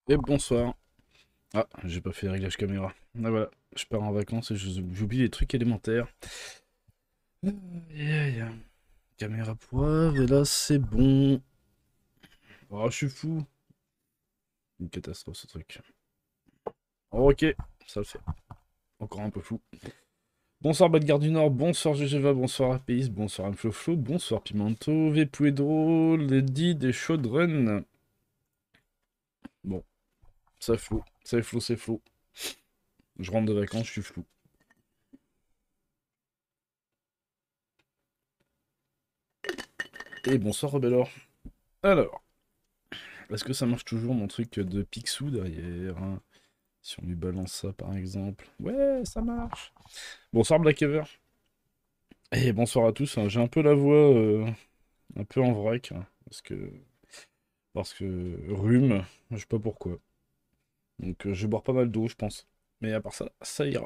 Et bonsoir. Ah, j'ai pas fait les réglages caméra. Ah voilà, je pars en vacances et j'oublie les trucs élémentaires. Aïe, aïe. Caméra poivre, et là c'est bon. Oh, je suis fou. Une catastrophe ce truc. Ok, ça le fait. Encore un peu fou. Bonsoir Badgarde du Nord, bonsoir GGVA, bonsoir Apéis, bonsoir Amfloflo, bonsoir Pimento, Vepuedro, Lady des Chaudrun. Bon, ça flou, c'est flou, c'est flou. Je rentre de vacances, je suis flou. Et bonsoir Rebellor. Alors. Est-ce que ça marche toujours mon truc de Picsou derrière, hein? Si on lui balance ça par exemple. Ouais, ça marche. Bonsoir Blackever. Et bonsoir à tous, hein. J'ai un peu la voix un peu en vrac, hein, parce que rhume, je sais pas pourquoi. Donc je vais boire pas mal d'eau, je pense. Mais à part ça, ça ira.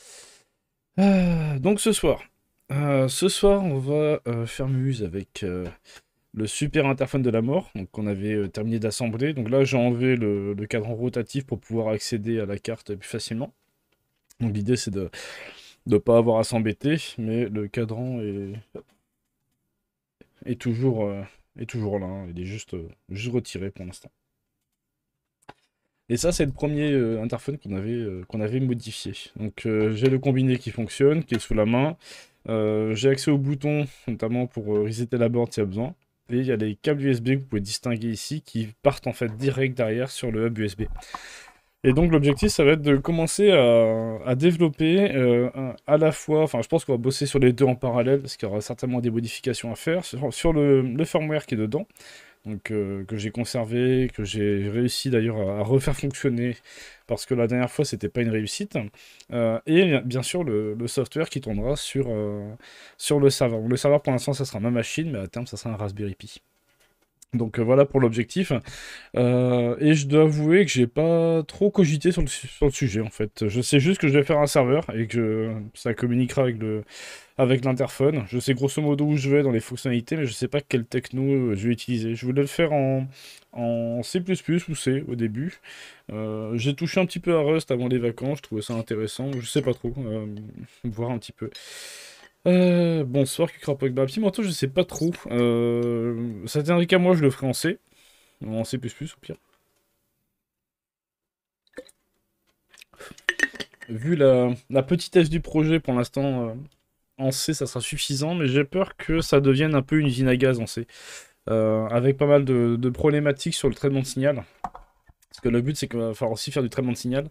Donc ce soir, on va faire muse avec le super interphone de la mort, donc qu'on avait terminé d'assembler. Donc là, j'ai enlevé le cadran rotatif pour pouvoir accéder à la carte plus facilement. Donc l'idée, c'est de ne pas avoir à s'embêter, mais le cadran est toujours, est toujours là, hein. Il est juste retiré pour l'instant. Et ça, c'est le premier interphone qu'on avait modifié. Donc j'ai le combiné qui fonctionne, qui est sous la main. J'ai accès aux boutons, notamment pour resetter la board s'il y a besoin. Et il y a les câbles USB que vous pouvez distinguer ici, qui partent en fait direct derrière sur le hub USB. Et donc l'objectif, ça va être de commencer à développer à la fois, enfin je pense qu'on va bosser sur les deux en parallèle, parce qu'il y aura certainement des modifications à faire sur le firmware qui est dedans, donc que j'ai conservé, que j'ai réussi d'ailleurs à refaire fonctionner, parce que la dernière fois c'était pas une réussite, et bien sûr le software qui tournera sur le serveur. Le serveur pour l'instant ça sera ma machine, mais à terme ça sera un Raspberry Pi. Donc voilà pour l'objectif. Et je dois avouer que j'ai pas trop cogité sur le sujet en fait. Je sais juste que je vais faire un serveur et que ça communiquera avec l'interphone. Je sais grosso modo où je vais dans les fonctionnalités, mais je sais pas quelle techno je vais utiliser. Je voulais le faire en C++ ou C au début. J'ai touché un petit peu à Rust avant les vacances, je trouvais ça intéressant. Je sais pas trop, voir un petit peu. Bonsoir, Kukrapok. Bah, Pimento, je sais pas trop. Ça tiendrait qu'à moi, je le ferai en C. En C++ au pire. Vu la petitesse du projet pour l'instant, en C ça sera suffisant, mais j'ai peur que ça devienne un peu une usine à gaz en C. Avec pas mal de problématiques sur le traitement de signal. Parce que le but c'est qu'il va falloir aussi faire du traitement de signal.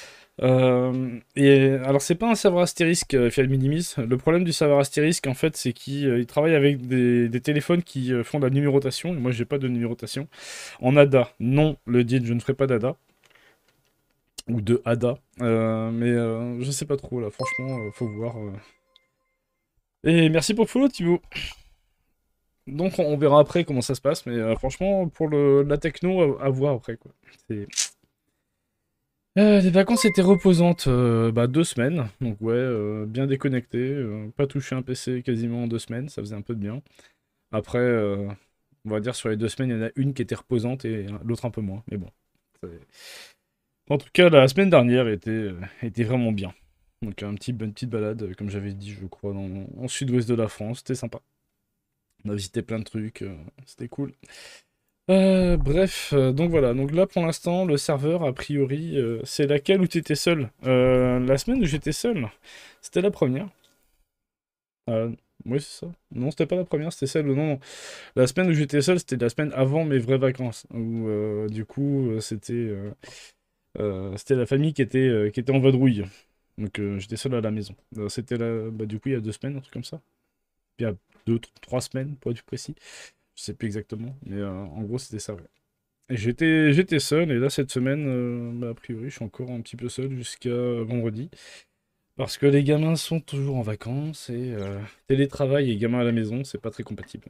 Et alors c'est pas un serveur astérisque Fiat Minimis. Le problème du serveur astérisque en fait c'est qu'il travaille avec des téléphones qui font de la numérotation. Et moi j'ai pas de numérotation. En ADA, non, le dit je ne ferai pas d'ADA. Ou de ADA. Mais je sais pas trop là, franchement, faut voir. Et merci pour le follow, Thibaut. Donc on verra après comment ça se passe, mais franchement, pour la techno, à voir après quoi. C'est- les vacances étaient reposantes, 2 semaines, donc ouais, bien déconnecté, pas touché un PC quasiment en 2 semaines, ça faisait un peu de bien. Après, on va dire sur les 2 semaines, il y en a une qui était reposante et l'autre un peu moins, mais bon. En tout cas, la semaine dernière était vraiment bien. Donc une petite balade, comme j'avais dit, je crois, en sud-ouest de la France, c'était sympa. On a visité plein de trucs, c'était cool. Bref, donc voilà, donc là pour l'instant, le serveur, a priori, c'est laquelle où tu étais seul? La semaine où j'étais seul, c'était la première. Euh, oui, c'est ça. Non, c'était pas la première, c'était celle où non. La semaine où j'étais seul, c'était la semaine avant mes vraies vacances. Où du coup, c'était la famille qui était en vadrouille. Donc j'étais seul à la maison. C'était du coup il y a 2 semaines, un truc comme ça. Il y a 3 semaines, pour être plus précis. Je sais plus exactement, mais en gros c'était ça, ouais. Et j'étais seul, et là cette semaine, a priori, je suis encore un petit peu seul jusqu'à vendredi. Parce que les gamins sont toujours en vacances et télétravail et gamins à la maison, c'est pas très compatible.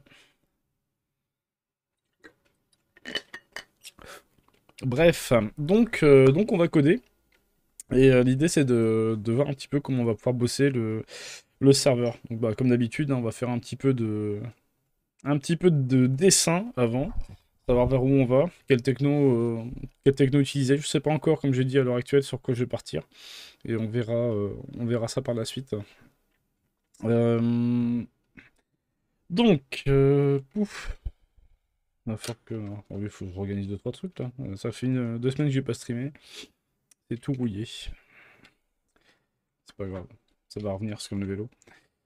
Bref, donc on va coder. Et l'idée c'est de voir un petit peu comment on va pouvoir bosser le serveur. Donc comme d'habitude, hein, on va faire un petit peu de dessin avant. savoir vers où on va, quelle techno utiliser. Je sais pas encore, comme j'ai dit à l'heure actuelle, sur quoi je vais partir. Et on verra ça par la suite. Euh, donc, pouf. Il va falloir que... Oh, il faut que je organise 2-3 trucs là. Ça fait 2 semaines que j'ai pas streamé. C'est tout rouillé. C'est pas grave. Ça va revenir, c'est comme le vélo.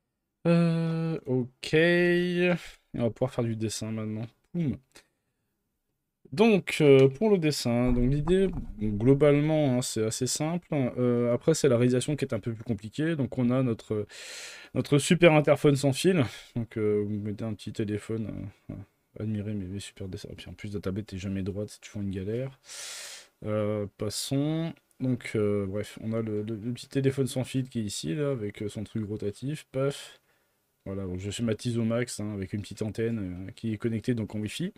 Ok. Et on va pouvoir faire du dessin maintenant. Boum. Donc, pour le dessin, donc l'idée, globalement, hein, c'est assez simple. Après, c'est la réalisation qui est un peu plus compliquée. Donc, on a notre super interphone sans fil. Donc, vous mettez un petit téléphone. Admirez mes super dessins. Et puis, en plus, la tablette n'est jamais droite, c'est toujours une galère. Passons. Donc, bref, on a le petit téléphone sans fil qui est ici, là, avec son truc rotatif. Paf. Voilà, donc je schématise au max, hein, avec une petite antenne qui est connectée donc en Wi-Fi.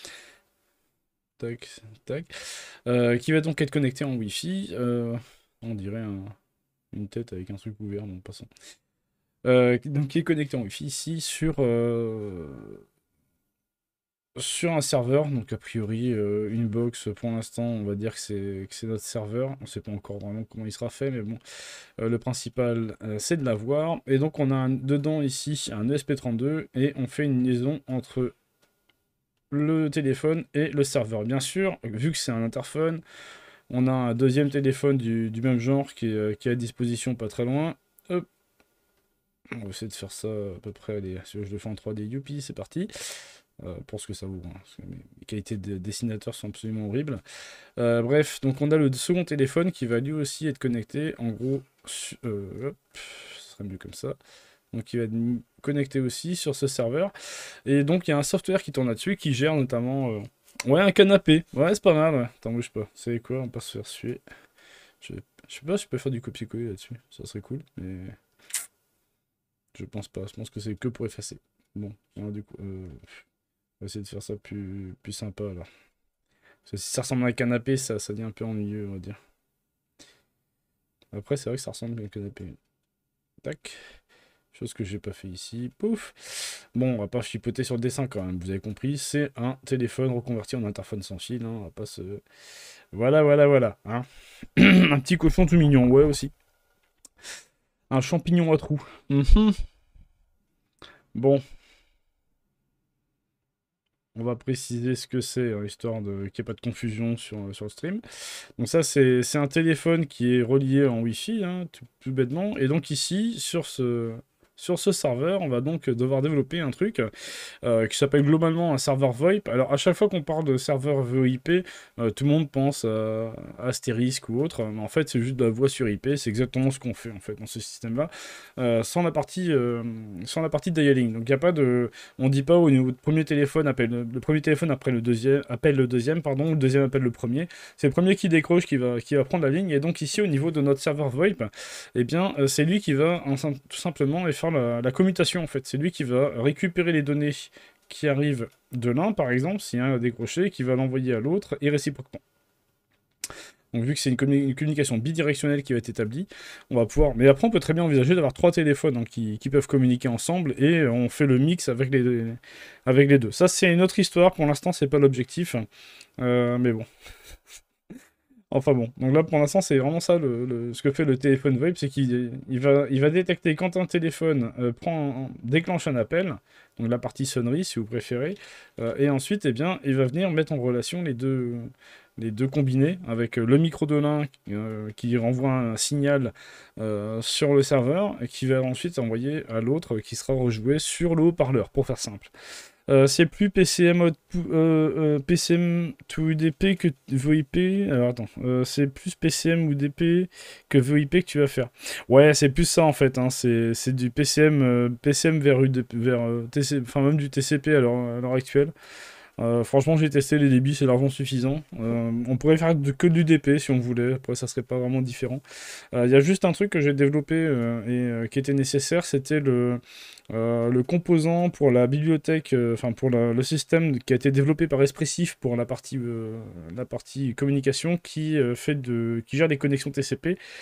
Tac, tac. Qui va donc être connecté en Wi-Fi. On dirait une tête avec un truc ouvert, non, passons. Donc qui est connecté en Wi-Fi ici sur un serveur. Donc a priori une box pour l'instant on va dire que c'est notre serveur. On sait pas encore vraiment comment il sera fait, mais bon. Le principal c'est de l'avoir. Et donc on a dedans ici un ESP32 et on fait une liaison entre le téléphone et le serveur. Bien sûr, vu que c'est un interphone, on a un deuxième téléphone du même genre qui est à disposition pas très loin. Hop. On va essayer de faire ça à peu près. Allez, si je le fais en 3D, youpi, c'est parti. Pour ce que ça vaut. Hein, parce que les qualités de dessinateur sont absolument horribles. Bref, donc on a le second téléphone qui va lui aussi être connecté. En gros, hop, ce serait mieux comme ça. Donc il va être connecté aussi sur ce serveur. Et donc il y a un software qui tourne là-dessus qui gère notamment... Ouais, un canapé. Ouais, c'est pas mal, ouais. Attends, bouge pas. C'est quoi? On peut se faire suer. Je sais pas si je peux faire du copier-coller là-dessus. Ça serait cool, mais... Je pense pas. Je pense que c'est que pour effacer. Bon, alors, du coup... On va essayer de faire ça plus sympa, alors. Parce que si ça ressemble à un canapé, ça devient un peu ennuyeux, on va dire. Après, c'est vrai que ça ressemble à un canapé. Tac. Chose que j'ai pas fait ici. Pouf. Bon, on va pas chipoter sur le dessin quand même. Vous avez compris, c'est un téléphone reconverti en interphone sans fil. Hein. On va pas se... Voilà, voilà, voilà. Hein. Un petit cochon tout mignon, ouais, aussi. Un champignon à trous. Bon, on va préciser ce que c'est, hein, histoire qu'il n'y ait pas de confusion sur le stream. Donc ça, c'est un téléphone qui est relié en Wi-Fi, hein, tout bêtement. Et donc ici, sur ce serveur, on va donc devoir développer un truc qui s'appelle globalement un serveur VoIP. Alors à chaque fois qu'on parle de serveur VoIP, tout le monde pense à Asterisk ou autre, mais en fait c'est juste de la voix sur IP, c'est exactement ce qu'on fait en fait dans ce système-là, sans la partie dialing. Donc il y a pas de, on dit pas au niveau de premier téléphone appelle le premier téléphone après le deuxième appelle le deuxième pardon, le deuxième appelle le premier. C'est le premier qui décroche qui va prendre la ligne. Et donc ici au niveau de notre serveur VoIP, eh bien c'est lui qui va tout simplement faire la commutation en fait. C'est lui qui va récupérer les données qui arrive de l'un, par exemple, si un a décroché, qui va l'envoyer à l'autre, et réciproquement. Donc vu que c'est une communication bidirectionnelle qui va être établie, on va pouvoir... Mais après, on peut très bien envisager d'avoir 3 téléphones, hein, qui peuvent communiquer ensemble, et on fait le mix avec les deux. Ça, c'est une autre histoire, pour l'instant, c'est pas l'objectif. Mais bon. Enfin bon, donc là pour l'instant c'est vraiment ça ce que fait le téléphone VoIP, c'est qu'il va détecter quand un téléphone déclenche un appel, donc la partie sonnerie si vous préférez, et ensuite eh bien, il va venir mettre en relation les deux combinés avec le micro de l'un qui renvoie un signal sur le serveur et qui va ensuite envoyer à l'autre qui sera rejoué sur le haut-parleur, pour faire simple. C'est plus PCM to UDP que VoIP. Alors attends, c'est plus PCM ou UDP que VoIP que tu vas faire. Ouais, c'est plus ça en fait. Hein. C'est du PCM vers UDP, vers enfin même du TCP à l'heure actuelle. Franchement, j'ai testé les débits, c'est largement suffisant. On pourrait faire que de l'UDP si on voulait. Après, ça serait pas vraiment différent. Il y a juste un truc que j'ai développé et qui était nécessaire, c'était le composant pour la bibliothèque, enfin pour le système qui a été développé par Espressif pour la partie communication qui gère les connexions TCP,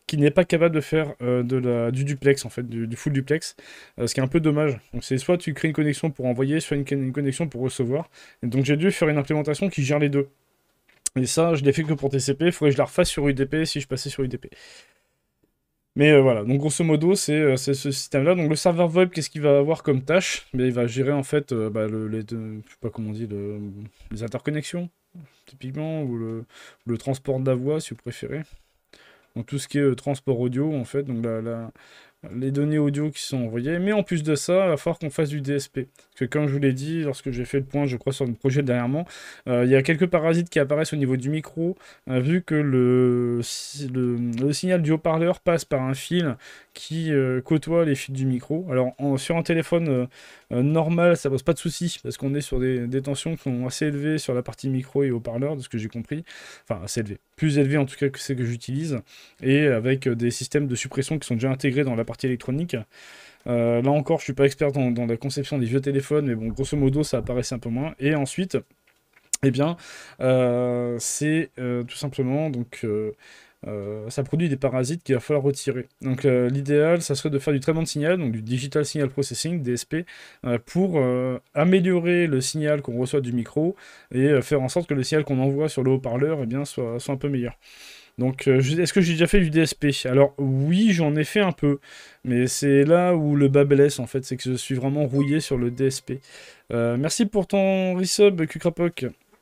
qui n'est pas capable de faire du duplex, en fait, du full duplex, ce qui est un peu dommage. Donc c'est soit tu crées une connexion pour envoyer, soit une connexion pour recevoir. Et donc j'ai dû faire une implémentation qui gère les deux. Et ça, je l'ai fait que pour TCP, il faudrait que je la refasse sur UDP si je passais sur UDP. Mais voilà, donc grosso modo, c'est ce système-là. Donc le serveur VoIP, qu'est-ce qu'il va avoir comme tâche? Mais il va gérer en fait je sais pas comment on dit, les interconnexions, typiquement, ou le transport de la voix, si vous préférez. Donc tout ce qui est transport audio, en fait, donc les données audio qui sont envoyées. Mais en plus de ça, il va falloir qu'on fasse du DSP. Parce que comme je vous l'ai dit, lorsque j'ai fait le point, je crois, sur le projet dernièrement, il y a quelques parasites qui apparaissent au niveau du micro, vu que le signal du haut-parleur passe par un fil qui côtoie les fils du micro. Alors sur un téléphone normal, ça pose pas de souci, parce qu'on est sur des tensions qui sont assez élevées sur la partie micro et haut-parleur, de ce que j'ai compris. Enfin, assez élevées. Plus élevées en tout cas que celles que j'utilise. Et avec des systèmes de suppression qui sont déjà intégrés dans la partie électronique. Là encore, je suis pas expert dans la conception des vieux téléphones, mais bon, grosso modo, ça apparaissait un peu moins. Et ensuite, eh bien, c'est tout simplement, donc, ça produit des parasites qu'il va falloir retirer. Donc l'idéal, ça serait de faire du traitement de signal, donc du Digital Signal Processing, DSP, pour améliorer le signal qu'on reçoit du micro et faire en sorte que le signal qu'on envoie sur le haut-parleur eh bien, soit un peu meilleur. Donc, est-ce que j'ai déjà fait du DSP? Alors, oui, j'en ai fait un peu, mais c'est là où le bas blesse, en fait, c'est que je suis vraiment rouillé sur le DSP. Merci pour ton resub, Kukrapok.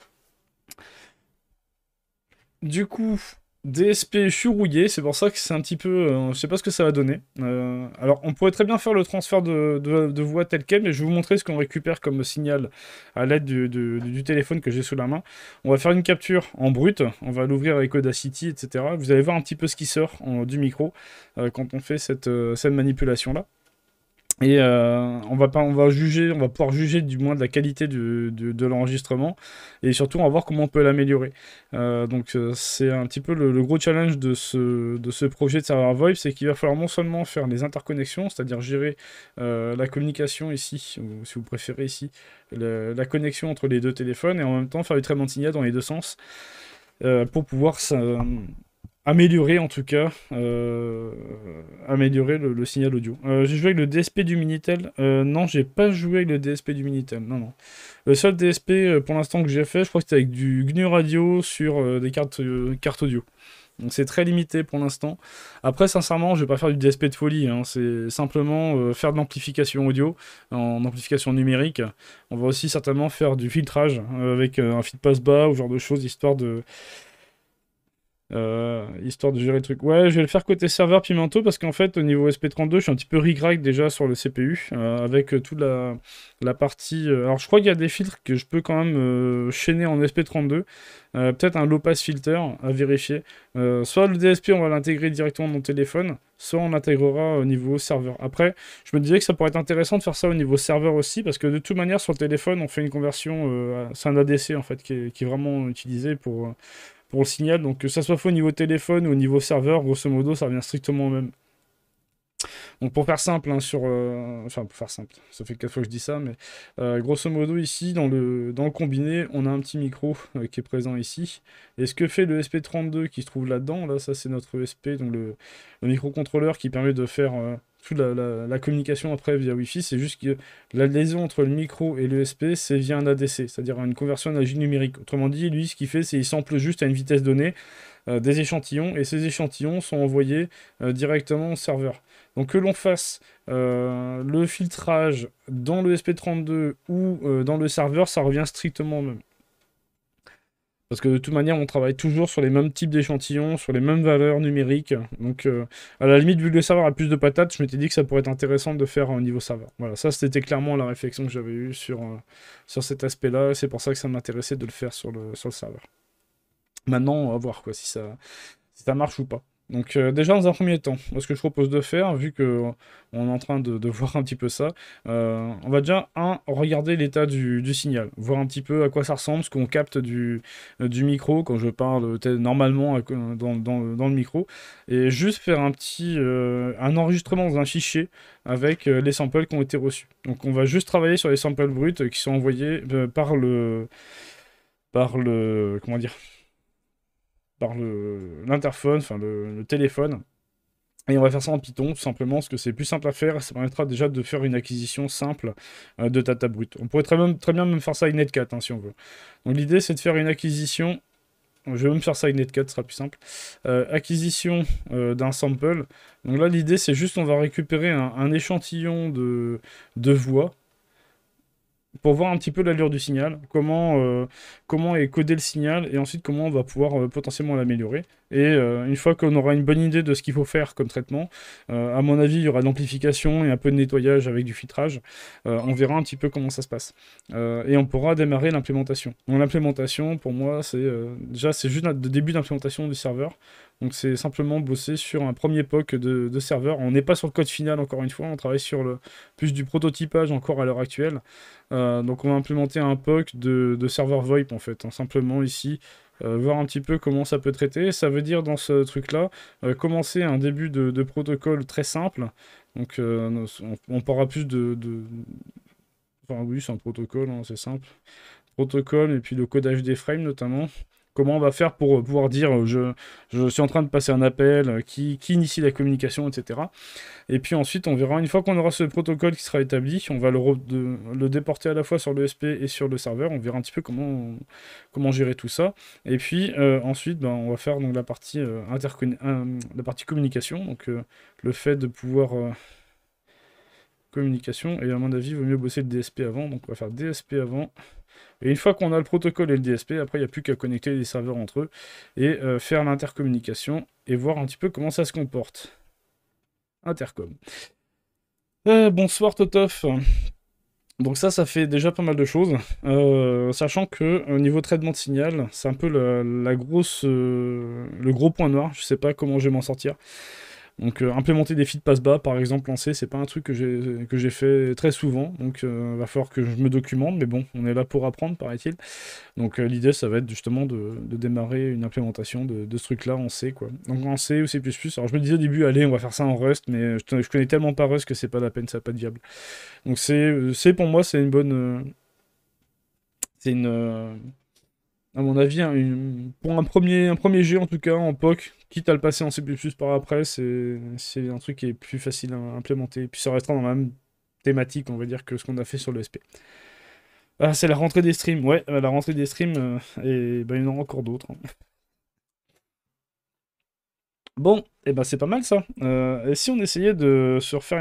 Du coup, DSP, je suis rouillé, c'est pour ça que c'est un petit peu... je sais pas ce que ça va donner. Alors, on pourrait très bien faire le transfert de voix tel quel, mais je vais vous montrer ce qu'on récupère comme signal à l'aide du téléphone que j'ai sous la main. On va faire une capture en brut, on va l'ouvrir avec Audacity, etc. Vous allez voir un petit peu ce qui sort du micro quand on fait cette manipulation-là. Et on va pouvoir juger du moins de la qualité de l'enregistrement et surtout on va voir comment on peut l'améliorer. Donc c'est un petit peu le gros challenge de ce projet de serveur VoIP, c'est qu'il va falloir non seulement faire les interconnexions, c'est-à-dire gérer la communication ici, ou si vous préférez ici, la connexion entre les deux téléphones et en même temps faire du traitement de signal dans les deux sens pour pouvoir améliorer en tout cas améliorer le signal audio. J'ai joué avec le DSP du Minitel. Non, j'ai pas joué avec le DSP du Minitel. Non, non. Le seul DSP pour l'instant que j'ai fait, je crois que c'était avec du GNU Radio sur des cartes audio. Donc c'est très limité pour l'instant. Après, sincèrement, je vais pas faire du DSP de folie, hein. C'est simplement faire de l'amplification audio en amplification numérique. On va aussi certainement faire du filtrage avec un fil passe bas ou ce genre de choses, histoire de gérer le truc. Ouais, je vais le faire côté serveur Pimento parce qu'en fait, au niveau SP32, je suis un petit peu rigrac déjà sur le CPU avec toute la partie. Alors, je crois qu'il y a des filtres que je peux quand même chaîner en SP32. Peut-être un low pass filter à vérifier. Soit le DSP, on va l'intégrer directement dans mon téléphone, soit on l'intégrera au niveau serveur. Après, je me disais que ça pourrait être intéressant de faire ça au niveau serveur aussi parce que de toute manière, sur le téléphone, on fait une conversion. C'est un ADC en fait qui est vraiment utilisé pour le signal. Donc que ça soit fait au niveau téléphone ou au niveau serveur, grosso modo, ça revient strictement au même. Donc pour faire simple, hein, enfin pour faire simple, ça fait 4 fois que je dis ça, mais grosso modo ici, dans le combiné, on a un petit micro qui est présent ici. Et ce que fait le SP32 qui se trouve là-dedans, là ça c'est notre ESP, donc le microcontrôleur qui permet de faire toute la communication après via Wi-Fi, c'est juste que la liaison entre le micro et l'ESP, c'est via un ADC, c'est-à-dire une conversion d'énergie numérique. Autrement dit, lui, ce qu'il fait, c'est qu'il sample juste à une vitesse donnée des échantillons, et ces échantillons sont envoyés directement au serveur. Donc que l'on fasse le filtrage dans le SP32 ou dans le serveur, ça revient strictement au même. Parce que de toute manière, on travaille toujours sur les mêmes types d'échantillons, sur les mêmes valeurs numériques. Donc, à la limite, vu que le serveur a plus de patates, je m'étais dit que ça pourrait être intéressant de faire au niveau serveur. Voilà, ça, c'était clairement la réflexion que j'avais eue sur cet aspect-là. C'est pour ça que ça m'intéressait de le faire sur le serveur. Maintenant, on va voir quoi, si ça marche ou pas. Donc déjà dans un premier temps, ce que je propose de faire, vu que on est en train de voir un petit peu ça, on va déjà regarder l'état du signal, voir un petit peu à quoi ça ressemble, ce qu'on capte du micro quand je parle normalement dans le micro, et juste faire un enregistrement dans un fichier avec les samples qui ont été reçus. Donc on va juste travailler sur les samples bruts qui sont envoyés comment dire, par l'interphone, enfin le téléphone. Et on va faire ça en Python, tout simplement, parce que c'est plus simple à faire, et ça permettra déjà de faire une acquisition simple de data brute. On pourrait très bien même faire ça avec Netcat, hein, si on veut. Donc l'idée, c'est de faire une acquisition, je vais même faire ça avec Netcat, ce sera plus simple. Acquisition d'un sample. Donc là, l'idée, c'est juste, on va récupérer un échantillon de voix, pour voir un petit peu l'allure du signal, comment est codé le signal, et ensuite comment on va pouvoir potentiellement l'améliorer. Et une fois qu'on aura une bonne idée de ce qu'il faut faire comme traitement, à mon avis, il y aura de l'amplification et un peu de nettoyage avec du filtrage. On verra un petit peu comment ça se passe. Et on pourra démarrer l'implémentation. Donc l'implémentation, pour moi, déjà c'est juste le début d'implémentation du serveur. Donc c'est simplement bosser sur un premier POC de serveur. On n'est pas sur le code final encore une fois, on travaille sur plus du prototypage encore à l'heure actuelle. Donc on va implémenter un POC de serveur VoIP en fait, hein, simplement ici, voir un petit peu comment ça peut traiter. Ça veut dire dans ce truc-là, commencer un début de protocole très simple. Donc on parlera plus Enfin oui, c'est un protocole, hein, c'est simple. Protocole et puis le codage des frames notamment. Comment on va faire pour pouvoir dire je suis en train de passer un appel, qui initie la communication, etc. Et puis ensuite, on verra, une fois qu'on aura ce protocole qui sera établi, on va le déporter à la fois sur le SP et sur le serveur. On verra un petit peu comment gérer tout ça. Et puis ensuite, ben, on va faire donc, la partie communication. Donc le fait de pouvoir... communication. Et à mon avis, il vaut mieux bosser le DSP avant. Donc on va faire DSP avant. Et une fois qu'on a le protocole et le DSP, après, il n'y a plus qu'à connecter les serveurs entre eux et faire l'intercommunication et voir un petit peu comment ça se comporte. Intercom. Bonsoir Totof. Donc ça fait déjà pas mal de choses. Sachant que au niveau traitement de signal, c'est un peu le gros point noir. Je sais pas comment je vais m'en sortir. Donc implémenter des feeds passe-bas par exemple en C, c'est pas un truc que j'ai fait très souvent. Donc va falloir que je me documente, mais bon, on est là pour apprendre, paraît-il. Donc l'idée, ça va être justement de démarrer une implémentation de ce truc-là en C, quoi. Donc en C ou C++. Alors je me disais au début, allez, on va faire ça en Rust, mais je connais tellement pas Rust que c'est pas la peine, ça va pas être viable. Donc C pour moi, c'est une bonne... c'est une... à mon avis, hein, pour un premier jet en tout cas, en POC, quitte à le passer en C++ par après, c'est un truc qui est plus facile à implémenter. Puis ça restera dans la même thématique, on va dire, que ce qu'on a fait sur le SP. Ah, c'est la rentrée des streams. Ouais, la rentrée des streams, et ben, il y en aura encore d'autres, hein. Bon, et ben c'est pas mal ça. Et si on essayait de se refaire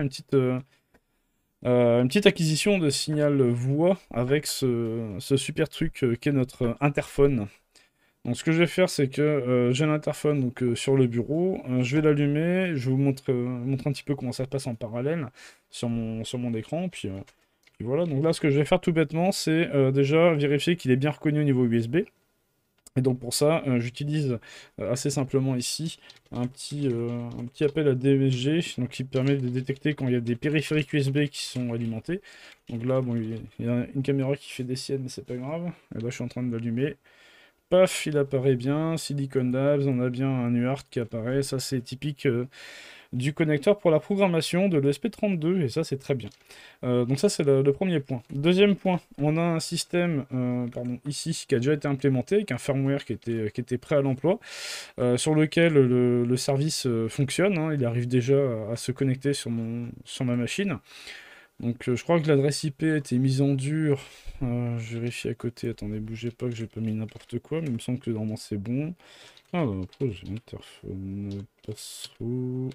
une petite acquisition de signal voix avec ce super truc qu'est notre interphone. Donc ce que je vais faire, c'est que j'ai l'interphone donc, sur le bureau, je vais l'allumer, je vais vous montrer un petit peu comment ça se passe en parallèle sur mon écran, puis voilà. Donc là, ce que je vais faire tout bêtement, c'est déjà vérifier qu'il est bien reconnu au niveau USB. Et donc pour ça, j'utilise assez simplement ici un petit appel à DSG, donc qui permet de détecter quand il y a des périphériques USB qui sont alimentés. Donc là, bon, il y a une caméra qui fait des siennes, mais c'est pas grave. Et là, je suis en train de l'allumer. Paf, il apparaît bien. Silicon Labs, on a bien un UART qui apparaît. Ça, c'est typique du connecteur pour la programmation de l'ESP32, et ça, c'est très bien. Donc ça, c'est le premier point. Deuxième point, on a un système ici qui a déjà été implémenté, avec un firmware qui était prêt à l'emploi, sur lequel le service fonctionne, hein. Il arrive déjà à se connecter sur ma machine. Donc je crois que l'adresse IP a été mise en dur. Je vérifie à côté. Attendez, bougez pas que j'ai pas mis n'importe quoi, mais il me semble que normalement c'est bon. Ah, bah, après j'ai l'interphone passe-through.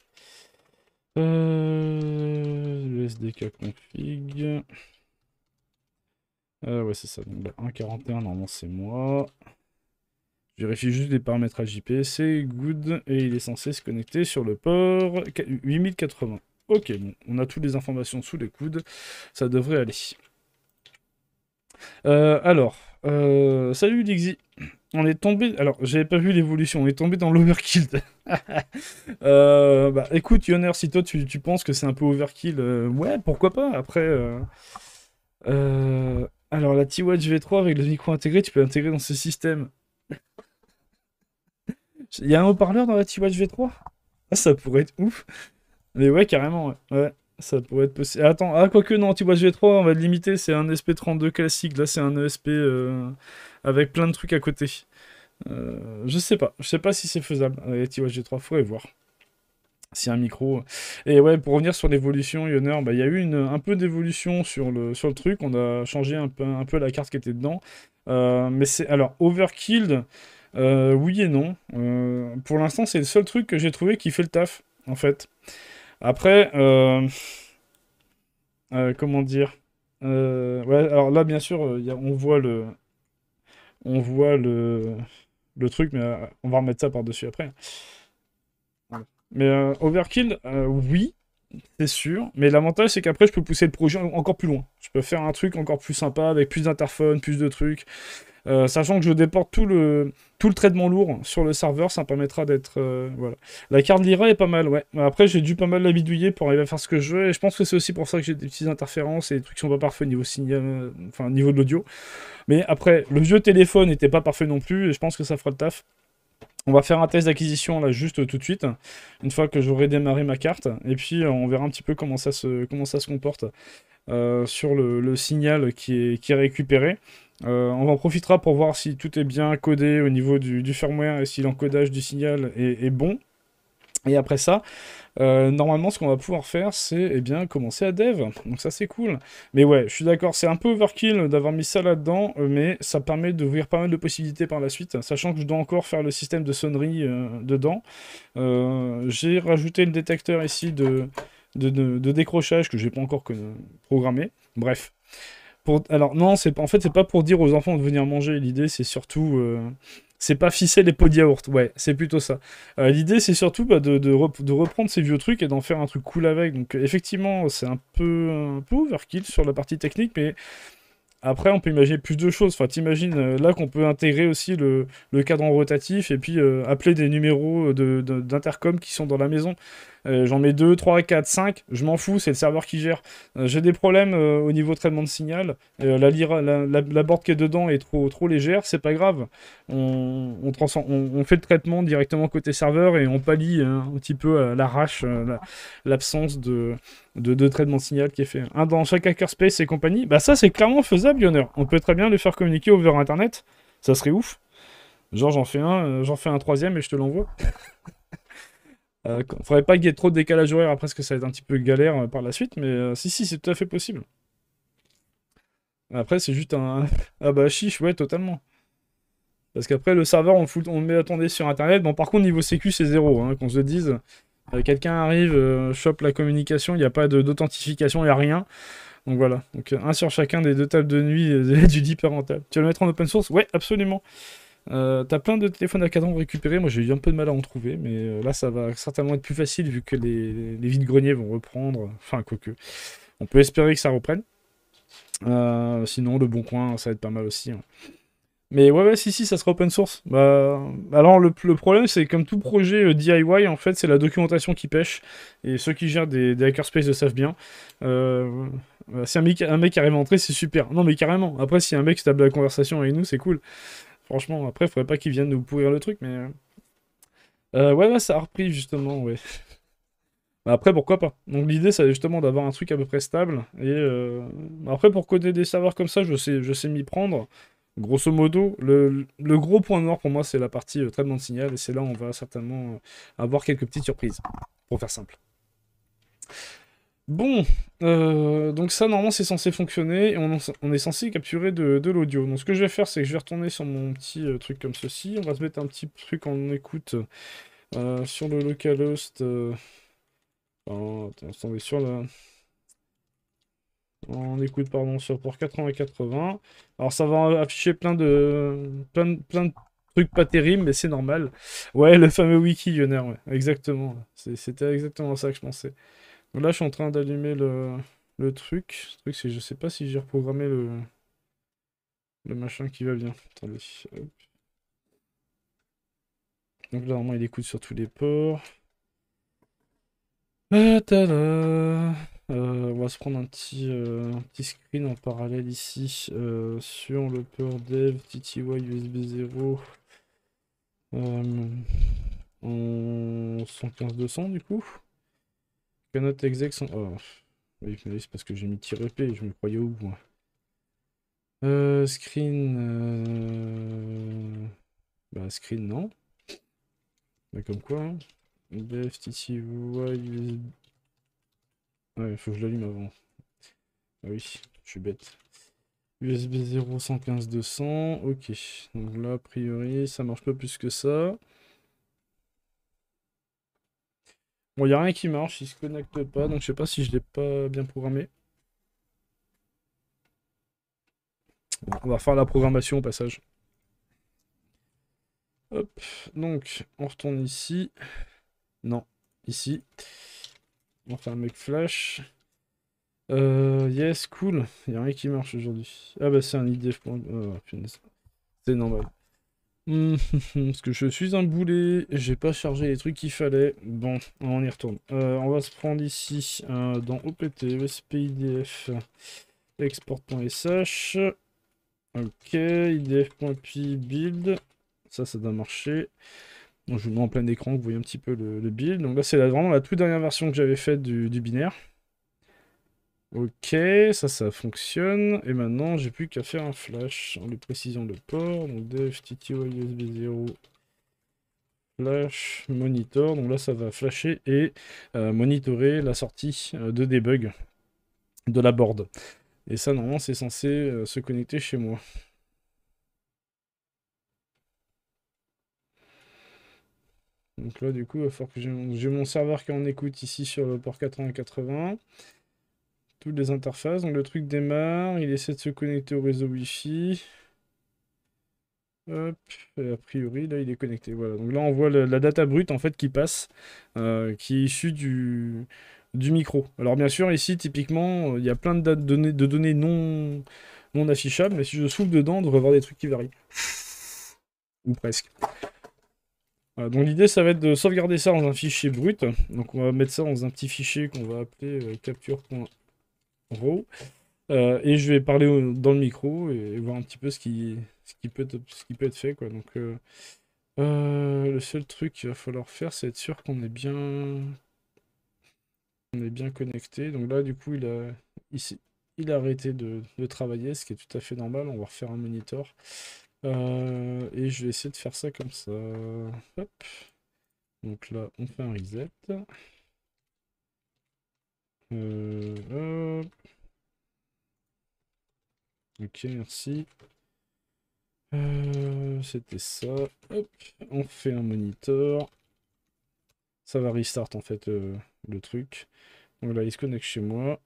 Le SDK config. Ouais, c'est ça. Donc là, 1.41, normalement c'est moi. Je vérifie juste les paramètres JP. C'est good et il est censé se connecter sur le port 8080. Ok, bon, on a toutes les informations sous les coudes, ça devrait aller. Salut Dixie. On est tombé... Alors, j'avais pas vu l'évolution, on est tombé dans l'overkill. Bah, écoute, Yoner, si toi tu penses que c'est un peu overkill, ouais, pourquoi pas. Après, alors la T-Watch V3 avec le micro intégré, tu peux l'intégrer dans ce système. Il y a un haut-parleur dans la T-Watch V3? Ah, ça pourrait être ouf. Mais ouais, carrément, ouais. Ouais, ça pourrait être possible. Attends, quoique non, Anti-Watch G3, on va le limiter, c'est un SP32 classique. Là, c'est un ESP avec plein de trucs à côté. Je sais pas si c'est faisable avec Anti-Watch G3, faudrait voir. Si un micro. Et ouais, pour revenir sur l'évolution, Yoner, bah, il y a eu un peu d'évolution sur le truc. On a changé un peu la carte qui était dedans. Mais c'est. Alors, Overkill, oui et non. Pour l'instant, c'est le seul truc que j'ai trouvé qui fait le taf, en fait. Après, comment dire? Ouais, alors là, bien sûr, on voit le truc, mais on va remettre ça par-dessus après. Mais Overkill, oui. C'est sûr, mais l'avantage c'est qu'après je peux pousser le projet encore plus loin. Je peux faire un truc encore plus sympa avec plus d'interphones, plus de trucs. Sachant que je déporte tout le traitement lourd sur le serveur, ça me permettra d'être. Voilà. La carte Lyra est pas mal, ouais. Après j'ai dû pas mal la bidouiller pour arriver à faire ce que je veux, et je pense que c'est aussi pour ça que j'ai des petites interférences et des trucs qui sont pas parfaits niveau signal, enfin niveau de l'audio. Mais après, le vieux téléphone n'était pas parfait non plus, et je pense que ça fera le taf. On va faire un test d'acquisition là juste tout de suite, une fois que j'aurai démarré ma carte, et puis on verra un petit peu comment ça se comporte sur le signal qui est récupéré. On en profitera pour voir si tout est bien codé au niveau du firmware et si l'encodage du signal est bon. Et après ça, normalement, ce qu'on va pouvoir faire, c'est eh bien commencer à dev. Donc ça, c'est cool. Mais ouais, je suis d'accord, c'est un peu overkill d'avoir mis ça là-dedans, mais ça permet d'ouvrir pas mal de possibilités par la suite, sachant que je dois encore faire le système de sonnerie dedans. J'ai rajouté le détecteur ici de décrochage que j'ai pas encore programmé. Bref. Alors non, en fait, c'est pas pour dire aux enfants de venir manger. L'idée, c'est surtout, c'est pas fisser les pots de yaourt. Ouais, c'est plutôt ça. L'idée, c'est surtout bah, de reprendre ces vieux trucs et d'en faire un truc cool avec. Donc effectivement, c'est un peu overkill sur la partie technique, mais après, on peut imaginer plus de choses. Enfin, t'imagines là qu'on peut intégrer aussi le cadran rotatif et puis appeler des numéros d'intercom qui sont dans la maison. J'en mets 2, 3, 4, 5. Je m'en fous, c'est le serveur qui gère. J'ai des problèmes au niveau traitement de signal. La board qui est dedans est trop légère. C'est pas grave. On fait le traitement directement côté serveur et on pallie un petit peu à l'arrache l'absence de traitement de signal qui est fait. Dans chaque hackerspace et compagnie, bah ça c'est clairement faisable, Yoner. On peut très bien le faire communiquer over Internet. Ça serait ouf. Genre j'en fais un troisième et je te l'envoie. Faudrait pas qu'il y ait trop de décalage horaire après parce que ça va être un petit peu galère par la suite, mais si c'est tout à fait possible. Après c'est juste un... Ah bah chiche, ouais totalement. Parce qu'aprez le serveur on le met attendez sur Internet. Bon par contre niveau sécu c'est zéro, hein, qu'on se le dise. Quelqu'un arrive, chope la communication, il n'y a pas d'authentification, il n'y a rien. Donc voilà, donc un sur chacun des deux tables de nuit du lit parental. Tu vas le mettre en open source? Ouais, absolument. T'as plein de téléphones à cadran récupérés, moi j'ai eu un peu de mal à en trouver, mais là ça va certainement être plus facile vu que les vides-greniers vont reprendre, enfin quoique. On peut espérer que ça reprenne. Sinon le bon coin ça va être pas mal aussi, hein. Mais ouais, si, ça sera open source. Bah, alors le problème, c'est comme tout projet DIY, en fait, c'est la documentation qui pêche. Et ceux qui gèrent des hackerspaces le savent bien. Si un mec arrive à entrer, c'est super. Non, mais carrément. Après, si un mec stable la conversation avec nous, c'est cool. Franchement, après, faudrait pas qu'il vienne nous pourrir le truc, mais... ouais, ça a repris, justement, ouais. Bah, après, pourquoi pas. Donc l'idée, c'est justement d'avoir un truc à peu près stable. Et après, pour coder des serveurs comme ça, je sais m'y prendre. Grosso modo, le gros point noir pour moi, c'est la partie traitement de signal. Et c'est là où on va certainement avoir quelques petites surprises, pour faire simple. Bon, donc ça, normalement, c'est censé fonctionner. Et on est censé capturer de l'audio. Donc ce que je vais faire, c'est que je vais retourner sur mon petit truc comme ceci. On va se mettre un petit truc en écoute sur le localhost. Attendez, on écoute, pardon, sur port 80-80. Alors, ça va afficher plein de trucs pas terribles, mais c'est normal. Ouais, le fameux wiki, Yoner, ouais, exactement. C'était exactement ça que je pensais. Donc là, je suis en train d'allumer le truc. Le truc, c'est je sais pas si j'ai reprogrammé le machin qui va bien. Attendez. Hop. Donc là, normalement, il écoute sur tous les ports. Tada. On va se prendre un petit screen en parallèle ici sur le port dev TTY USB 0 en 115-200 du coup. Cannot exec oh. Oui, mais c'est parce que j'ai mis -p, je me croyais où moi. Screen. Bah, screen non. Mais comme quoi, hein. BFTTY USB... Ouais, faut que je l'allume avant. Ah oui, je suis bête. USB 0 115 200, ok. Donc là, a priori, ça marche pas plus que ça. Bon, il n'y a rien qui marche, il se connecte pas, donc je sais pas si je l'ai pas bien programmé. Bon, on va faire la programmation au passage. Hop, donc on retourne ici. Non, ici. On fait un mec flash. Yes, cool. Il n'y a rien qui marche aujourd'hui. Ah bah c'est un IDF. Oh, punaise. C'est normal. Parce que je suis un boulet, j'ai pas chargé les trucs qu'il fallait. Bon, on y retourne. On va se prendre ici dans OPT, SPIDF, export.sh. Ok, idf.py build. Ça doit marcher. Donc, je vous mets en plein écran, vous voyez un petit peu le build. Donc là, c'est vraiment la toute dernière version que j'avais faite du binaire. Ok, ça fonctionne. Et maintenant, j'ai plus qu'à faire un flash en lui précisant le port. Donc def TTY USB 0 flash monitor. Donc là, ça va flasher et monitorer la sortie de debug de la board. Et ça, normalement, c'est censé se connecter chez moi. Donc là, du coup, il va falloir que j'ai mon serveur qui est en écoute ici sur le port 8080. Toutes les interfaces. Donc le truc démarre, il essaie de se connecter au réseau Wi-Fi. Hop, et a priori, là, il est connecté. Voilà. Donc là, on voit la data brute en fait qui passe, qui est issue du micro. Alors bien sûr, ici, typiquement, il y a plein de données non affichables, mais si je souffle dedans, on devrait voir des trucs qui varient. Ou presque. Voilà, donc l'idée, ça va être de sauvegarder ça dans un fichier brut. Donc on va mettre ça dans un petit fichier qu'on va appeler capture.raw. Et je vais parler dans le micro et voir un petit peu ce qui peut être fait, quoi. Donc, le seul truc qu'il va falloir faire, c'est être sûr on est bien connecté. Donc là, du coup, il a arrêté de travailler, ce qui est tout à fait normal. On va refaire un monitor. Et je vais essayer de faire ça comme ça. Hop. Donc là, on fait un reset. Hop. Ok, merci. C'était ça. Hop, on fait un monitor. Ça va restart en fait le truc. Donc là, il se connecte chez moi.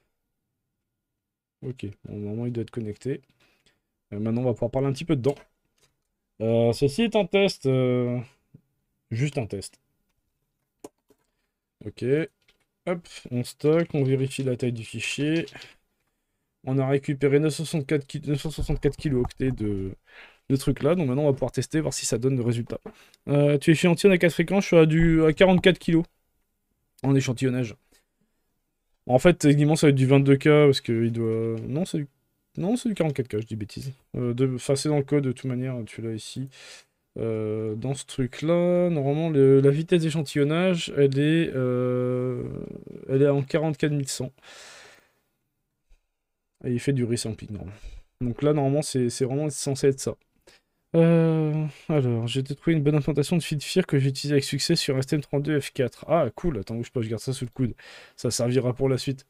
Ok, bon, normalement il doit être connecté. Maintenant, on va pouvoir parler un petit peu dedans. Ceci est un test. Juste un test. Ok. Hop, on stocke, on vérifie la taille du fichier. On a récupéré 964 kilooctets de trucs là. Donc maintenant, on va pouvoir tester, voir si ça donne le résultat. Tu échantillonnes à 4 fréquences, je suis à 44 kg en échantillonnage. En fait, techniquement, ça va être du 22K parce qu'il doit. Non, c'est du 44K, je dis bêtise. Enfin, c'est dans le code de toute manière, tu l'as ici. Dans ce truc-là, normalement, la vitesse d'échantillonnage, elle est en 44 100. Et il fait du resampling, normalement. Donc là, normalement, c'est vraiment censé être ça. Alors, j'ai trouvé une bonne implantation de FeedFear que j'ai utilisé avec succès sur STM32 F4. Ah, cool, attends, je garde ça sous le coude. Ça servira pour la suite.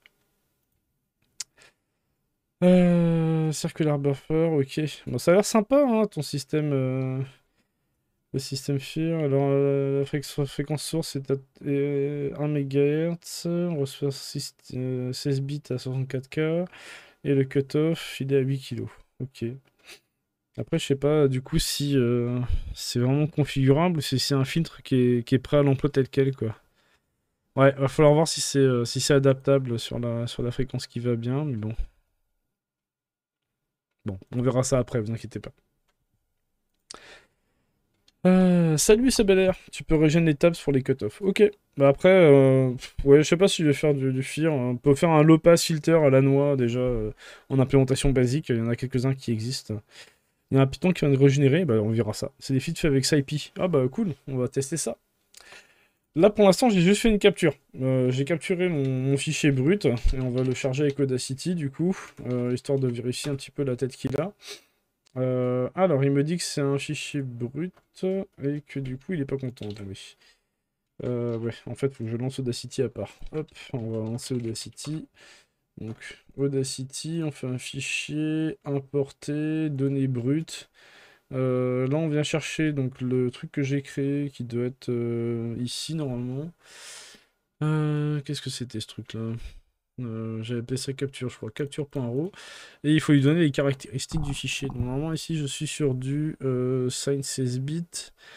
Circular buffer, ok. Bon, ça a l'air sympa, hein, ton système. Le système FEAR. Alors, la fréquence source est à 1 MHz. On reçoit 16 bits à 64K. Et le cutoff, il est à 8 kg. Ok. Après, je sais pas du coup si c'est vraiment configurable ou si c'est un filtre qui est prêt à l'emploi tel quel, quoi. Ouais, va falloir voir si c'est adaptable sur la fréquence qui va bien, mais bon. Bon, on verra ça après, vous inquiétez pas. Salut, c'est Bel Air. Tu peux régénérer les tabs pour les cutoffs. Ok. Bah après, ouais, je sais pas si je vais faire du FEAR. On peut faire un low pass filter à la noix déjà en implémentation basique. Il y en a quelques-uns qui existent. Il y a un Python qui vient de régénérer. Bah on verra ça. C'est des feeds faits avec SciPy. Ah bah cool. On va tester ça. Là pour l'instant, j'ai juste fait une capture. J'ai capturé mon fichier brut et on va le charger avec Audacity du coup, histoire de vérifier un petit peu la tête qu'il a. Alors, il me dit que c'est un fichier brut et que du coup, il est pas content. Attendez. Ouais, en fait, faut que je lance Audacity à part. Hop, on va lancer Audacity. Donc, Audacity, on fait un fichier, importer, données brutes. Là, on vient chercher donc le truc que j'ai créé qui doit être ici normalement. Qu'est-ce que c'était ce truc-là? J'avais appelé ça capture, je crois, capture.raw. Et il faut lui donner les caractéristiques du fichier. Donc, normalement, ici, je suis sur du signe 16 bits.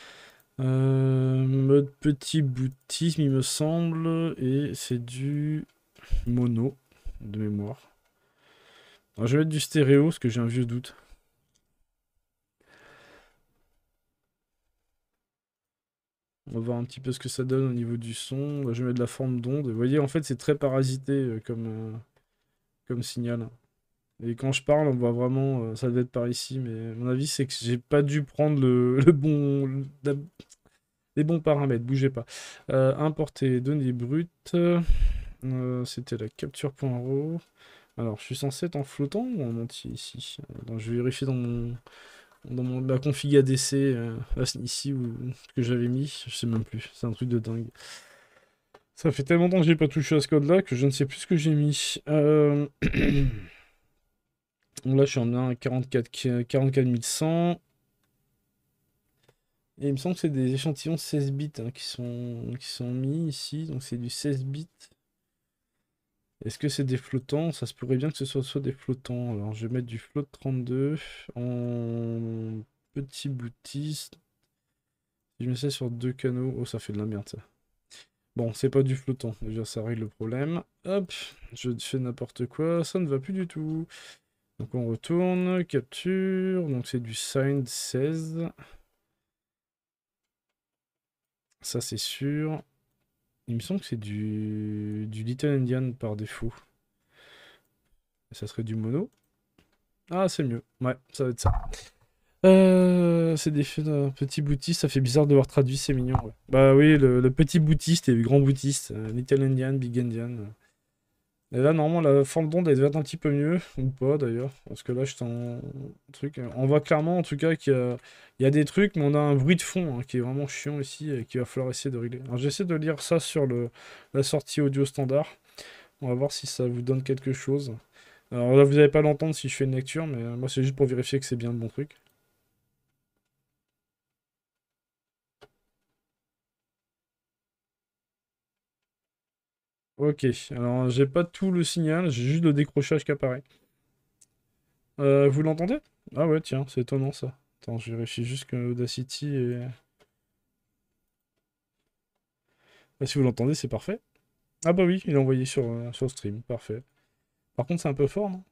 Mode petit boutisme, il me semble. Et c'est du mono de mémoire. Alors, je vais mettre du stéréo parce que j'ai un vieux doute. On va voir un petit peu ce que ça donne au niveau du son. Je vais mettre de la forme d'onde. Vous voyez, en fait, c'est très parasité comme signal. Et quand je parle, on voit vraiment, ça doit être par ici, mais mon avis, c'est que j'ai pas dû prendre les bons paramètres. Bougez pas. Importer données brutes. C'était la capture.raw. Alors, je suis censé être en flottant ou en entier ici? Attends, je vais vérifier dans la config ADC ici que j'avais mis. Je sais même plus. C'est un truc de dingue. Ça fait tellement longtemps que j'ai pas touché à ce code-là que je ne sais plus ce que j'ai mis. Donc là, je suis en 1 44 100. Et il me semble que c'est des échantillons 16 bits hein, qui sont mis ici. Donc c'est du 16 bits. Est-ce que c'est des flottants? Ça se pourrait bien que ce soit des flottants. Alors je vais mettre du float 32 en petit boutiste. Si je mets ça sur 2 canaux. Oh, ça fait de la merde ça. Bon, c'est pas du flottant. Déjà, ça règle le problème. Hop, je fais n'importe quoi. Ça ne va plus du tout. Donc on retourne, capture. Donc c'est du signed 16. Ça c'est sûr. Il me semble que c'est du Little Indian par défaut. Ça serait du mono. Ah, c'est mieux. Ouais, ça va être ça. C'est des petits boutistes. Ça fait bizarre de voir traduit, c'est mignon. Ouais. Bah oui, le petit boutiste et le grand boutiste. Little Indian, Big Indian. Et là, normalement, la forme d'onde, elle devait être un petit peu mieux. Ou pas, d'ailleurs. Parce que là, je en truc. On voit clairement, en tout cas, qu'il y a des trucs, mais on a un bruit de fond hein, qui est vraiment chiant ici et qu'il va falloir essayer de régler. Alors, j'essaie de lire ça sur la sortie audio standard. On va voir si ça vous donne quelque chose. Alors là, vous n'allez pas l'entendre si je fais une lecture, mais moi, c'est juste pour vérifier que c'est bien le bon truc. Ok, alors j'ai pas tout le signal, j'ai juste le décrochage qui apparaît. Vous l'entendez? Ah ouais, tiens, c'est étonnant ça. Attends, je vérifie juste que Audacity est... Ah, si vous l'entendez, c'est parfait. Ah bah oui, il est envoyé sur stream, parfait. Par contre, c'est un peu fort, non?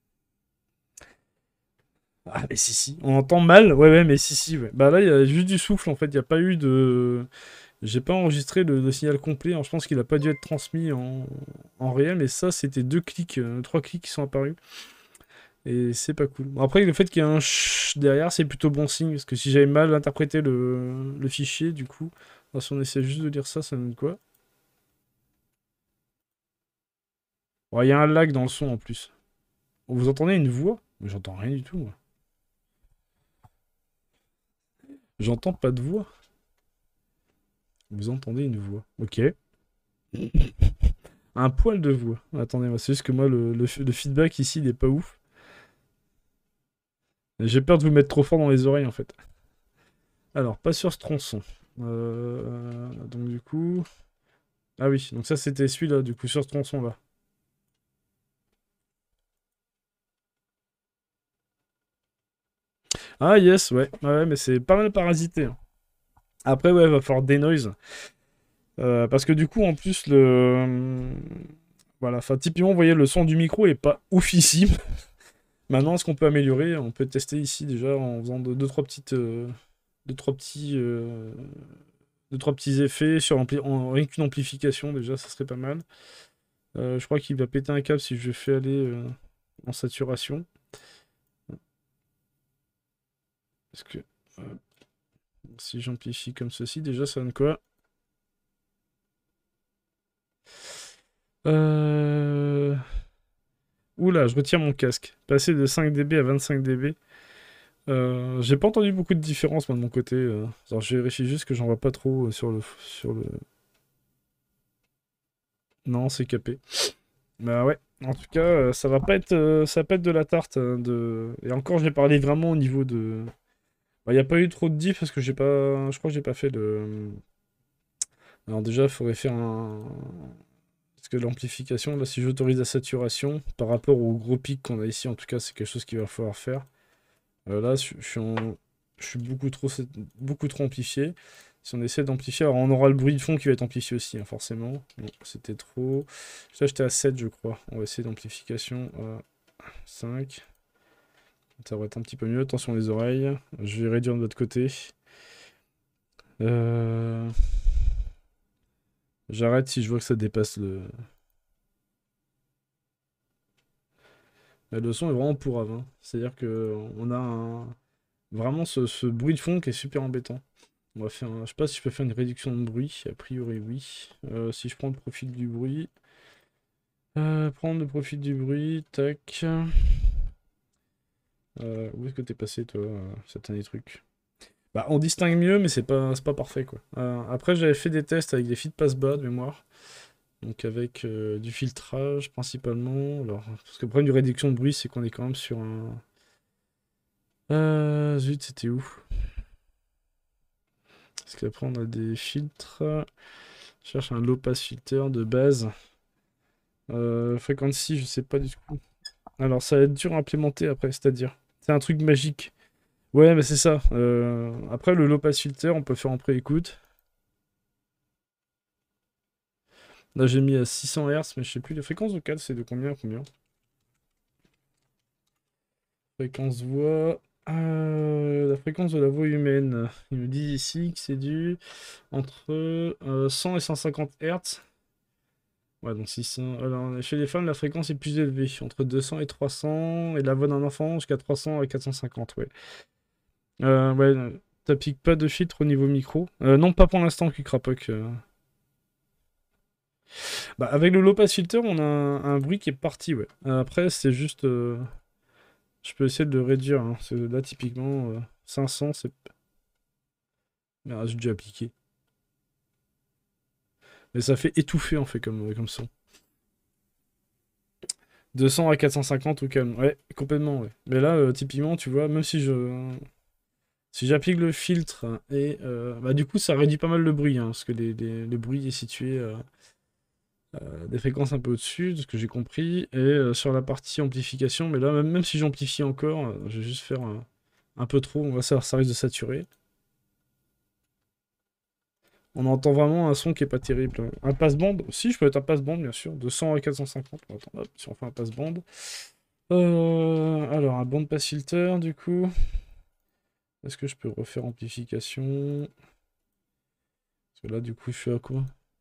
Ah mais si, si, on entend mal, ouais, ouais, mais si, si, ouais. Bah là, il y a juste du souffle, en fait, il n'y a pas eu de... J'ai pas enregistré le signal complet, alors je pense qu'il a pas dû être transmis en réel, mais ça, c'était 2 clics, 3 clics qui sont apparus. Et c'est pas cool. Bon, après, le fait qu'il y ait un ch derrière, c'est plutôt bon signe. Parce que si j'avais mal interprété le fichier, du coup, si on essaie juste de lire ça, ça donne quoi? Bon, il y a un lag dans le son en plus. Vous entendez une voix? Mais j'entends rien du tout, moi. J'entends pas de voix. Vous entendez une voix. Ok. Un poil de voix. Attendez, moi, c'est juste que moi, le feedback ici, il est pas ouf. J'ai peur de vous mettre trop fort dans les oreilles, en fait. Alors, pas sur ce tronçon. Donc, du coup... Ah oui, donc ça, c'était celui-là, du coup, sur ce tronçon-là. Ah yes, ouais, ouais, mais c'est pas mal parasité, hein. Après, ouais, va falloir des noises. Parce que du coup, en plus, voilà, enfin, typiquement, vous voyez, le son du micro est pas oufissime. Maintenant, est-ce qu'on peut améliorer? On peut tester ici déjà en faisant deux, trois petites... deux, trois petits... deux, trois petits effets sur rien qu'une amplification, déjà, ça serait pas mal. Je crois qu'il va péter un câble si je fais aller en saturation. Parce que... si j'amplifie comme ceci, déjà, ça donne quoi? Oula, je retire mon casque. Passer de 5 dB à 25 dB. J'ai pas entendu beaucoup de différence moi de mon côté. Alors, je vérifie juste que j'en vois pas trop sur le. Non, c'est capé. Bah ouais. En tout cas, ça va pas être de la tarte. Et encore, j'ai parlé vraiment au niveau de. Bah, y a pas eu trop de diff parce que j'ai pas. Je crois que j'ai pas fait le. Alors déjà, il faudrait faire un. Parce que l'amplification, là, si j'autorise la saturation, par rapport au gros pic qu'on a ici, en tout cas, c'est quelque chose qu'il va falloir faire. Là, je suis beaucoup trop amplifié. Si on essaie d'amplifier, alors on aura le bruit de fond qui va être amplifié aussi, hein, forcément. Bon, c'était trop. Là, j'étais à 7, je crois. On va essayer d'amplification à 5. Ça va être un petit peu mieux. Attention les oreilles. Je vais réduire de l'autre côté. Euh, J'arrête si je vois que ça dépasse le. Le son est vraiment pourrave, hein. C'est-à-dire que on a vraiment ce bruit de fond qui est super embêtant. On va faire je sais pas si je peux faire une réduction de bruit. A priori, oui. Si je prends le profil du bruit. Prendre le profil du bruit. Tac. Où est-ce que t'es passé, toi, satané truc? Bah, on distingue mieux, mais c'est pas parfait, quoi. Après, j'avais fait des tests avec des feeds passe-bas de mémoire. Donc, avec du filtrage, principalement. Alors, parce que le problème du réduction de bruit, c'est qu'on est quand même sur un. Zut, c'était où? Parce qu'après, on a des filtres. Je cherche un low pass filter de base. Frequency, je sais pas du tout. Alors, ça va être dur à implémenter après, c'est-à-dire. C'est un truc magique. Ouais, mais c'est ça. Après, le low pass filter, on peut faire en pré-écoute. Là, j'ai mis à 600 Hz, mais je sais plus. Les fréquences vocales, c'est de combien à combien? Fréquence voix. La fréquence de la voix humaine. Il me dit ici que c'est du entre 100 et 150 Hz. Ouais, donc 600. Alors, chez les femmes, la fréquence est plus élevée, entre 200 et 300, et la voix d'un enfant jusqu'à 300 et 450, ouais. Ouais, t'appliques pas de filtre au niveau micro. Non, pas pour l'instant, Quick. Bah, avec le low pass filter, on a un bruit qui est parti, ouais. Après, c'est juste. Je peux essayer de le réduire, hein. Là, typiquement, 500, c'est. Merde, j'ai dû appliquer. Mais ça fait étouffer, en fait, comme son. 200 à 450 au calme. Ouais, complètement, ouais. Mais là, typiquement, tu vois, même si je. Si j'applique le filtre, et. Bah, du coup, ça réduit pas mal le bruit, hein, parce que le bruit est situé. Des fréquences un peu au-dessus, de ce que j'ai compris, et sur la partie amplification, mais là, même si j'amplifie encore, je vais juste faire un peu trop, on va savoir, ça risque de saturer. On entend vraiment un son qui est pas terrible. Un passe-bande, si je peux être un passe-bande, bien sûr, de 100 à 450. Attends, hop, si on fait un passe-bande. Alors, un band pass filter, du coup. Est-ce que je peux refaire amplification? Parce que là, du coup, je suis à quoi?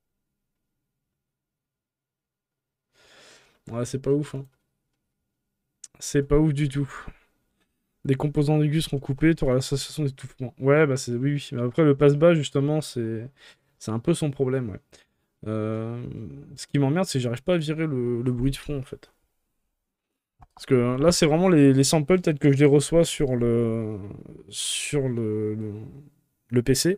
Ouais, c'est pas ouf, hein. C'est pas ouf du tout. Des composants aigus seront coupés, tu auras l'association d'étouffement. Ouais, bah c'est oui, oui. Mais après, le passe-bas, justement, c'est un peu son problème, ouais. Ce qui m'emmerde, c'est que j'arrive pas à virer le bruit de fond, en fait. Parce que là, c'est vraiment les samples tels que je les reçois sur le PC.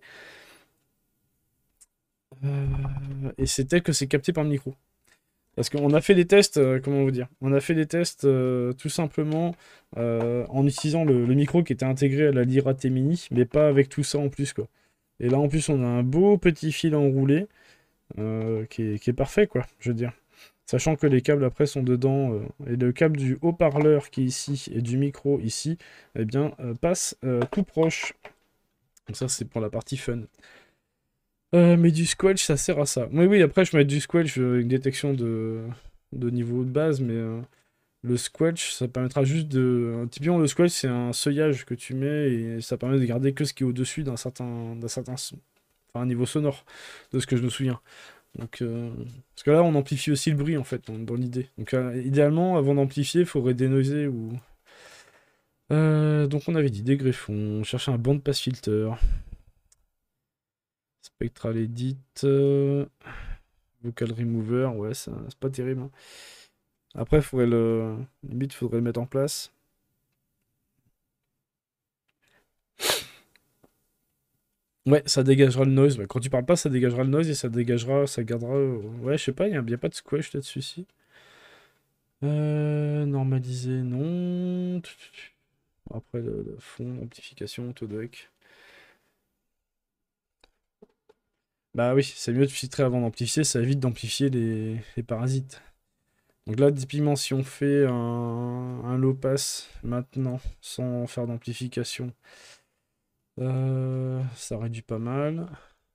Et c'est tel que c'est capté par le micro. Parce qu'on a fait des tests, comment vous dire? On a fait des tests tout simplement en utilisant le micro qui était intégré à la Lyra T Mini, mais pas avec tout ça en plus, quoi. Et là, en plus, on a un beau petit fil enroulé qui est parfait, quoi, je veux dire. Sachant que les câbles après sont dedans, et le câble du haut-parleur qui est ici et du micro ici, eh bien, passe tout proche. Donc ça, c'est pour la partie fun. Mais du squelch, ça sert à ça. Oui, oui, après, je peux mettre du squelch avec détection de niveau de base, mais le squelch, ça permettra juste de. Typiquement, le squelch, c'est un seuillage que tu mets et ça permet de garder que ce qui est au-dessus d'un certain son. Enfin, un niveau sonore, de ce que je me souviens. Donc, parce que là, on amplifie aussi le bruit, en fait, dans l'idée. Donc, idéalement, avant d'amplifier, il faudrait dénoiser ou. Donc, on avait dit des greffons, on cherchait un band pass filter. Spectral Edit. Vocal Remover, ouais, c'est pas terrible, hein. Après, limite, faudrait le mettre en place. Ouais, ça dégagera le noise. Ouais. Quand tu parles pas, ça dégagera le noise et ça dégagera, ça gardera. Ouais, je sais pas, y a pas de squash là-dessus. Si. Normaliser, non. Après, le fond, amplification, autodeck. Bah oui, c'est mieux de filtrer avant d'amplifier, ça évite d'amplifier les parasites. Donc là, typiquement, si on fait un low pass maintenant, sans faire d'amplification, ça réduit pas mal.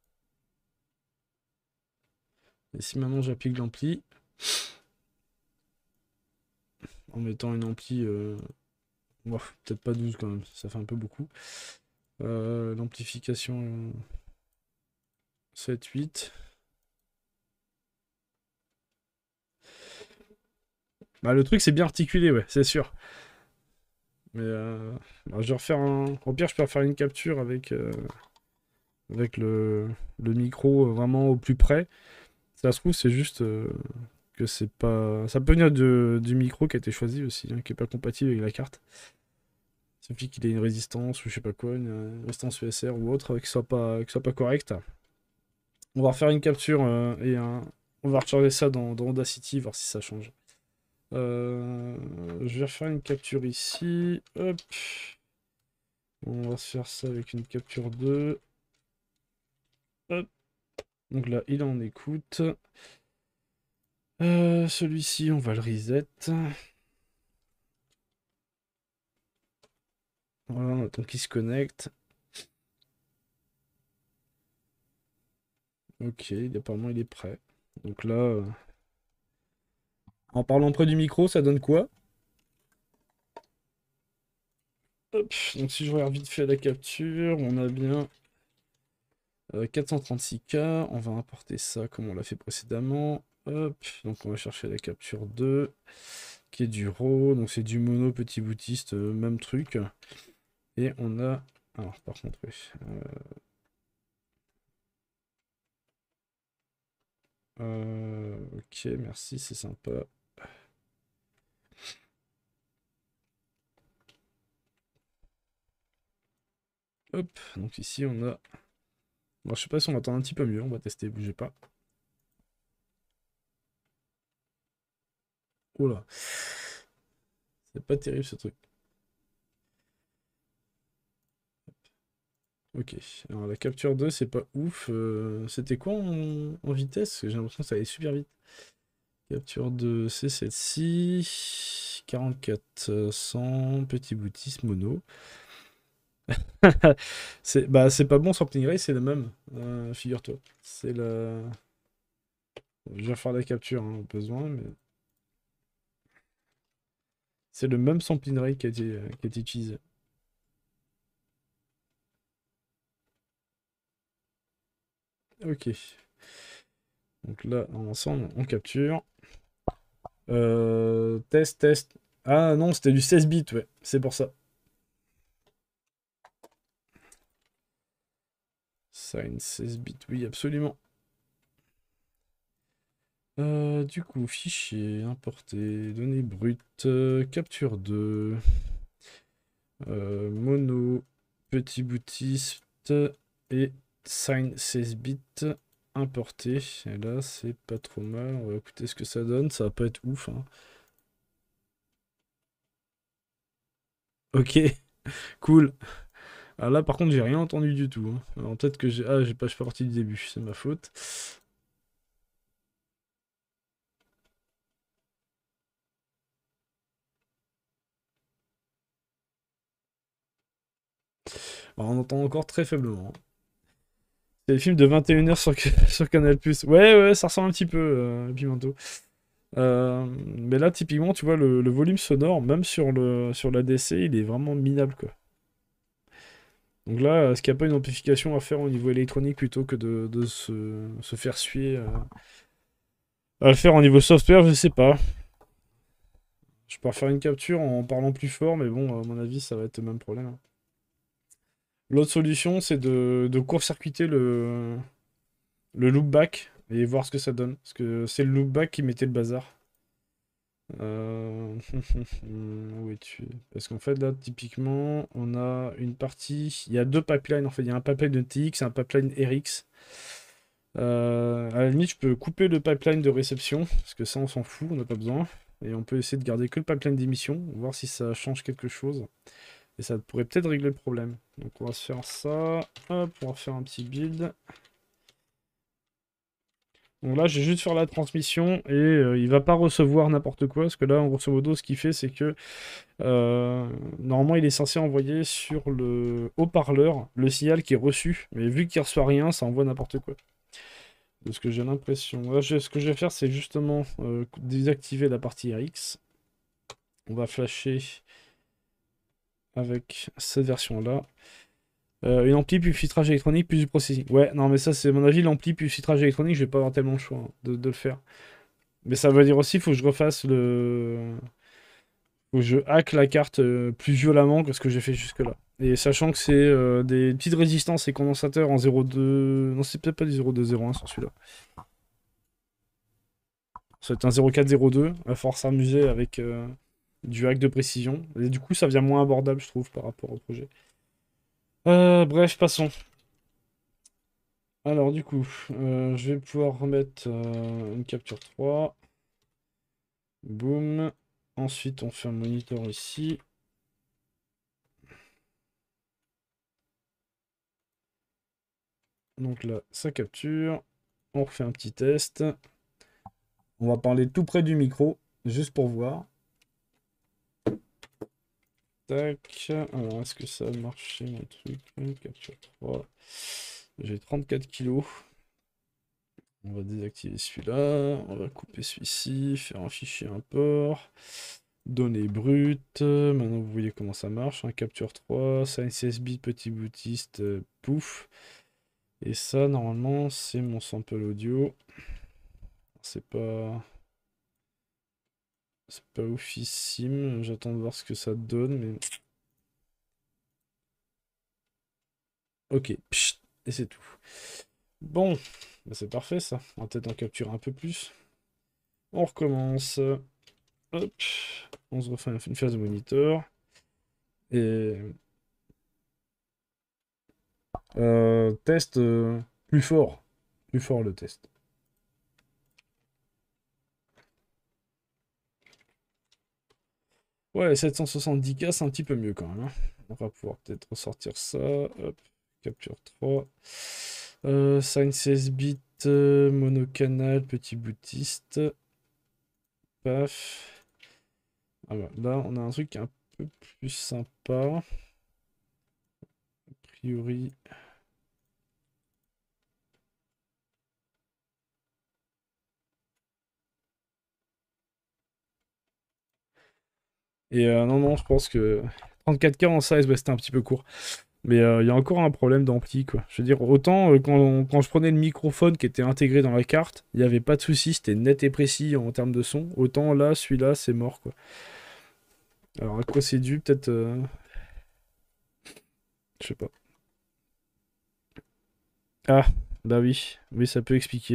Et si maintenant j'applique l'ampli, en mettant une ampli, peut-être pas 12 quand même, ça fait un peu beaucoup. L'amplification 7, 8. Bah, le truc, c'est bien articulé, ouais, c'est sûr. Mais bah, je vais refaire un. Au pire, je peux refaire une capture avec le micro vraiment au plus près. Ça se trouve, c'est juste que c'est pas. Ça peut venir du micro qui a été choisi aussi, hein, qui est pas compatible avec la carte. Il suffit qu'il ait une résistance ou je sais pas quoi, une résistance ESR ou autre, qui soit pas correcte. On va refaire une capture on va recharger ça dans Audacity, voir si ça change. Je vais refaire une capture ici. Hop. On va se faire ça avec une capture 2. Hop. Donc là, il est en écoute. Celui-ci, on va le reset. Voilà, on attend qu'il se connecte. Ok, apparemment il est prêt. Donc là, en parlant près du micro, ça donne quoi? Hop, donc si je regarde vite fait la capture, on a bien 436K. On va importer ça comme on l'a fait précédemment. Hop, donc on va chercher la capture 2, qui est du RAW. Donc c'est du mono petit boutiste, même truc. Et on a... Alors par contre, oui. Ok, merci, c'est sympa. Hop, donc ici on a... Bon, je sais pas si on entend un petit peu mieux, on va tester, bougez pas. Oh là, c'est pas terrible ce truc. Ok, alors la capture 2 c'est pas ouf. C'était quoi en vitesse? J'ai l'impression que ça allait super vite. Capture 2 c'est celle-ci. 4400, petit boutiste mono. C'est pas bon, Sampling Ray, c'est le même, figure-toi. C'est le... Je vais faire la capture, hein, au besoin, mais... C'est le même sampling rate qui a été utilisé. Ok. Donc là, ensemble, on capture. Test, test. Ah non, c'était du 16 bits, ouais. C'est pour ça. Sign 16 bits, oui, absolument. Du coup, fichier, importer, données brutes, capture 2, mono, petit boutiste et sign 16 bits importé. Et là, c'est pas trop mal. On va écouter ce que ça donne. Ça va pas être ouf, hein. Ok, cool. Ah là, par contre, j'ai rien entendu du tout, hein. Alors peut-être que j'ai... Ah, je suis parti du début, c'est ma faute. Alors, on entend encore très faiblement. C'est le film de 21h sur Canal+. Ouais, ouais, ça ressemble un petit peu, Pimento. Mais là, typiquement, tu vois, le volume sonore, même sur l'ADC, il est vraiment minable, quoi. Donc là, est-ce qu'il n'y a pas une amplification à faire au niveau électronique plutôt que de se faire suer à le faire au niveau software, je sais pas. Je peux faire une capture en parlant plus fort, mais bon, à mon avis, ça va être le même problème, hein. L'autre solution, c'est de court-circuiter le loopback et voir ce que ça donne. Parce que c'est le loopback qui mettait le bazar. Où es-tu? Parce qu'en fait, là, typiquement, on a une partie... Il y a deux pipelines, en fait. Il y a un pipeline de TX et un pipeline RX. À la limite, je peux couper le pipeline de réception, parce que ça, on s'en fout, on n'a pas besoin. Et on peut essayer de garder que le pipeline d'émission, voir si ça change quelque chose. Et ça pourrait peut-être régler le problème. Donc on va se faire ça. Hop, on va faire un petit build. Donc là, j'ai juste faire la transmission et il va pas recevoir n'importe quoi. Parce que là, en grosso modo, ce qu'il fait, c'est que normalement, il est censé envoyer sur le haut-parleur le signal qui est reçu. Mais vu qu'il reçoit rien, ça envoie n'importe quoi. De ce que j'ai l'impression. Là, ce que je vais faire, c'est justement désactiver la partie RX. On va flasher avec cette version-là. Une ampli plus filtrage électronique plus du processing. Ouais, non, mais ça, c'est à mon avis, l'ampli plus filtrage électronique, je vais pas avoir tellement le choix hein, de le faire. Mais ça veut dire aussi, il faut que je refasse le. Faut que je hack la carte plus violemment que ce que j'ai fait jusque-là. Et sachant que c'est des petites résistances et condensateurs en 0.2. Non, c'est peut-être pas du 0.2.0.1 sur celui-là. Ça va être un 0.4.0.2, à force s'amuser avec du hack de précision. Et du coup, ça devient moins abordable, je trouve, par rapport au projet. Bref, passons. Alors du coup, je vais pouvoir remettre une capture 3. Boum. Ensuite, on fait un moniteur ici. Donc là, ça capture. On refait un petit test. On va parler tout près du micro, juste pour voir. Tac. Alors, est-ce que ça a marché mon truc? Capture 3. J'ai 34 kilos. On va désactiver celui-là. On va couper celui-ci. Faire un fichier import. Données brutes. Maintenant, vous voyez comment ça marche. Capture 3. Sign CSB, petit boutiste. Pouf. Et ça, normalement, c'est mon sample audio. C'est pas... C'est pas oufissime. J'attends de voir ce que ça donne, mais... Ok. Psst. Et c'est tout. Bon. Bah, c'est parfait, ça. On va peut-être en capturer un peu plus. On recommence. Hop. On se refait une phase de moniteur. Et... test plus fort. Plus fort le test. Ouais, 770K, c'est un petit peu mieux quand même. Hein. On va pouvoir peut-être ressortir ça. Hop, capture 3. Sign 16 bits, monocanal, petit boutiste. Paf. Ah bah, là, on a un truc un peu plus sympa. A priori. Et non, non, je pense que 34K en size, bah, c'était un petit peu court. Mais il y a encore un problème d'ampli, quoi. Je veux dire, autant quand je prenais le microphone qui était intégré dans la carte, il n'y avait pas de souci, c'était net et précis en termes de son. Autant là, celui-là, c'est mort, quoi. Alors, à quoi c'est dû? Peut-être... Je sais pas. Ah, bah oui. Oui, ça peut expliquer.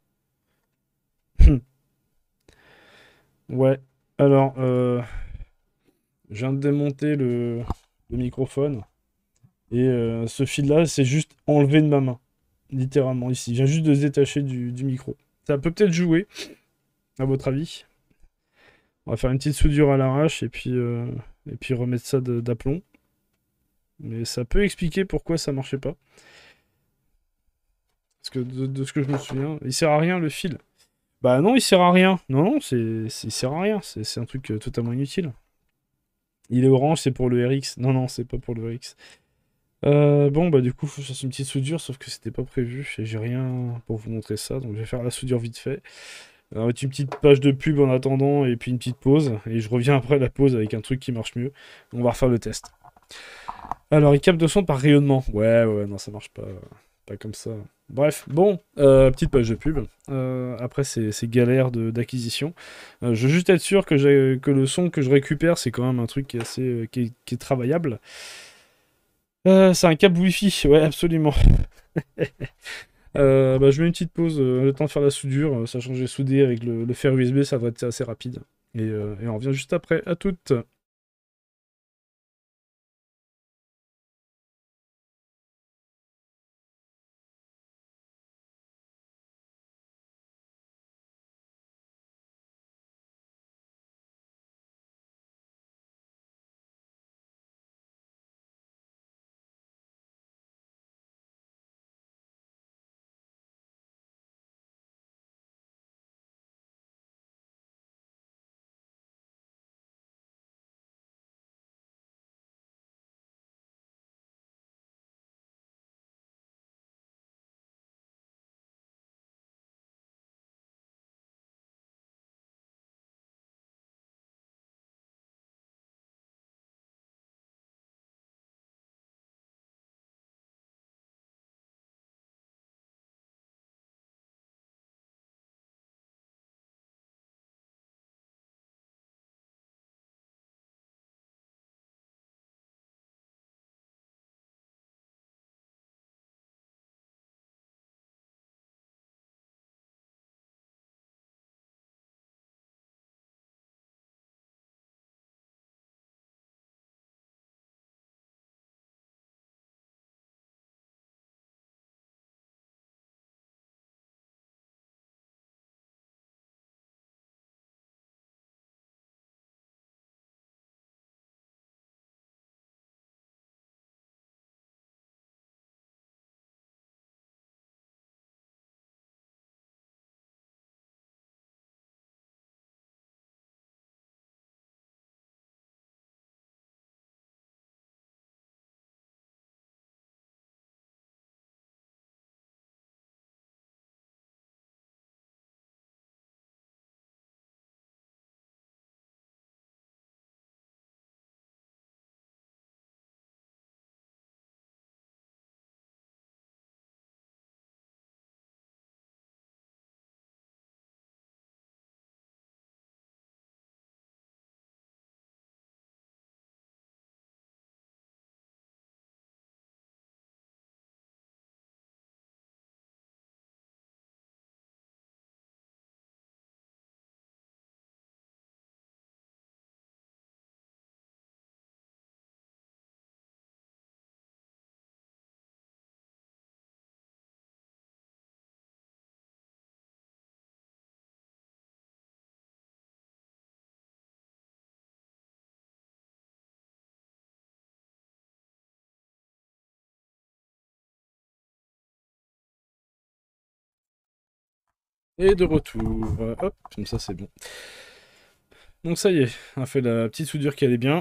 Ouais. Alors, je viens de démonter le microphone. Et ce fil-là, c'est juste enlevé de ma main. Littéralement, ici. Je viens juste de se détacher du micro. Ça peut peut-être jouer, à votre avis. On va faire une petite soudure à l'arrache et puis remettre ça d'aplomb. Mais ça peut expliquer pourquoi ça marchait pas. Parce que de ce que je me souviens, il sert à rien le fil. Bah non, il sert à rien. Non, non, il sert à rien. C'est un truc totalement inutile. Il est orange, c'est pour le RX. Non, non, c'est pas pour le RX. Bon, bah du coup, faut que je fasse une petite soudure, sauf que c'était pas prévu. Et j'ai rien pour vous montrer ça, donc je vais faire la soudure vite fait. On va mettre une petite page de pub en attendant, et puis une petite pause. Et je reviens après la pause avec un truc qui marche mieux. On va refaire le test. Alors, il capte de son par rayonnement. Ouais, ouais, non, ça marche pas. Pas comme ça. Bref, bon, petite page de pub. Après, c'est galère d'acquisition. Je veux juste être sûr que le son que je récupère, c'est quand même un truc qui est assez, qui est travaillable. C'est un câble Wi-Fi, ouais, absolument. Bah, je mets une petite pause, le temps de faire la soudure, sachant que j'ai soudé avec le fer USB, ça va être assez rapide. Et on revient juste après. À toutes. Et de retour. Hop, comme ça c'est bon. Donc ça y est, on a fait la petite soudure qui allait bien.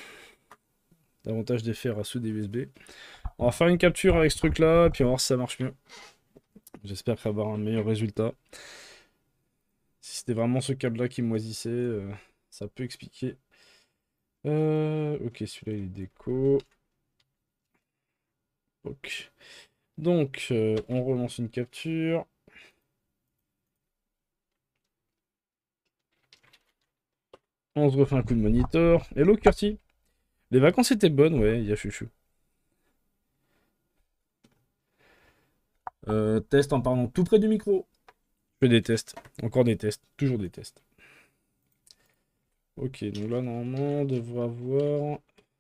Davantage d'effets à souder USB. On va faire une capture avec ce truc là, puis on va voir si ça marche mieux. J'espère avoir un meilleur résultat. Si c'était vraiment ce câble là qui moisissait, ça peut expliquer. Ok, celui-là il est déco. Ok. Donc, on relance une capture. On se refait un coup de monitor. Hello Curti. Les vacances étaient bonnes, ouais, il y a chouchou. Test en parlant tout près du micro. Je fais des tests. Encore des tests. Toujours des tests. Ok, donc là, normalement, on devrait avoir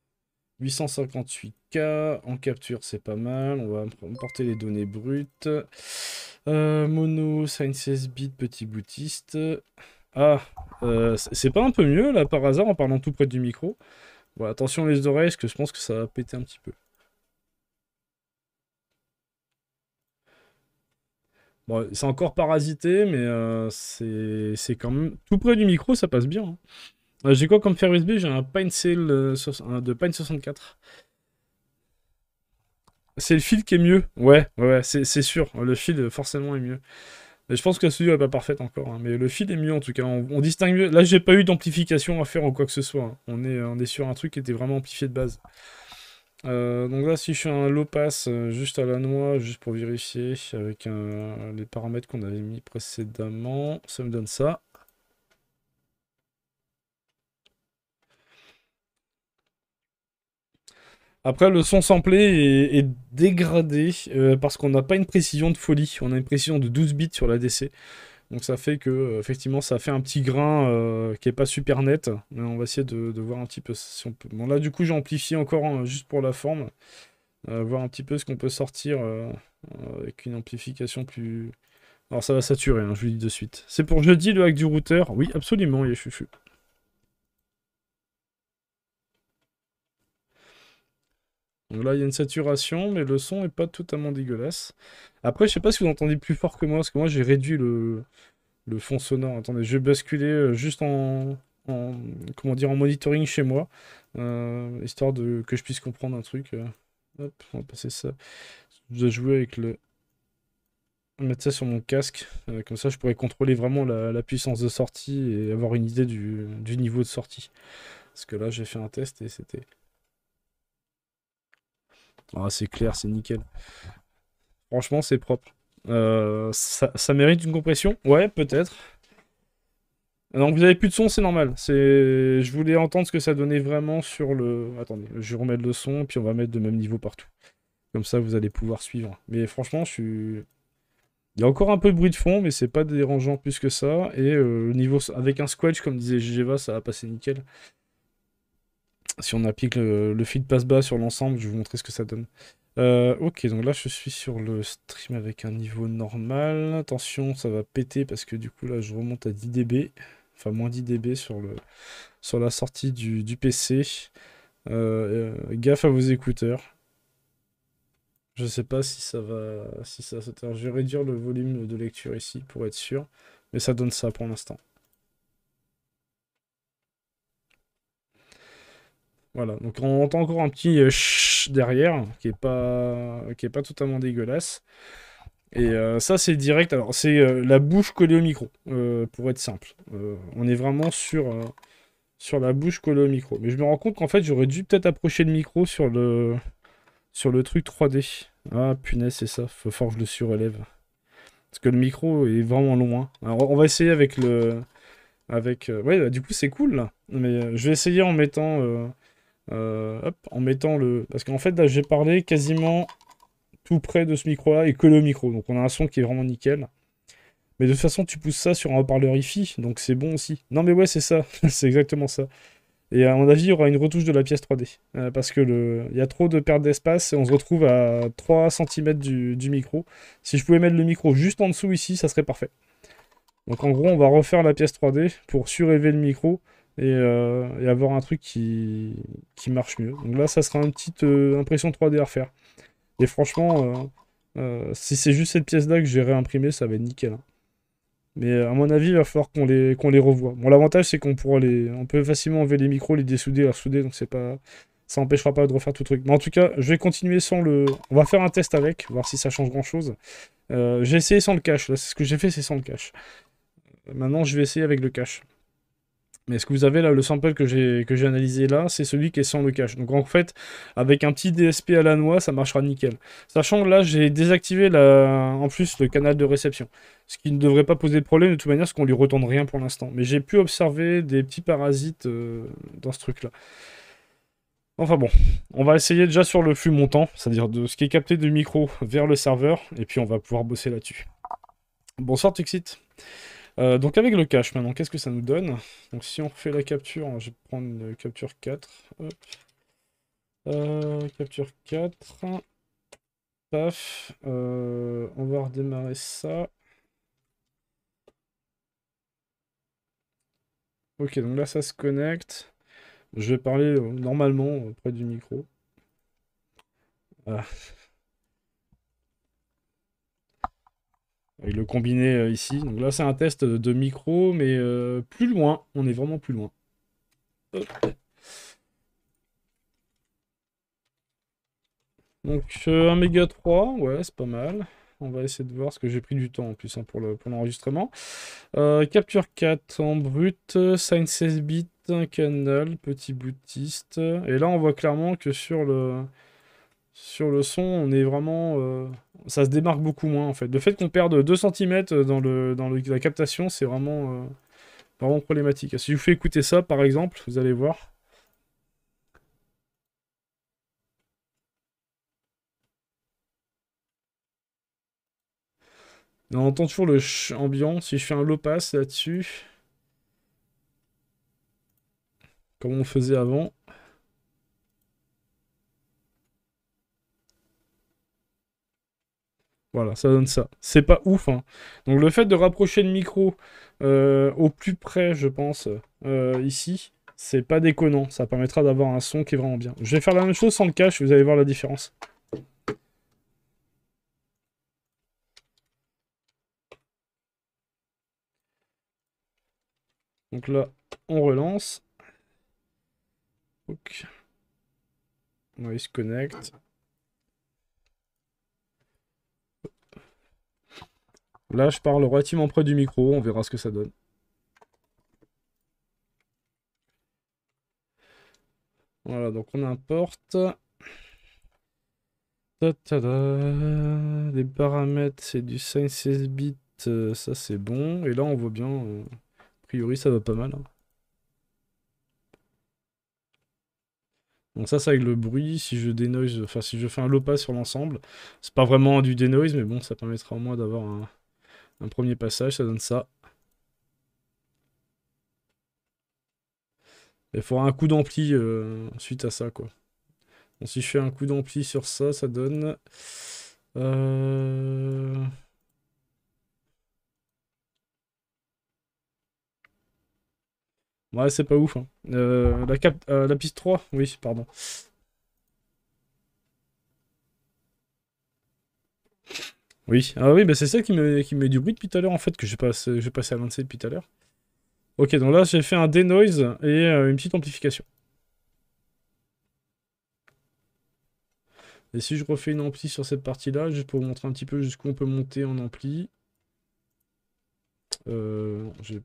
858K. En capture, c'est pas mal. On va importer les données brutes. Mono, Sine 16 bits, petit boutiste. Ah, c'est pas un peu mieux, là, par hasard, en parlant tout près du micro? Bon, attention les oreilles, parce que je pense que ça va péter un petit peu. Bon, c'est encore parasité, mais c'est quand même... Tout près du micro, ça passe bien, hein. J'ai quoi comme fer USB? J'ai un PineSail de Pine 64. C'est le fil qui est mieux. Ouais, c'est sûr. Le fil, forcément, est mieux. Mais je pense que la soudure est pas parfaite encore, hein. Mais le fil est mieux, en tout cas. On distingue mieux. Là, j'ai pas eu d'amplification à faire ou quoi que ce soit, hein. On est sur un truc qui était vraiment amplifié de base. Donc là, si je fais un low pass juste à la noix, juste pour vérifier avec les paramètres qu'on avait mis précédemment, ça me donne ça. Après, le son samplé est dégradé parce qu'on n'a pas une précision de folie. On a une précision de 12 bits sur l'ADC. Donc ça fait que, effectivement, ça fait un petit grain qui est pas super net. Mais on va essayer de voir un petit peu si on peut. Bon, là, du coup, j'ai amplifié encore juste pour la forme. Voir un petit peu ce qu'on peut sortir avec une amplification plus. Alors ça va saturer, hein, je vous le dis de suite. C'est pour jeudi le hack du routeur? Oui, absolument, il est chuchu. Donc là, il y a une saturation, mais le son est pas totalement dégueulasse. Après, je sais pas si vous entendez plus fort que moi, parce que moi, j'ai réduit le fond sonore. Attendez, je vais basculer juste comment dire, en monitoring chez moi, histoire que je puisse comprendre un truc. Hop, on va passer ça. Je dois jouer avec mettre ça sur mon casque, comme ça je pourrais contrôler vraiment la puissance de sortie et avoir une idée du niveau de sortie. Parce que là, j'ai fait un test et c'était... Ah, c'est clair, c'est nickel. Franchement, c'est propre. Ça mérite une compression? Ouais, peut-être. Donc vous avez plus de son, c'est normal. Je voulais entendre ce que ça donnait vraiment sur le... Attendez, je vais remettre le son, puis on va mettre de même niveau partout. Comme ça, vous allez pouvoir suivre. Mais franchement, je suis... Il y a encore un peu de bruit de fond, mais c'est pas dérangeant plus que ça. Et niveau... avec un squelch, comme disait Geva, ça va passer nickel. Si on applique le fil passe-bas sur l'ensemble, je vais vous montrer ce que ça donne. Ok, donc là je suis sur le stream avec un niveau normal. Attention, ça va péter parce que du coup là je remonte à 10 dB. Enfin moins 10 dB sur la sortie du PC. Gaffe à vos écouteurs. Je sais pas si ça va sauter. Alors, je vais réduire le volume de lecture ici pour être sûr. Mais ça donne ça pour l'instant. Voilà, donc on entend encore un petit chut derrière qui est pas totalement dégueulasse. Et ça, c'est direct. Alors, c'est la bouche collée au micro, pour être simple. On est vraiment sur la bouche collée au micro. Mais je me rends compte qu'en fait, j'aurais dû peut-être approcher le micro sur le truc 3D. Ah, punaise, c'est ça. Faut fort que je le surélève. Parce que le micro est vraiment loin. Alors, on va essayer avec le. Ouais, bah, du coup, c'est cool là. Mais je vais essayer en mettant. Hop, en mettant le. Parce qu'en fait, là, j'ai parlé quasiment tout près de ce micro-là et que le micro. Donc on a un son qui est vraiment nickel. Mais de toute façon, tu pousses ça sur un haut-parleur hi-fi, donc c'est bon aussi. Non mais ouais, c'est ça, c'est exactement ça. Et à mon avis, il y aura une retouche de la pièce 3D. Parce que il y a trop de perte d'espace et on se retrouve à 3 cm du micro. Si je pouvais mettre le micro juste en dessous ici, ça serait parfait. Donc en gros, on va refaire la pièce 3D pour surélever le micro et avoir un truc qui marche mieux. Donc là, ça sera une petite impression 3D à refaire. Et franchement, si c'est juste cette pièce-là que j'ai réimprimée, ça va être nickel, hein. Mais à mon avis, il va falloir qu'on les revoie. Bon, l'avantage, c'est on peut facilement enlever les micros, les dessouder, les ressouder, donc ça empêchera pas de refaire tout le truc. Mais en tout cas, je vais continuer sans le... On va faire un test avec, voir si ça change grand-chose. J'ai essayé sans le cache, là, c'est ce que j'ai fait, c'est sans le cache. Maintenant, je vais essayer avec le cache. Mais ce que vous avez là, le sample que j'ai analysé là, c'est celui qui est sans le cache. Donc en fait, avec un petit DSP à la noix, ça marchera nickel. Sachant que là, j'ai désactivé en plus le canal de réception. Ce qui ne devrait pas poser de problème de toute manière, parce qu'on lui retourne rien pour l'instant. Mais j'ai pu observer des petits parasites dans ce truc-là. Enfin bon, on va essayer déjà sur le flux montant, c'est-à-dire de ce qui est capté du micro vers le serveur, et puis on va pouvoir bosser là-dessus. Bonsoir Tuxit. Donc avec le cache maintenant, qu'est-ce que ça nous donne? Donc si on refait la capture, je vais prendre une capture 4. Hop. Capture 4. Paf. On va redémarrer ça. Ok, donc là ça se connecte. Je vais parler normalement près du micro. Ah. Avec le combiné ici. Donc là c'est un test de micro, mais plus loin. On est vraiment plus loin. Hop. Donc 1 méga 3, ouais, c'est pas mal. On va essayer de voir ce que j'ai pris du temps en plus hein, pour l'enregistrement. Capture 4 en brut, Sign 16 bits, un canal, petit boutiste. Et là, on voit clairement que sur le son, on est vraiment... ça se démarque beaucoup moins en fait. Le fait qu'on perde 2 cm la captation, c'est vraiment problématique. Si je vous fais écouter ça par exemple, vous allez voir. On entend toujours le ch ambiant. Si je fais un low pass là-dessus, comme on faisait avant. Voilà, ça donne ça. C'est pas ouf, hein. Donc le fait de rapprocher le micro au plus près, je pense, ici, c'est pas déconnant. Ça permettra d'avoir un son qui est vraiment bien. Je vais faire la même chose sans le cache, vous allez voir la différence. Donc là, on relance. Ok. Ouais, il se connecte. Là, je parle relativement près du micro, on verra ce que ça donne. Voilà, donc on importe. Les paramètres, c'est du 5-16 bits, ça c'est bon. Et là, on voit bien, a priori, ça va pas mal, hein. Donc ça, c'est avec le bruit. Si je dénoise, enfin, si je fais un low pass sur l'ensemble, c'est pas vraiment du denoise, mais bon, ça permettra au moins d'avoir un premier passage, ça donne ça. Il faudra un coup d'ampli suite à ça, quoi. Donc si je fais un coup d'ampli sur ça, ça donne... Euh... Ouais, c'est pas ouf, hein. La piste 3, oui, pardon. Oui, ah oui, bah c'est ça qui me met du bruit depuis tout à l'heure, en fait, que j'ai passé à 27 depuis tout à l'heure. Ok, donc là, j'ai fait un denoise et une petite amplification. Et si je refais une ampli sur cette partie-là, juste pour vous montrer un petit peu jusqu'où on peut monter en ampli. J'ai...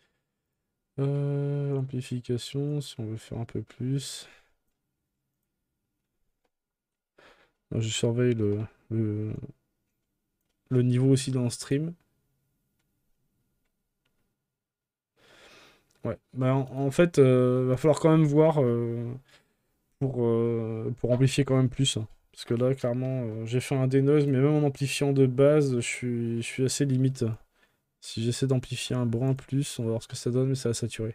amplification, si on veut faire un peu plus. Je surveille le, le niveau aussi dans le stream. Ouais, bah en fait, va falloir quand même voir pour amplifier quand même plus, hein. Parce que là, clairement, j'ai fait un denoise, mais même en amplifiant de base, je suis assez limite. Si j'essaie d'amplifier un brin plus, on va voir ce que ça donne, mais ça va saturer.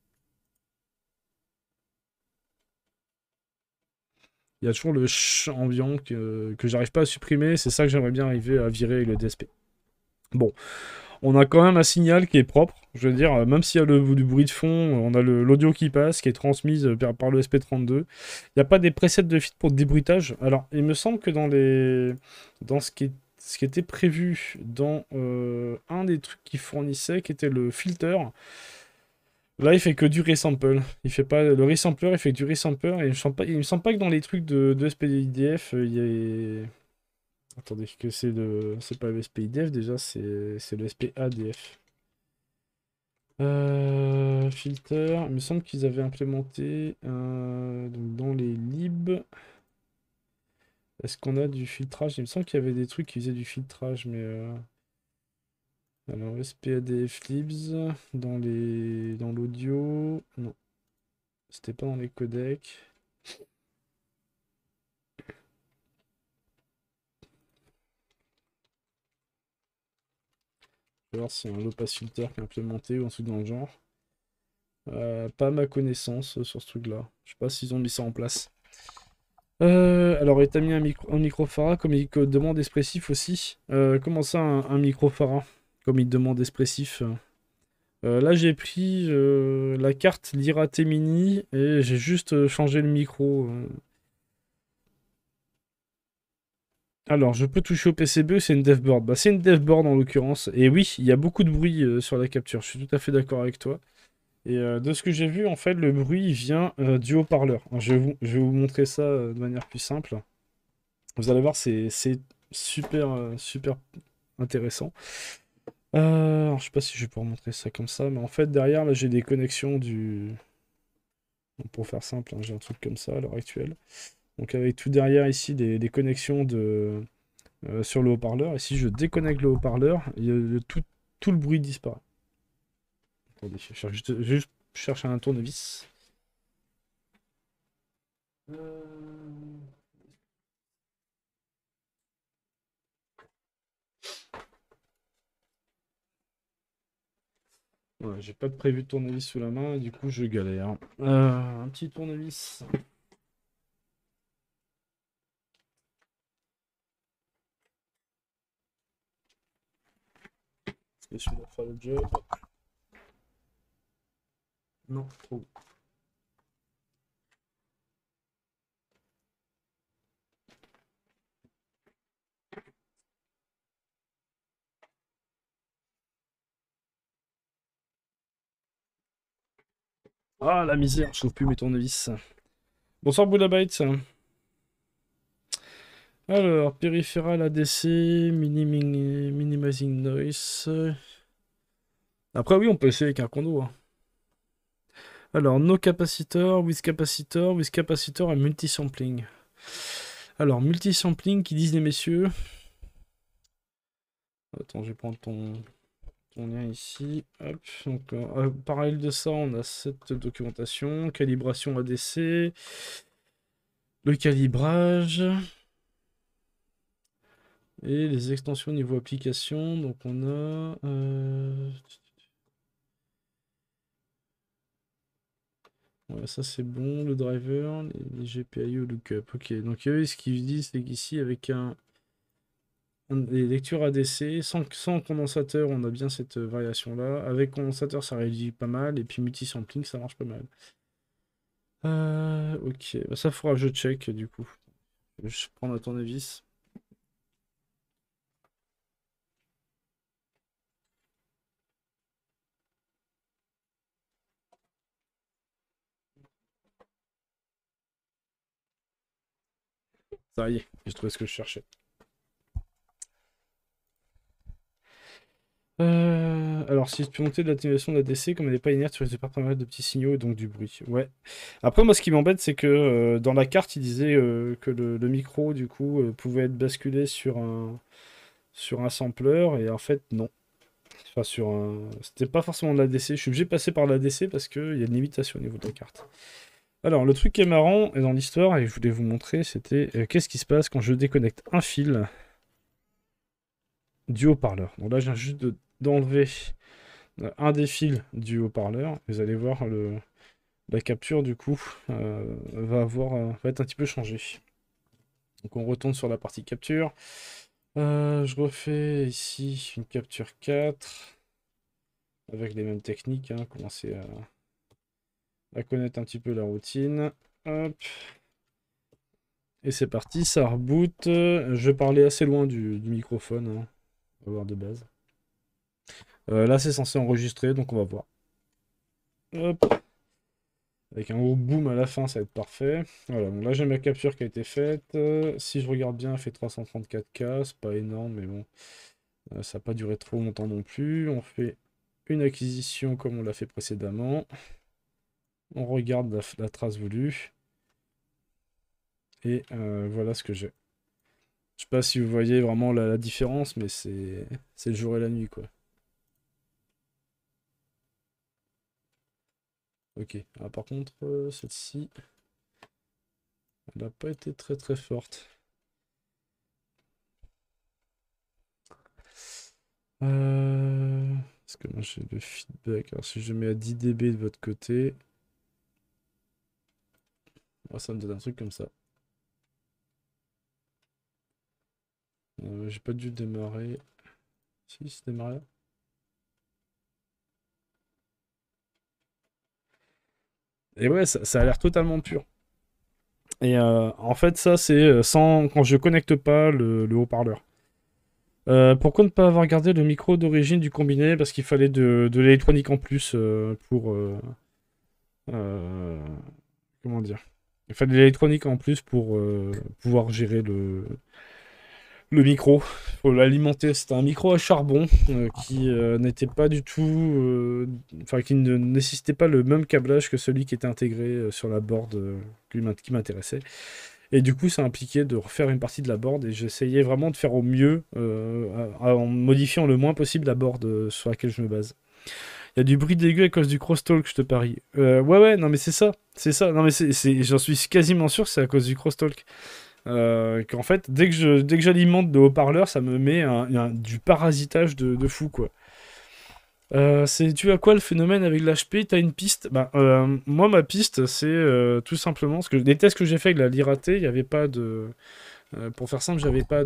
Il y a toujours le ch ambiant que j'arrive pas à supprimer, c'est ça que j'aimerais bien arriver à virer avec le DSP. Bon, on a quand même un signal qui est propre, je veux dire, même s'il y a du bruit de fond, on a l'audio qui passe, qui est transmise par le SP32. Il n'y a pas des presets de feed pour le débruitage. Alors, il me semble que dans ce qui était prévu dans un des trucs qu'il fournissait, qui était le filter, là, il fait que du resample. Il fait pas le resampler, il fait que du resampler. Et il me semble pas que dans les trucs de SPIDF, il y ait... Attendez, que c'est pas le SPIDF déjà, c'est le SPADF. Filter, il me semble qu'ils avaient implémenté donc dans les libs. Est-ce qu'on a du filtrage? Il me semble qu'il y avait des trucs qui faisaient du filtrage, mais alors SPADF libs dans l'audio, non, c'était pas dans les codecs. Je vais voir s'il y a un low pass filter qui est implémenté ou un truc dans le genre. Pas à ma connaissance sur ce truc-là. Je sais pas s'ils ont mis ça en place. Alors, il t'a mis un microphara comme il demande expressif aussi. Comment ça, un microphara comme il demande expressif? Là, j'ai pris la carte Lira Mini et j'ai juste changé le micro. Alors, je peux toucher au PCB, c'est une devboard. Bah, c'est une devboard en l'occurrence. Et oui, il y a beaucoup de bruit sur la capture. Je suis tout à fait d'accord avec toi. Et de ce que j'ai vu, en fait, le bruit vient du haut-parleur. Alors, je vais vous montrer ça de manière plus simple. Vous allez voir, c'est super, super intéressant. Alors, je sais pas si je vais pouvoir montrer ça comme ça, mais en fait, derrière, là, j'ai des connexions du... Donc, pour faire simple, hein, j'ai un truc comme ça à l'heure actuelle. Donc, avec tout derrière ici, des connexions sur le haut-parleur. Et si je déconnecte le haut-parleur, tout le bruit disparaît. Attendez, je cherche un tournevis. Ouais, j'ai pas de prévu de tournevis sous la main, du coup je galère. Un petit tournevis. Est-ce que celui-là fera le job? Non, trop. Ah la misère, je trouve plus mes tournevis. Bonsoir Boulabyte. Alors, périphéral ADC, minimizing noise. Après oui, on peut essayer avec un condo, hein. Alors, no capacitor, with capacitor et multisampling. Alors, multisampling, qui disent les messieurs. Attends, je vais prendre ton lien ici. Hop. Donc, parallèle de ça, on a cette documentation. Calibration ADC. Le calibrage. Et les extensions niveau application. Donc, on a... Ouais, ça c'est bon, le driver, les GPIO lookup. Ok, donc eux, ce qu'ils disent, c'est qu'ici, avec des lectures ADC, sans condensateur, on a bien cette variation-là. Avec condensateur, ça réduit pas mal. Et puis multisampling, ça marche pas mal. Ok, bah, ça fera je check du coup. Je prends un tournevis. Ça y est, j'ai trouvé ce que je cherchais. Alors, si tu monter de l'atténuation de la DC, comme elle n'est pas linéaire, tu risques de perdre pas mal de petits signaux et donc du bruit. Ouais. Après, moi, ce qui m'embête, c'est que dans la carte, il disait que le micro, du coup, pouvait être basculé sur un sampler, et en fait, non. Enfin, c'était pas forcément de l'ADC. Je suis obligé de passer par l'ADC parce qu'il y a une limitation au niveau de la carte. Alors, le truc qui est marrant et dans l'histoire, et je voulais vous montrer, c'était qu'est-ce qui se passe quand je déconnecte un fil du haut-parleur. Donc là, je viens juste d'enlever un des fils du haut-parleur. Vous allez voir, la capture, du coup, va être un petit peu changée. Donc on retourne sur la partie capture. Je refais ici une capture 4 avec les mêmes techniques, hein, commencer à connaître un petit peu la routine. Hop. Et c'est parti, ça reboot. Je vais parler assez loin du microphone, hein. On va voir de base. Là, c'est censé enregistrer, donc on va voir. Hop. Avec un gros boom à la fin, ça va être parfait. Voilà, donc là j'ai ma capture qui a été faite. Si je regarde bien, elle fait 334K, c'est pas énorme, mais bon, ça n'a pas duré trop longtemps non plus. On fait une acquisition comme on l'a fait précédemment. On regarde la trace voulue. Et voilà ce que j'ai. Je sais pas si vous voyez vraiment la différence, mais c'est le jour et la nuit, quoi. Ok, ah, par contre, celle-ci, elle n'a pas été très très forte. Parce que moi j'ai le feedback. Alors si je mets à 10 dB de votre côté, ça me donne un truc comme ça. J'ai pas dû démarrer. Si, c'est démarré là. Et ouais, ça a l'air totalement pur. Et en fait, ça c'est sans quand je connecte pas le haut-parleur. Pourquoi ne pas avoir gardé le micro d'origine du combiné? Parce qu'il fallait de l'électronique en plus pour... euh, comment dire? Il fallait de l'électronique en plus pour pouvoir gérer le micro. Faut l'alimenter. C'était un micro à charbon qui n'était pas du tout... Enfin, qui ne nécessitait pas le même câblage que celui qui était intégré sur la board qui m'intéressait. Et du coup, ça impliquait de refaire une partie de la board. Et j'essayais vraiment de faire au mieux en modifiant le moins possible la board sur laquelle je me base. Il y a du bruit dégueu à cause du crosstalk, je te parie. Ouais, non, mais c'est ça. C'est ça. Non, mais j'en suis quasiment sûr que c'est à cause du crosstalk. Qu'en fait, dès que j'alimente de haut-parleur, ça me met du parasitage de fou, quoi. Tu as quoi le phénomène avec l'HP? T'as une piste? Bah, moi, ma piste, c'est tout simplement, parce que les tests que j'ai fait avec la Liraté, il n'y avait pas de... pour faire simple, j'avais pas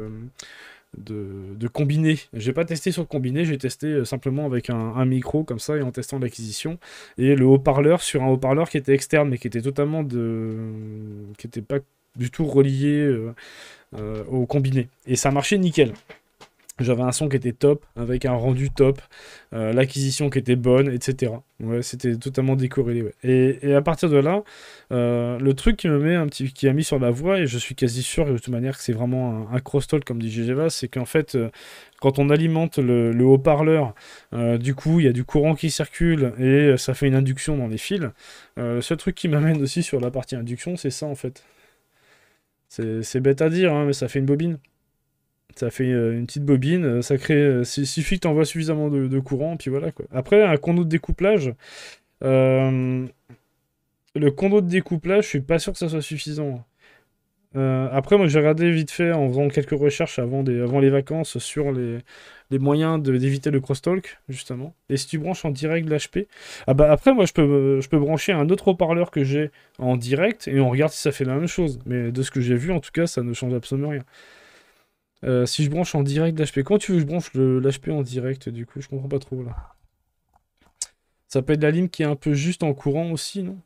de combiné. J'ai pas testé sur le combiné, j'ai testé simplement avec un micro comme ça et en testant l'acquisition. Et le haut-parleur sur un haut-parleur qui était externe mais qui était totalement qui était pas du tout relié au combiné. Et ça marchait nickel. J'avais un son qui était top, avec un rendu top, l'acquisition qui était bonne, etc. Ouais, c'était totalement décorrélé. Ouais. Et à partir de là, le truc qui me met qui a mis sur la voie, et je suis quasi sûr de toute manière que c'est vraiment un cross-talk comme dit GGVA, c'est qu'en fait, quand on alimente le haut-parleur, du coup, il y a du courant qui circule et ça fait une induction dans les fils. Le seul truc qui m'amène aussi sur la partie induction, c'est ça en fait. C'est bête à dire, hein, mais ça fait une bobine. Ça fait une petite bobine, ça crée. Il suffit que tu envoies suffisamment de courant, puis voilà quoi. Après, un condo de découplage. euh, le condo de découplage, je suis pas sûr que ça soit suffisant. Après, moi j'ai regardé vite fait en faisant quelques recherches avant les vacances sur les moyens d'éviter le crosstalk, justement. Et si tu branches en direct de l'HP. Ah bah après, moi je peux brancher un autre haut-parleur que j'ai en direct et on regarde si ça fait la même chose. Mais de ce que j'ai vu, en tout cas, ça ne change absolument rien. Si je branche en direct l'HP, quand tu veux que je branche l'HP en direct, du coup, je comprends pas trop là. Ça peut être la lime qui est un peu juste en courant aussi, non?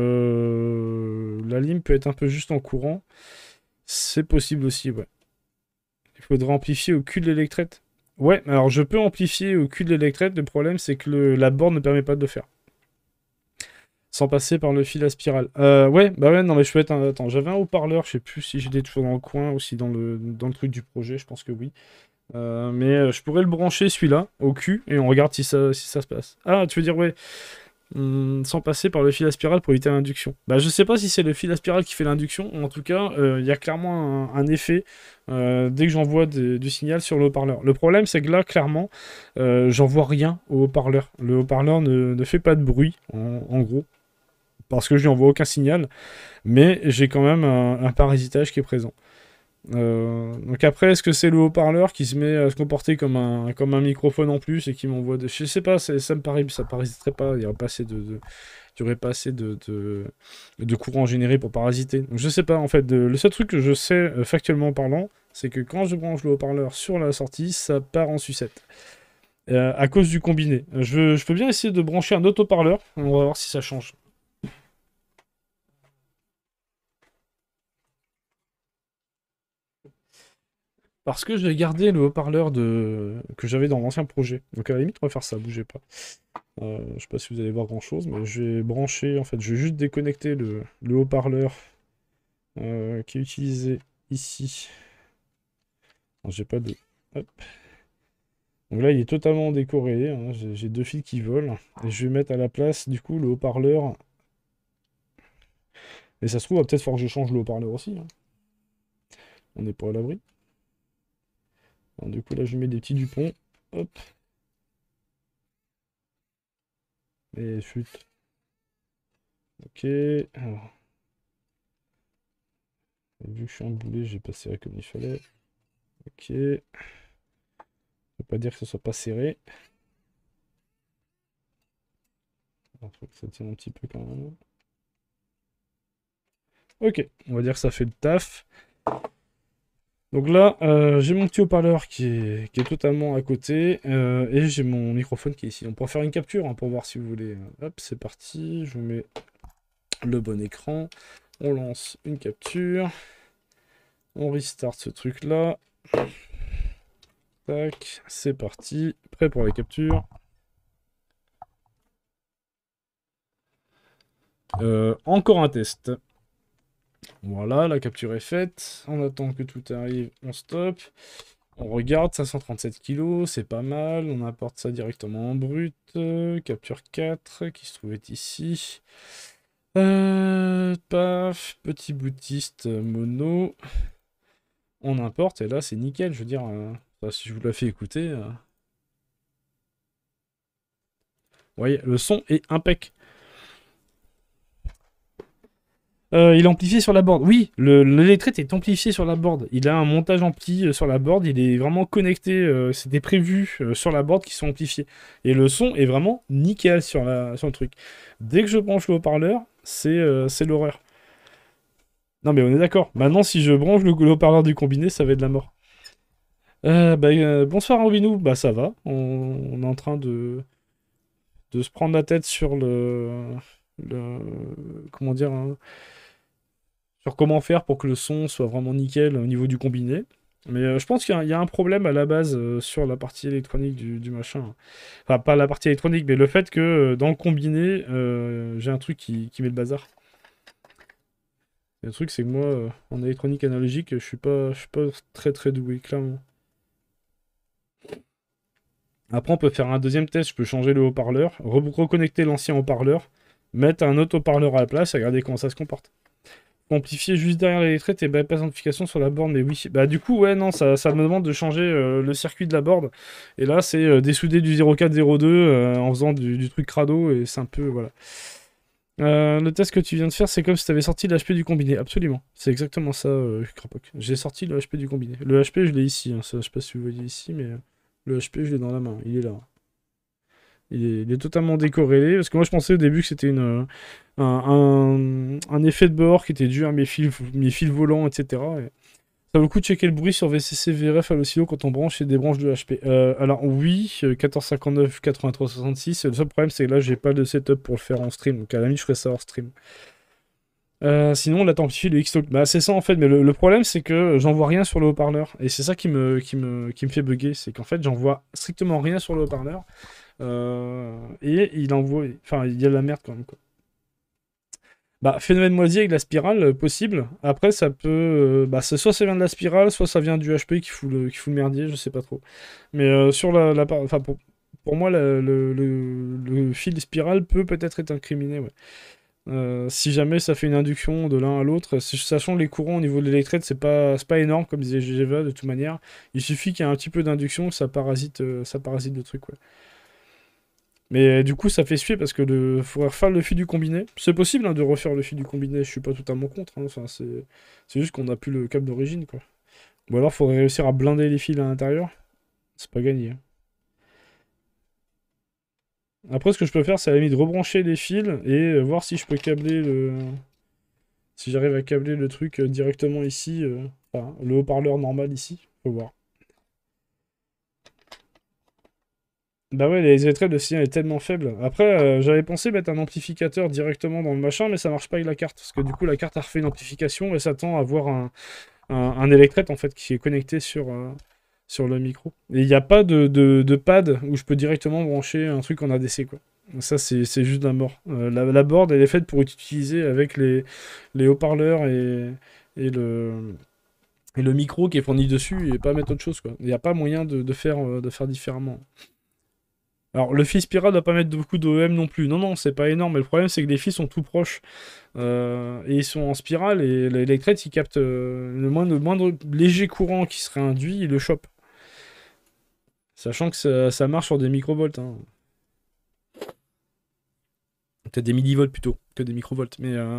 La lime peut être un peu juste en courant. C'est possible aussi, ouais. Il faudrait amplifier au cul de l'électrette. Ouais, alors je peux amplifier au cul de l'électrette, le problème c'est que la borne ne permet pas de le faire. Sans passer par le fil à spirale. Ouais, bah ouais, non mais je peux être Attends, j'avais un haut-parleur, je sais plus si j'étais toujours dans le coin ou si dans le truc du projet, je pense que oui. Mais je pourrais le brancher celui-là au cul et on regarde si ça se passe. Ah, tu veux dire, ouais, sans passer par le fil à spirale pour éviter l'induction. Bah, je sais pas si c'est le fil à spirale qui fait l'induction. En tout cas, il y a clairement un effet dès que j'envoie du signal sur le haut-parleur. Le problème, c'est que là, clairement, j'envoie rien au haut-parleur. Le haut-parleur ne fait pas de bruit, en gros, parce que je lui envoie aucun signal. Mais j'ai quand même un parasitage qui est présent. Donc après, est-ce que c'est le haut-parleur qui se met à se comporter comme un microphone en plus et qui m'envoie des... Je sais pas, ça me paraît, ça parasiterait pas, il y aurait pas assez il y aurait pas assez de courant généré pour parasiter. Donc je sais pas, en fait, le seul truc que je sais factuellement parlant, c'est que quand je branche le haut-parleur sur la sortie, ça part en sucette. À cause du combiné. Je peux bien essayer de brancher un autre haut-parleur, on va voir si ça change. Parce que j'ai gardé le haut-parleur que j'avais dans l'ancien projet. Donc à la limite, on va faire ça, bougez pas. Je sais pas si vous allez voir grand chose, mais je vais brancher, en fait, je vais juste déconnecter le haut-parleur qui est utilisé ici. J'ai pas de. Hop. Donc là, il est totalement décorrélé, hein. J'ai deux fils qui volent. Et je vais mettre à la place, du coup, le haut-parleur. Et ça se trouve, va peut-être falloir que je change le haut-parleur aussi, hein. On n'est pas à l'abri. Alors, du coup, là, je mets des petits dupons. Hop. Et chute. Ok. Alors, vu que je suis un boulet, j'ai pas serré comme il fallait. Ok. Ça veut pas dire que ce soit pas serré. Il faut que ça tienne un petit peu quand même. Ok, on va dire que ça fait le taf. Donc là, j'ai mon petit haut-parleur qui est totalement à côté. Et j'ai mon microphone qui est ici. On pourra faire une capture hein, pour voir si vous voulez. Hop, c'est parti. Je vous mets le bon écran. On lance une capture. On restart ce truc-là. Tac, c'est parti. Prêt pour la capture. Encore un test. Voilà, la capture est faite. On attend que tout arrive, on stop. On regarde, 537 kg, c'est pas mal. On importe ça directement en brut. Capture 4 qui se trouvait ici. Paf, petit boutiste mono. On importe et là c'est nickel. Je veux dire, si je vous la fais écouter. Vous voyez, le son est impec. Il est amplifié sur la board. Oui, l'électrette est amplifié sur la board. Il a un montage ampli sur la board. Il est vraiment connecté. C'était prévu sur la board qui sont amplifiés. Et le son est vraiment nickel sur le truc. Dès que je branche le haut-parleur, c'est l'horreur. Non mais on est d'accord. Maintenant, si je branche le haut-parleur du combiné, ça va être de la mort. Bonsoir Robinou. Bah ça va. On est en train de se prendre la tête sur comment dire, hein, sur comment faire pour que le son soit vraiment nickel au niveau du combiné. Mais je pense qu'il y a un problème à la base sur la partie électronique du machin. Enfin, pas la partie électronique, mais le fait que dans le combiné, j'ai un truc qui met le bazar. Et le truc, c'est que moi, en électronique analogique, je suis pas très très doué, clairement. Après, on peut faire un deuxième test. Je peux changer le haut-parleur, reconnecter l'ancien haut-parleur, mettre un autre haut-parleur à la place et regarder comment ça se comporte. Amplifier juste derrière l'électrette et bypass amplification sur la board, mais oui. Bah du coup, ouais, non, ça me demande de changer le circuit de la board. Et là, c'est dessouder du 0402 en faisant du truc crado, et c'est un peu, voilà. Le test que tu viens de faire, c'est comme si tu avais sorti le HP du combiné. Absolument. C'est exactement ça, Krapok. J'ai sorti le HP du combiné. Le HP, je l'ai ici. Hein. Ça, je sais pas si vous voyez ici, mais le HP, je l'ai dans la main. Il est là. Il est totalement décorrélé. Parce que moi, je pensais au début que c'était un effet de bord qui était dû à mes fils volants, etc. Et ça vaut le coup de checker le bruit sur VCC VRF à l'oscillo quand on branche et débranche de HP. Alors oui, 1459 83 66. Le seul problème, c'est que là, j'ai pas de setup pour le faire en stream. Donc à la limite, je ferai ça hors stream. Sinon, là, t'amplifies le X-Talk. Bah, c'est ça en fait, mais le problème, c'est que j'en vois rien sur le haut-parleur. Et c'est ça qui me fait bugger. C'est qu'en fait, j'en vois strictement rien sur le haut-parleur. Et il envoie. Enfin, il y a de la merde quand même, quoi. Bah, phénomène moisi avec la spirale, possible. Après, ça peut. Bah, soit ça vient de la spirale, soit ça vient du HP qui fout le merdier, je sais pas trop. Mais sur enfin, pour moi, le fil spirale peut-être être incriminé, ouais. Si jamais ça fait une induction de l'un à l'autre, sachant que les courants au niveau de l'électrette, c'est pas énorme, comme disait GGVA de toute manière. Il suffit qu'il y ait un petit peu d'induction, ça parasite le truc, ouais. Mais du coup, ça fait suer parce que faut refaire le fil du combiné. C'est possible hein, de refaire le fil du combiné, je suis pas totalement contre. Hein. Enfin, c'est juste qu'on a plus le câble d'origine, quoi. Ou alors, faudrait réussir à blinder les fils à l'intérieur. C'est pas gagné. Hein. Après, ce que je peux faire, c'est à la limite rebrancher les fils et voir si je peux câbler le. Si j'arrive à câbler le truc directement ici. Enfin, le haut-parleur normal ici. Faut voir. Bah ouais, les électrades, le signal est tellement faible. Après, j'avais pensé mettre un amplificateur directement dans le machin, mais ça marche pas avec la carte. Parce que du coup, la carte a refait une amplification et s'attend à avoir un électrette en fait qui est connecté sur le micro. Et il n'y a pas de pad où je peux directement brancher un truc en ADC quoi. Ça, c'est juste de la mort. La board, elle est faite pour être utilisée avec les haut-parleurs et le micro qui est fourni dessus et pas mettre autre chose quoi. Il n'y a pas moyen de faire différemment. Alors, le fil spiral doit pas mettre beaucoup d'OEM non plus. Non, non, c'est pas énorme. Mais le problème, c'est que les fils sont tout proches. Et ils sont en spirale. Et l'électrette, il capte le moindre léger courant qui serait induit, il le chope. Sachant que ça marche sur des microvolts. Hein. Peut-être des millivolts plutôt que des microvolts.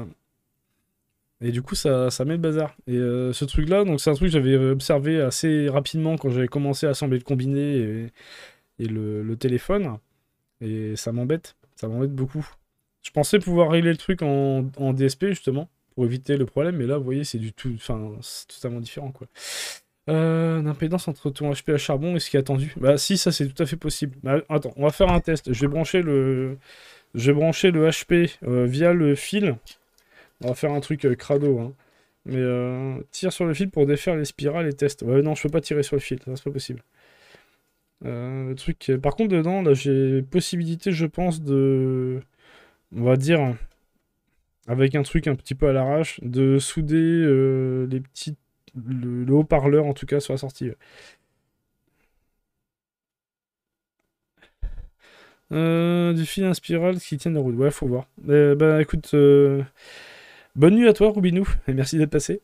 Et du coup, ça met le bazar. Et ce truc-là, donc c'est un truc que j'avais observé assez rapidement quand j'avais commencé à assembler le combiné et le téléphone. Et ça m'embête. Ça m'embête beaucoup. Je pensais pouvoir régler le truc en DSP justement pour éviter le problème, mais là vous voyez c'est du tout, enfin c'est totalement différent quoi. L'impédance entre ton HP à charbon et ce qui est attendu. Bah si ça c'est tout à fait possible. Bah, attends, on va faire un test. Je vais brancher le HP via le fil. On va faire un truc crado. Hein. Mais tire sur le fil pour défaire les spirales et test. Ouais non je peux pas tirer sur le fil, ça c'est pas possible. Le truc. Par contre dedans là j'ai possibilité je pense on va dire avec un truc un petit peu à l'arrache, de souder le haut-parleur en tout cas sur la sortie. Du fil en spirale qui tient la route. Ouais, faut voir. Bah écoute, bonne nuit à toi, Roubinou, et merci d'être passé.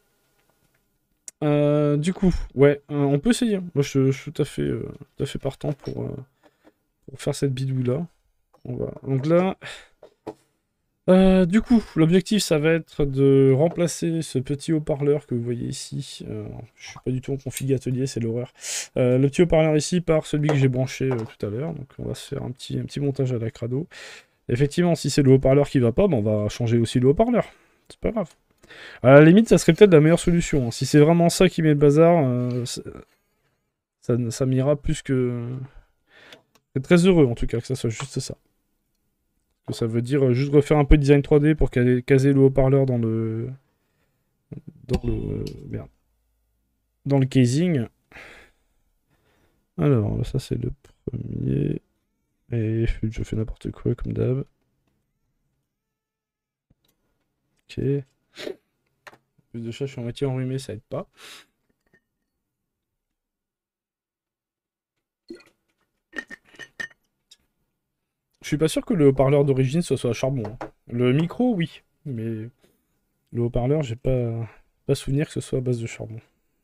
Du coup, ouais, on peut essayer. Moi, je suis tout à fait partant pour faire cette bidouille-là. Donc là, Du coup, l'objectif, ça va être de remplacer ce petit haut-parleur que vous voyez ici. Je suis pas du tout en config atelier, c'est l'horreur. Le petit haut-parleur ici par celui que j'ai branché tout à l'heure. Donc on va se faire un petit montage à la crado. Effectivement, si c'est le haut-parleur qui va pas, ben, on va changer aussi le haut-parleur. C'est pas grave. À la limite, ça serait peut-être la meilleure solution, hein. Si c'est vraiment ça qui met le bazar, ça m'ira plus que... Je serais très heureux en tout cas que ça soit juste ça. Que ça veut dire juste refaire un peu de design 3D pour caser le haut-parleur dans le... Merde. Dans le casing. Alors, ça c'est le premier. Et je fais n'importe quoi comme d'hab. Ok. Plus de chat, je suis en moitié enrhumé, ça aide pas. Je suis pas sûr que le haut-parleur d'origine soit à charbon, hein. Le micro, oui. Mais le haut-parleur, j'ai pas souvenir que ce soit à base de charbon.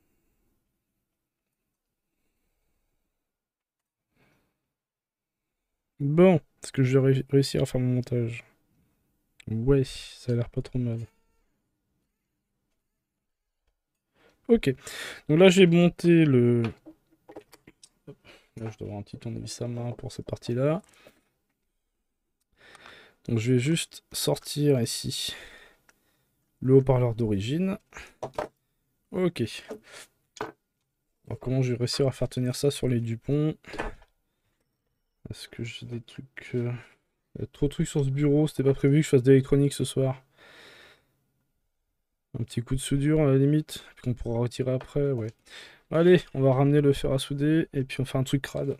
Bon, est-ce que je vais réussir à faire mon montage? Ouais, ça a l'air pas trop mal. Ok, donc là j'ai monté le... Là je dois avoir un petit tournevis à main pour cette partie-là. Donc je vais juste sortir ici le haut-parleur d'origine. Ok. Alors comment je vais réussir à faire tenir ça sur les Dupont? Est-ce que j'ai des trucs... Il y a trop de trucs sur ce bureau, c'était pas prévu que je fasse d'électronique ce soir. Un petit coup de soudure à la limite, puis qu'on pourra retirer après, ouais. Allez, on va ramener le fer à souder, et puis on fait un truc crade.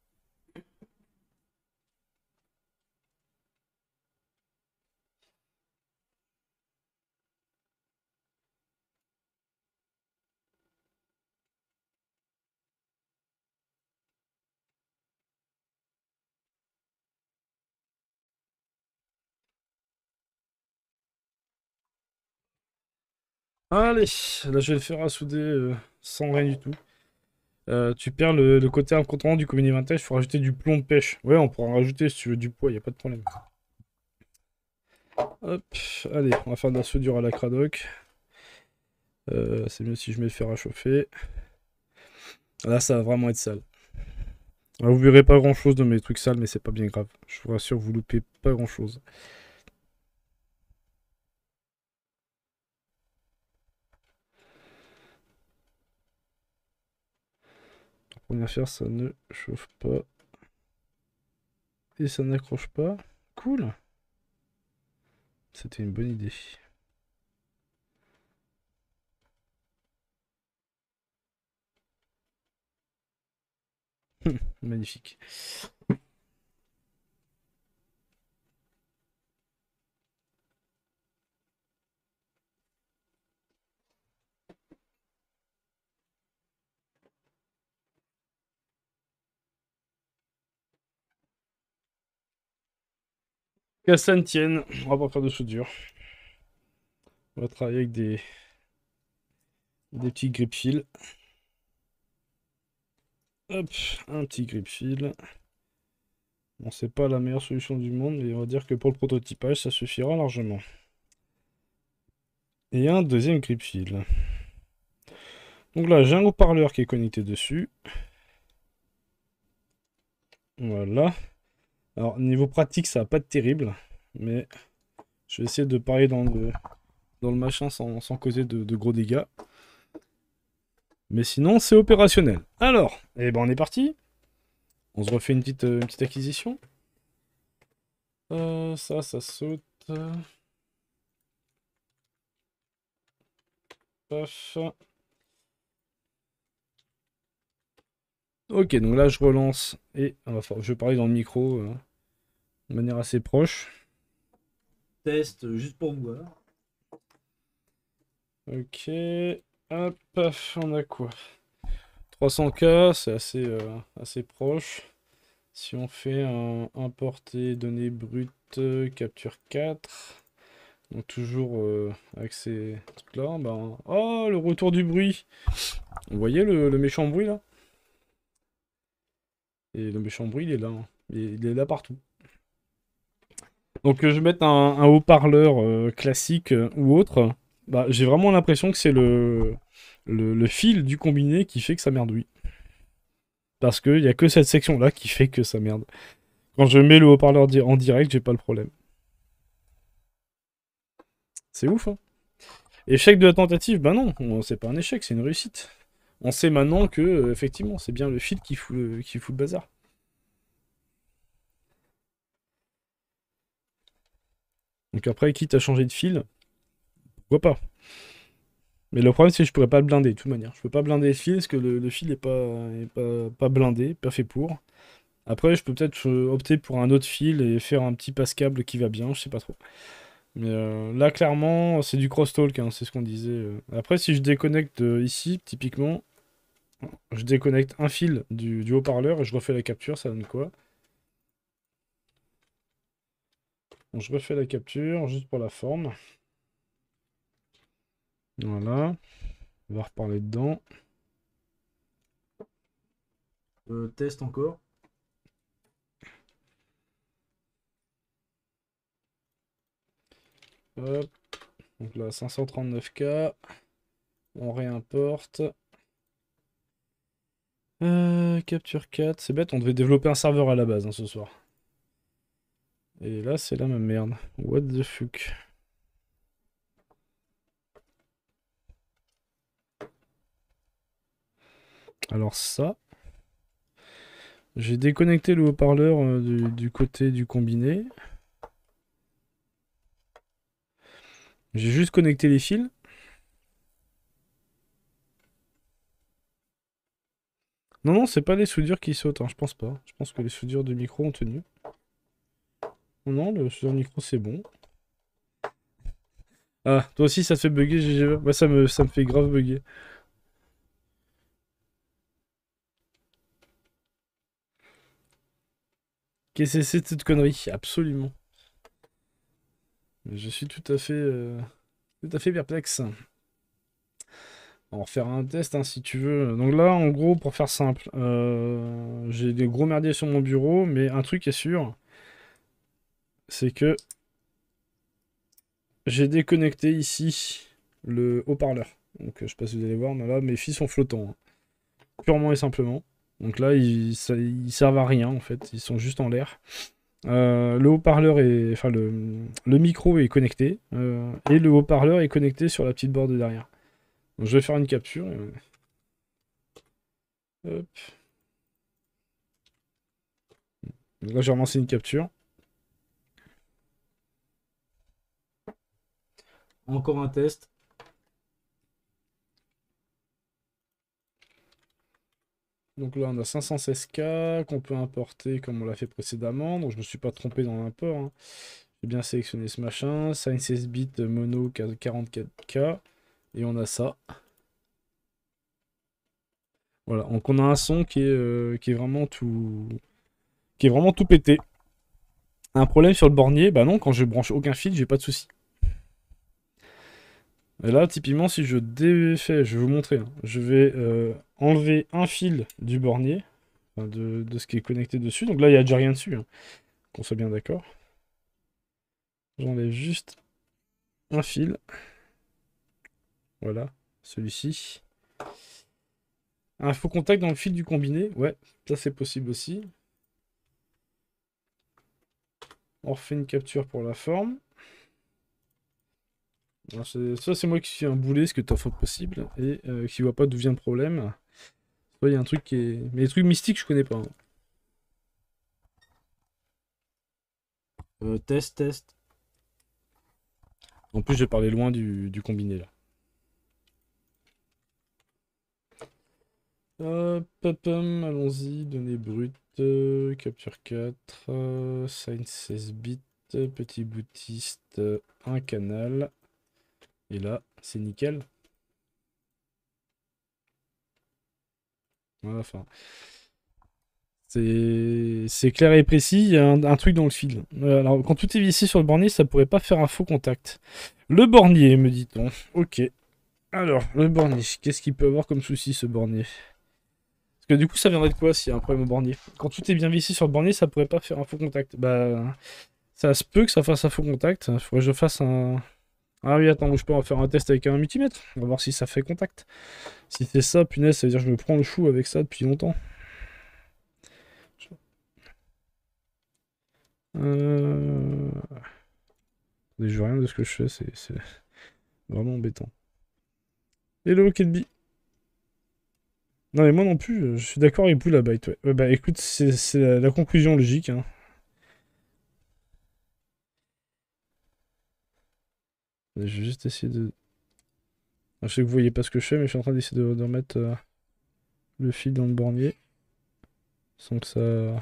Allez, là je vais le faire à souder sans rien du tout. Tu perds le côté incontournable du combiné vintage, il faut rajouter du plomb de pêche. Ouais, on pourra en rajouter si tu veux du poids, y a pas de problème. Hop, allez, on va faire de la soudure à la cradoc. C'est mieux si je mets le fer à chauffer. Là, ça va vraiment être sale. Alors, vous verrez pas grand chose de mes trucs sales, mais c'est pas bien grave. Je vous rassure, vous loupez pas grand chose. Première affaire, ça ne chauffe pas. Et ça n'accroche pas. Cool. C'était une bonne idée. Magnifique. Qu'à ça ne tienne, on va pas faire de soudure. On va travailler avec des petits grip fils. Hop, un petit grip fil. Bon, c'est pas la meilleure solution du monde, mais on va dire que pour le prototypage, ça suffira largement. Et un deuxième grip fil. Donc là, j'ai un haut-parleur qui est connecté dessus. Voilà. Alors, niveau pratique, ça va pas être terrible, mais je vais essayer de parler dans le machin sans causer de gros dégâts. Mais sinon, c'est opérationnel. Alors, eh ben on est parti. On se refait une petite acquisition. Ça saute. Paf. Ok, donc là, je relance. Et je vais parler dans le micro de manière assez proche. Test juste pour voir. Ok. Hop, paf, on a quoi? 300K, c'est assez proche. Si on fait un importer données brutes, capture 4, donc toujours avec ces trucs-là, ben... Oh, le retour du bruit! Vous voyez le méchant bruit là? Et le méchant bruit, il est là, hein. Il est là partout. Donc je vais mettre un haut-parleur classique ou autre. Bah, j'ai vraiment l'impression que c'est le fil du combiné qui fait que ça merdouille. Parce qu'il n'y a que cette section-là qui fait que ça merde. Quand je mets le haut-parleur en direct, j'ai pas le problème. C'est ouf, hein. Échec de la tentative, bah non, c'est pas un échec, c'est une réussite. On sait maintenant que, effectivement, c'est bien le fil qui fout le bazar. Donc après, quitte à changer de fil, pourquoi pas. Mais le problème, c'est que je pourrais pas le blinder, de toute manière. Je peux pas blinder le fil parce que le fil est pas blindé, pas fait pour. Après, je peux peut-être opter pour un autre fil et faire un petit passe-câble qui va bien, je sais pas trop. Mais là, clairement, c'est du crosstalk, hein, c'est ce qu'on disait. Après, si je déconnecte ici, typiquement, je déconnecte un fil du haut-parleur et je refais la capture, ça donne quoi? Bon, je refais la capture, juste pour la forme. Voilà. On va reparler dedans. Test encore. Hop. Donc là, 539K. On réimporte. Capture 4. C'est bête, on devait développer un serveur à la base, hein, ce soir. Et là, c'est la même merde. What the fuck. Alors ça, j'ai déconnecté le haut-parleur du côté du combiné. J'ai juste connecté les fils. Non, non, c'est pas les soudures qui sautent, hein, je pense pas. Je pense que les soudures de micro ont tenu. Non, non, le soudure de micro c'est bon. Ah, toi aussi ça te fait bugger, GG. Moi ça me fait grave bugger. Qu'est-ce que c'est cette connerie? Absolument. Je suis tout à fait perplexe. On va refaire un test hein, si tu veux. Donc là, en gros, pour faire simple, j'ai des gros merdiers sur mon bureau, mais un truc est sûr, c'est que j'ai déconnecté ici le haut-parleur. Donc je sais pas si vous allez voir, mais là, mes fils sont flottants, hein. Purement et simplement. Donc là, ils servent à rien en fait, ils sont juste en l'air. Le haut-parleur est. Enfin, le micro est connecté. Et le haut-parleur est connecté sur la petite board de derrière. Donc, je vais faire une capture. Hop. Donc là, j'ai relancé une capture. Encore un test. Donc là, on a 516K qu'on peut importer comme on l'a fait précédemment. Donc je me suis pas trompé dans l'import, hein. J'ai bien sélectionné ce machin. Sign 16 bits mono 44K. Et on a ça. Voilà, donc on a un son qui est vraiment tout pété. Un problème sur le bornier, bah non, quand je branche aucun fil, j'ai pas de souci. Et là, typiquement, si je défais, je vais vous montrer, hein. Je vais enlever un fil du bornier, enfin, de ce qui est connecté dessus. Donc là, il n'y a déjà rien dessus, hein, qu'on soit bien d'accord. J'enlève juste un fil. Voilà, celui-ci. Un faux contact dans le fil du combiné. Ouais, ça c'est possible aussi. On refait une capture pour la forme. Soit c'est moi qui suis un boulet, ce que t'as fait possible, et qui voit pas d'où vient le problème. Soit il y a un truc qui est. Mais les trucs mystiques, je connais pas, hein. Test, test. En plus, j'ai parlé loin du combiné là. Hop, hop, allons-y, données brutes, capture 4, sign 16 bits, petit boutiste, un canal. Et là, c'est nickel. Voilà, enfin. C'est clair et précis, il y a un truc dans le fil. Alors, quand tout est vissé sur le bornier, ça pourrait pas faire un faux contact. Le bornier, me dit-on. Ok. Alors, le bornier, qu'est-ce qu'il peut avoir comme souci, ce bornier? Parce que du coup, ça viendrait de quoi s'il y a un problème au bornier? Quand tout est bien vissé sur le bornier, ça pourrait pas faire un faux contact. Bah, Ça se peut que ça fasse un faux contact. Il faudrait que je fasse un... Ah oui, attends, je peux en faire un test avec un multimètre. On va voir si ça fait contact. Si c'est ça, punaise, ça veut dire que je me prends le chou avec ça depuis longtemps. Je vois rien de ce que je fais, c'est vraiment embêtant. Hello, Kelby. Non, mais moi non plus, je suis d'accord avec vous là-bas. Ouais. Ouais, bah écoute, c'est la conclusion logique. Hein. Je vais juste essayer de. Je sais que vous voyez pas ce que je fais, mais je suis en train d'essayer de remettre le fil dans le bornier. Sans que ça.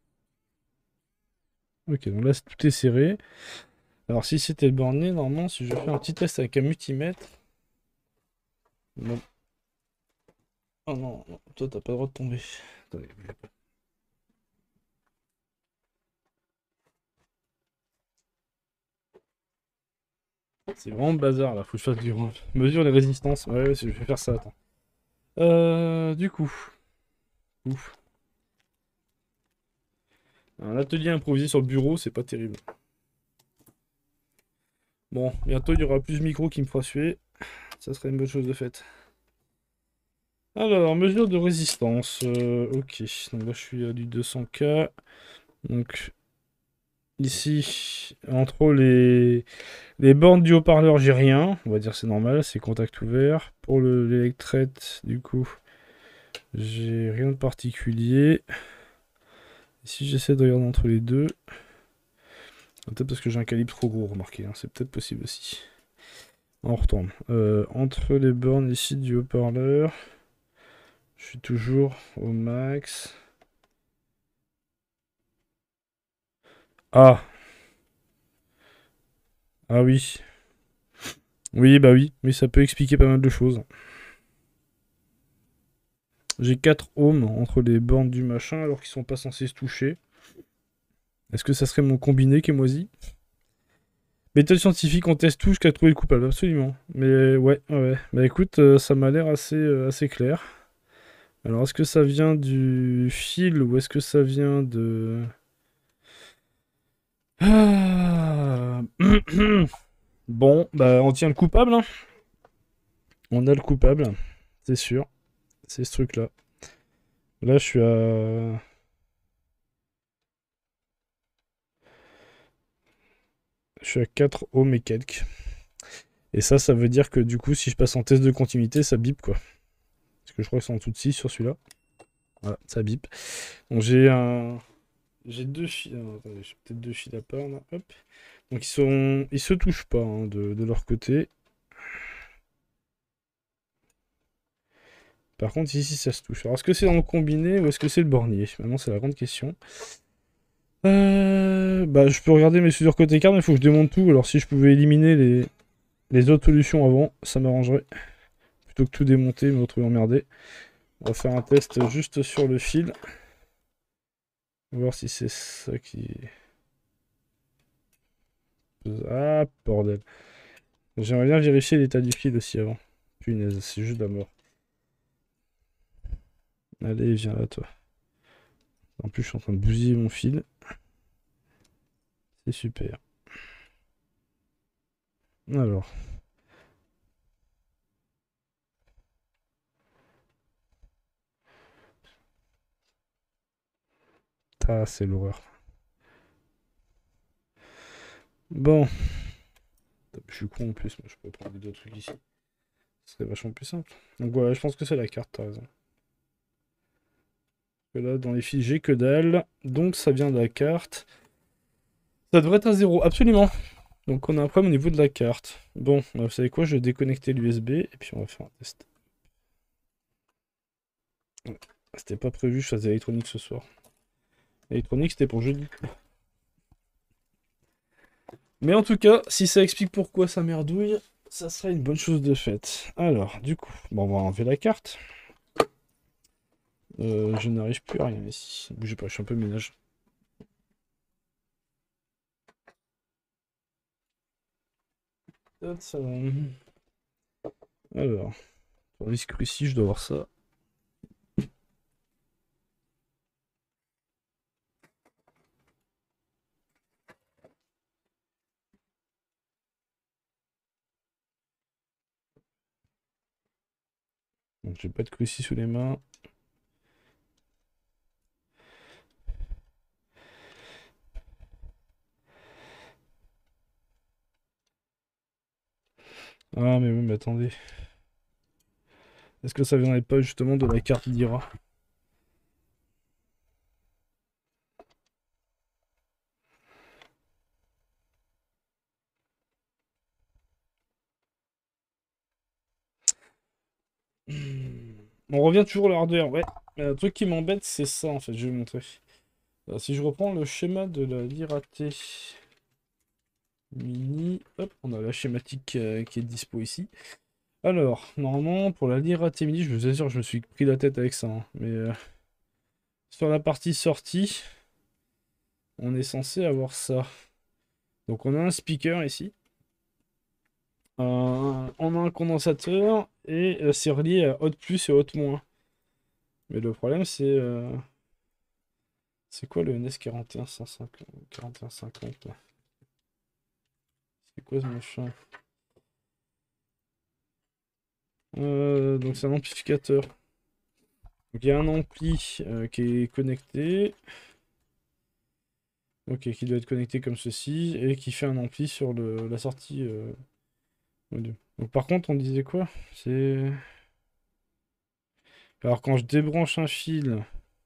Ok, donc là tout est serré. Alors si c'était le bornier, normalement, si je fais un petit test avec un multimètre. Bon. Oh non, non, toi t'as pas le droit de tomber. Attendez. C'est vraiment bazar là, faut que je fasse du mesure les résistances. Ouais, je vais faire ça, attends. Du coup. Ouf. Un atelier improvisé sur le bureau, c'est pas terrible. Bon, bientôt il y aura plus de micros qui me fera suer. Ça serait une bonne chose de faite. Alors, mesure de résistance. Ok, donc là je suis à du 200K. Donc ici, entre les bornes du haut-parleur, j'ai rien. On va dire c'est normal, c'est contact ouvert. Pour l'électrette, du coup, j'ai rien de particulier. Si j'essaie de regarder entre les deux, peut-être parce que j'ai un calibre trop gros, remarquez, hein, c'est peut-être possible aussi. On retourne. Entre les bornes ici du haut-parleur, je suis toujours au max. Ah! Ah oui. Oui, bah oui. Mais ça peut expliquer pas mal de choses. J'ai 4 ohms entre les bornes du machin alors qu'ils sont pas censés se toucher. Est-ce que ça serait mon combiné qui est moisi? Méthode scientifique, on teste tout jusqu'à trouver le coupable, absolument. Mais ouais, ouais. Bah écoute, ça m'a l'air assez clair. Alors, est-ce que ça vient du fil ou est-ce que ça vient de... Ah. Bon, bah on tient le coupable, hein. On a le coupable, c'est sûr. C'est ce truc-là. Là, je suis à... Je suis à 4 ohms et quelques. Et ça veut dire que du coup, si je passe en test de continuité, ça bip, quoi. Parce que je crois que c'est en dessous de 6 sur celui-là. Voilà, ça bip. Donc j'ai un... J'ai deux fils... Attendez, j'ai peut-être deux fils à part, là. Hop. Donc ils se touchent pas, hein, de leur côté. Par contre, ici, ça se touche. Alors, est-ce que c'est dans le combiné ou est-ce que c'est le bornier? Maintenant, c'est la grande question. Bah, je peux regarder mes soudures côté carte, mais il faut que je démonte tout. Alors, si je pouvais éliminer les autres solutions avant, ça m'arrangerait. Plutôt que tout démonter, me retrouver emmerdé. On va faire un test juste sur le fil. On va voir si c'est ça qui... Ah, bordel. J'aimerais bien vérifier l'état du fil aussi avant. Punaise, c'est juste la mort. Allez, viens là, toi. En plus, je suis en train de bousiller mon fil. C'est super. Alors. Ah, c'est l'horreur. Bon. Je suis con en plus, mais je peux prendre d'autres trucs ici. Ce serait vachement plus simple. Donc voilà, je pense que c'est la carte, t'as raison. Et là, dans les fils, j'ai que dalle. Donc ça vient de la carte. Ça devrait être un 0, absolument. Donc on a un problème au niveau de la carte. Bon, vous savez quoi, je vais déconnecter l'USB et puis on va faire un test. C'était pas prévu, que je faisais électronique ce soir. Électronique, c'était pour jeudi. Mais en tout cas, si ça explique pourquoi ça merdouille, ça serait une bonne chose de faite. Alors, du coup, bon, on va enlever la carte. Je n'arrive plus à rien ici. Bougez pas, je suis un peu ménage. Alors, pour risque ici, je dois avoir ça. Donc j'ai pas de clou-ci sous les mains. Ah mais oui, mais attendez. Est-ce que ça viendrait pas justement de la carte d'Ira? On revient toujours au hardware, ouais. Un truc qui m'embête, c'est ça en fait, je vais vous montrer. Si je reprends le schéma de la Lira T Mini, hop, on a la schématique qui est dispo ici. Alors, normalement, pour la Lira T Mini, je vous assure, je me suis pris la tête avec ça, hein, mais sur la partie sortie, on est censé avoir ça. Donc on a un speaker ici. On a un condensateur et c'est relié à Hot plus et Hot moins. Mais le problème c'est quoi le NS 4150 4150 là? C'est quoi ce machin? Donc c'est un amplificateur. Donc il y a un ampli qui est connecté. Ok, qui doit être connecté comme ceci et qui fait un ampli sur la sortie audio. Donc par contre on disait quoi? C'est... Alors quand je débranche un fil,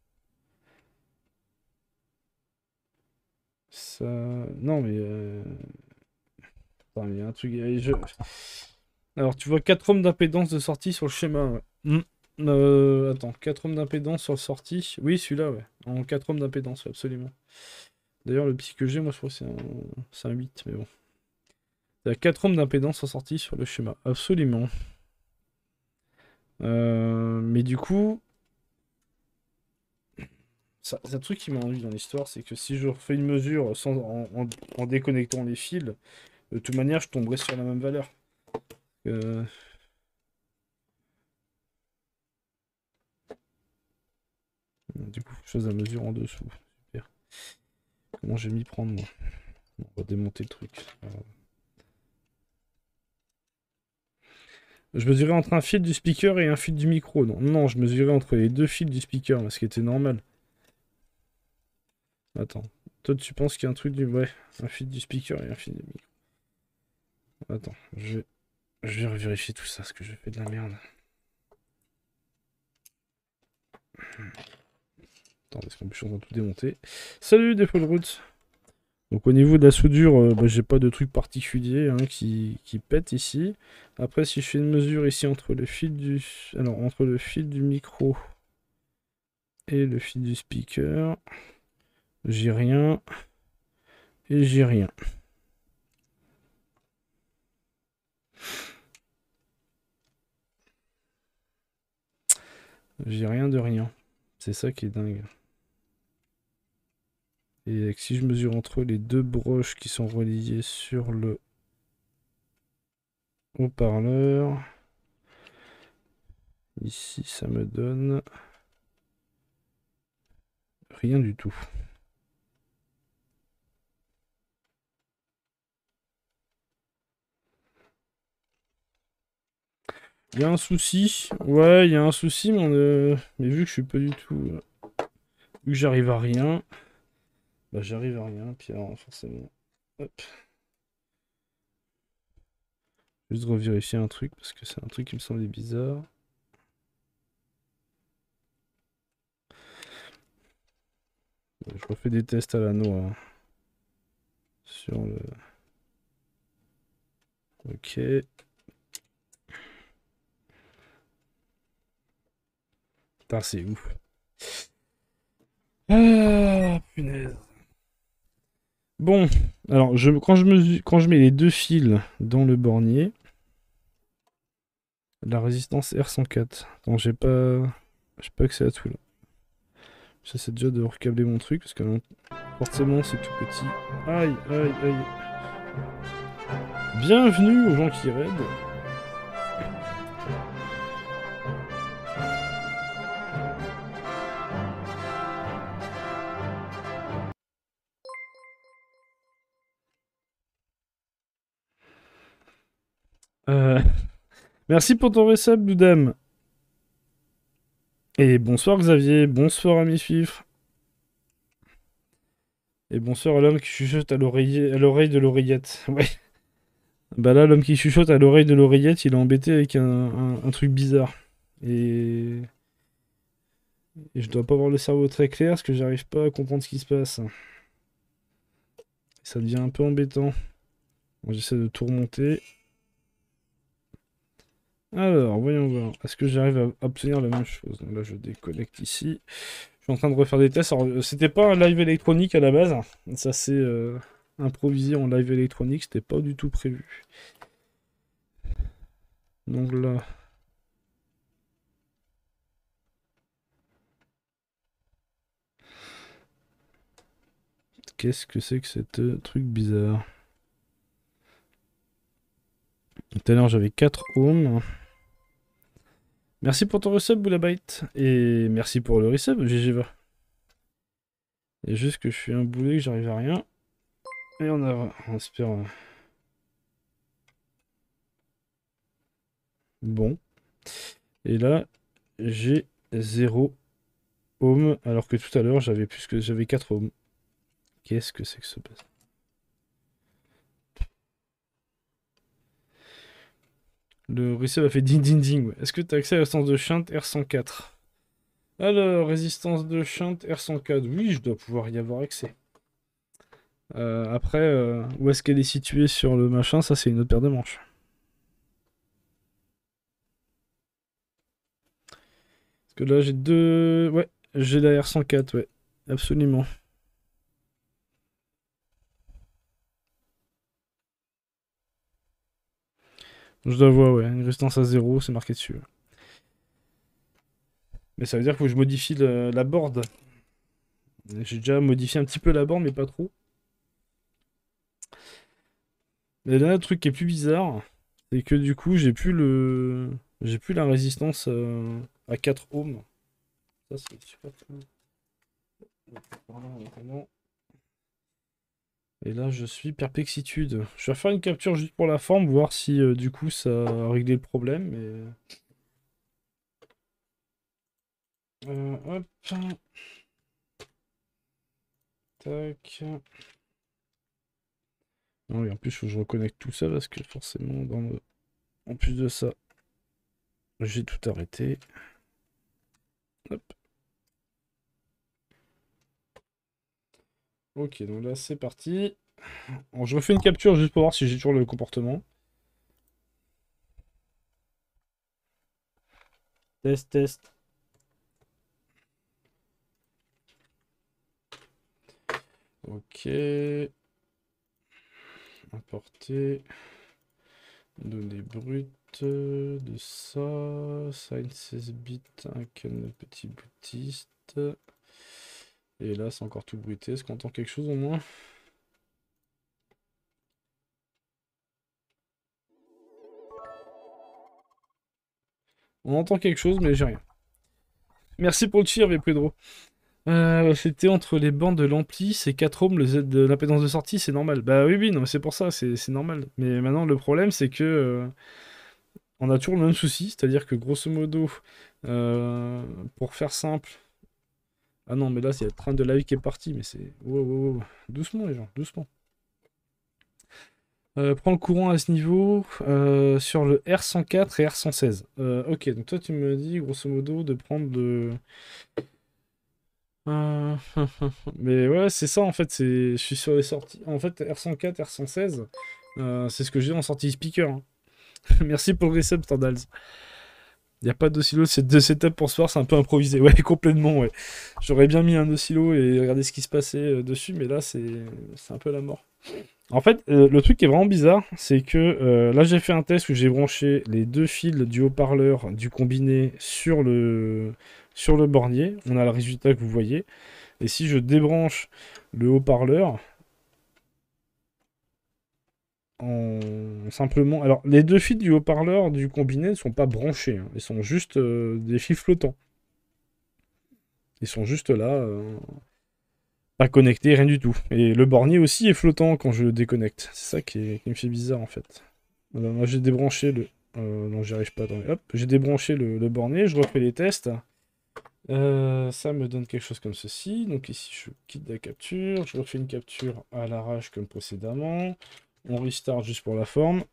ça... Non mais... Attends, il y a un truc... Alors tu vois 4 ohms d'impédance de sortie sur le schéma. Ouais. Attends, 4 ohms d'impédance sur le sortie. Oui, celui-là, ouais. En 4 ohms d'impédance, ouais, absolument. D'ailleurs, le petit que j'ai, moi je crois que c'est un 8, mais bon. Il y a 4 ohms d'impédance en sortie sur le schéma, absolument. Mais du coup, c'est un truc qui m'a envie dans l'histoire, c'est que si je refais une mesure en déconnectant les fils, de toute manière, je tomberai sur la même valeur. Euh, Du coup, faut que je fasse la mesure en dessous. Super. Comment je vais m'y prendre, moi? On va démonter le truc. Je mesurais entre un fil du speaker et un fil du micro. Non, non, je mesurais entre les deux fils du speaker, ce qui était normal. Attends. Toi, tu penses qu'il y a un truc du... Ouais, un fil du speaker et un fil du micro. Attends, je vais vérifier tout ça, parce que je fais de la merde. Attends, parce qu'en plus, je suis en train de tout démonter. Salut, Default Route. Donc au niveau de la soudure, j'ai pas de truc particulier hein, qui pète ici. Après, si je fais une mesure ici entre le fil du... Alors, entre le fil du micro et le fil du speaker, j'ai rien. Et j'ai rien. J'ai rien de rien. C'est ça qui est dingue. Et si je mesure entre les deux broches qui sont reliées sur le haut-parleur, ici ça me donne rien du tout. Il y a un souci. Ouais, il y a un souci, mais vu que je suis pas du tout... vu que j'arrive à rien, bah j'arrive à rien, puis alors forcément... Hop. Juste revérifier un truc, parce que c'est un truc qui me semblait bizarre. Je refais des tests à la noix. Sur le... Ok. Putain, c'est ouf. Ah, punaise. Bon, alors quand je mets les deux fils dans le bornier, la résistance R104. Attends, j'ai pas accès à tout là. J'essaie déjà de recabler mon truc parce que forcément c'est tout petit. Aïe, aïe, aïe. Bienvenue aux gens qui raident. Euh, Merci pour ton resub, Doudam. Et bonsoir Xavier, bonsoir ami Fifre. Et bonsoir à l'homme qui chuchote à l'oreille de l'oreillette. Ouais. Bah là, l'homme qui chuchote à l'oreille de l'oreillette, il est embêté avec un truc bizarre. Et... Et je dois pas avoir le cerveau très clair parce que j'arrive pas à comprendre ce qui se passe. Ça devient un peu embêtant. Bon, j'essaie de tout remonter. Alors, voyons voir. Est-ce que j'arrive à obtenir la même chose? Donc là, je déconnecte ici. Je suis en train de refaire des tests. Alors, c'était pas un live électronique à la base. Ça s'est improvisé en live électronique. C'était pas du tout prévu. Donc là... Qu'est-ce que c'est que ce truc bizarre? Tout à l'heure, j'avais 4 ohms. Merci pour ton resub, Boulabyte. Et merci pour le resub, GGVA. Il y a juste que je suis un boulet, que j'arrive à rien. Et on espère... Bon. Et là, j'ai 0 ohm, alors que tout à l'heure, j'avais 4 ohms. Qu'est-ce que c'est que ce bazar? Le resub a fait ding ding ding. Ouais. Est-ce que tu as accès à la résistance de shunt R104? Alors, résistance de shunt R104. Oui, je dois pouvoir y avoir accès. Après, où est-ce qu'elle est située sur le machin? Ça, c'est une autre paire de manches. Parce que là, j'ai deux... Ouais, j'ai la R104, ouais. Absolument. Je dois voir, ouais. Une résistance à 0, c'est marqué dessus. Mais ça veut dire que je modifie la board. J'ai déjà modifié un petit peu la board, mais pas trop. Mais là, le truc qui est plus bizarre, c'est que du coup, j'ai plus la résistance à 4 ohms. Ça, c'est super. Et là, je suis perplexitude. Je vais faire une capture juste pour la forme, voir si du coup ça a réglé le problème. Mais... hop. Tac. Non, et en plus, faut que je reconnecte tout ça parce que forcément, en plus de ça, j'ai tout arrêté. Hop. Ok, donc là, c'est parti. Bon, je refais une capture juste pour voir si j'ai toujours le comportement. Test, test. Ok. Importer. Données brutes de ça. Sign 16 bits, un petit boutiste. Et là, c'est encore tout bruité. Est-ce qu'on entend quelque chose au moins? On entend quelque chose, mais j'ai rien. Merci pour le cheer, Pedro. C'était entre les bandes de l'ampli, c'est 4 ohms, l'impédance de sortie, c'est normal. Bah oui, oui, non, mais c'est pour ça, c'est normal. Mais maintenant, le problème, c'est que on a toujours le même souci, c'est-à-dire que grosso modo, pour faire simple. Ah non, mais là, c'est le train de live qui est parti, mais c'est. Wow, wow, wow. Doucement, les gens, doucement. Prends le courant à ce niveau sur le R104 et R116. Ok, donc toi, tu me dis grosso modo de prendre le. Euh, Mais ouais, c'est ça en fait, je suis sur les sorties. En fait, R104, R116, c'est ce que j'ai en sortie speaker. Hein. Merci pour le reset, Tandals. Il n'y a pas d'oscillo de setup pour ce soir, c'est un peu improvisé. Ouais, complètement, ouais. J'aurais bien mis un oscillo et regardé ce qui se passait dessus, mais là, c'est un peu la mort. En fait, le truc qui est vraiment bizarre, c'est que là, j'ai fait un test où j'ai branché les deux fils du haut-parleur du combiné sur le bornier. On a le résultat que vous voyez. Et si je débranche le haut-parleur, simplement... Alors, les deux fils du haut-parleur du combiné ne sont pas branchés. Hein. Ils sont juste des fils flottants. Ils sont juste là, pas connectés, rien du tout. Et le bornier aussi est flottant quand je le déconnecte. C'est ça qui me fait bizarre, en fait. Alors, moi, j'ai débranché le... non, j'y arrive pas. Attendez. Hop, j'ai débranché le bornier, je refais les tests. Ça me donne quelque chose comme ceci. Donc ici, je quitte la capture. Je refais une capture à l'arrache comme précédemment. On restart juste pour la forme.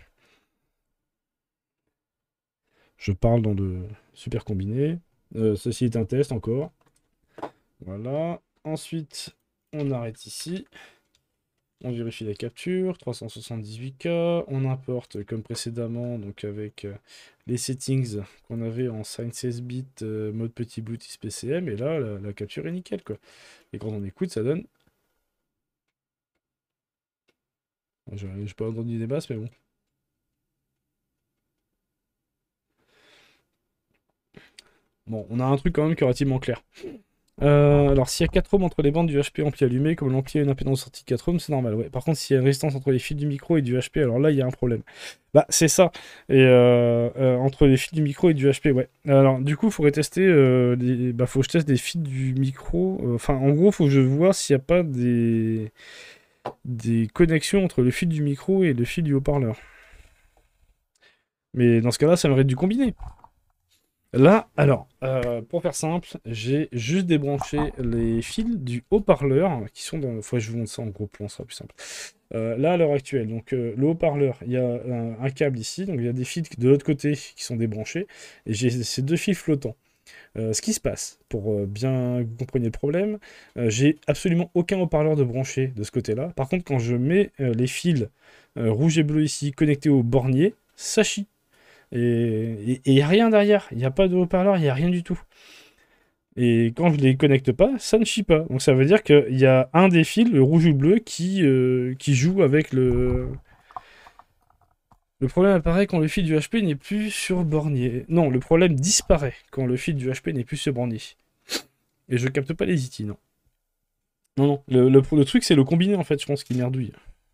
Je parle dans le super combiné. Ceci est un test encore. Voilà. Ensuite, on arrête ici. On vérifie la capture, 378K. On importe comme précédemment, donc avec les settings qu'on avait en Sign 16 bits, mode petit Bluetooth PCM. Et là, la capture est nickel, quoi. Et quand on écoute, ça donne. J'ai pas entendu des basses, mais bon. Bon, on a un truc quand même qui est relativement clair. Alors, s'il y a 4 ohms entre les bandes du HP ampli allumé, comme l'ampli a une impédance sortie de 4 ohms, c'est normal. Ouais. Par contre, s'il y a une résistance entre les fils du micro et du HP, alors là, il y a un problème. Bah, c'est ça. Et entre les fils du micro et du HP, ouais. Alors, du coup, il faudrait tester. Bah, faut que je teste des fils du micro. Enfin, en gros, faut que je vois s'il n'y a pas des connexions entre le fil du micro et le fil du haut-parleur. Mais dans ce cas-là, ça m'aurait dû combiner. Là, alors, pour faire simple, j'ai juste débranché les fils du haut-parleur qui sont dans. Faut que je vous montre ça en gros plan, ça sera plus simple. Là, à l'heure actuelle, donc le haut-parleur, il y a un câble ici, donc il y a des fils de l'autre côté qui sont débranchés, et j'ai ces deux fils flottants. Ce qui se passe, pour bien que vous compreniez le problème, j'ai absolument aucun haut-parleur de branché de ce côté-là. Par contre, quand je mets les fils rouge et bleu ici connectés au bornier, ça chie. Et il n'y a rien derrière, il n'y a pas de haut-parleur, il n'y a rien du tout. Et quand je les connecte pas, ça ne chie pas. Donc ça veut dire qu'il y a un des fils, le rouge ou le bleu, qui joue avec le... Le problème apparaît quand le fil du HP n'est plus sur bornier. Non, le problème disparaît quand le fil du HP n'est plus sur bornier. Et je capte pas les IT, non. Non, non, le truc c'est le combiné en fait, je pense, qui merdouille.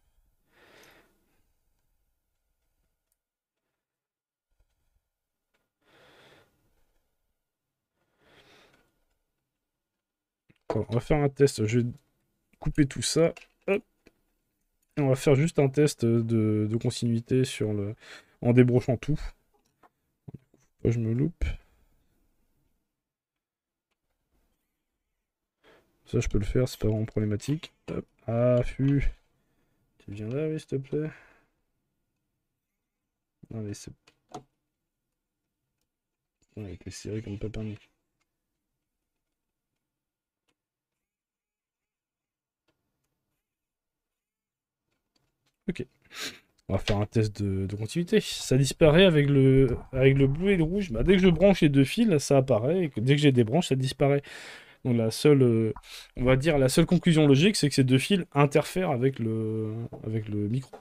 Attends, on va faire un test, je vais couper tout ça. Hop. Et on va faire juste un test de continuité sur le... en débrochant tout. Je me loupe. Ça, je peux le faire, c'est pas vraiment problématique. Hop. Ah, tu viens là, oui, s'il te plaît. Non, mais c'est. Avec les séries comme pas permis. Ok. On va faire un test de continuité. Ça disparaît avec le bleu et le rouge. Bah, dès que je branche les deux fils, ça apparaît. Et dès que j'ai des branches, ça disparaît. Donc la seule, on va dire, la seule conclusion logique, c'est que ces deux fils interfèrent avec le micro.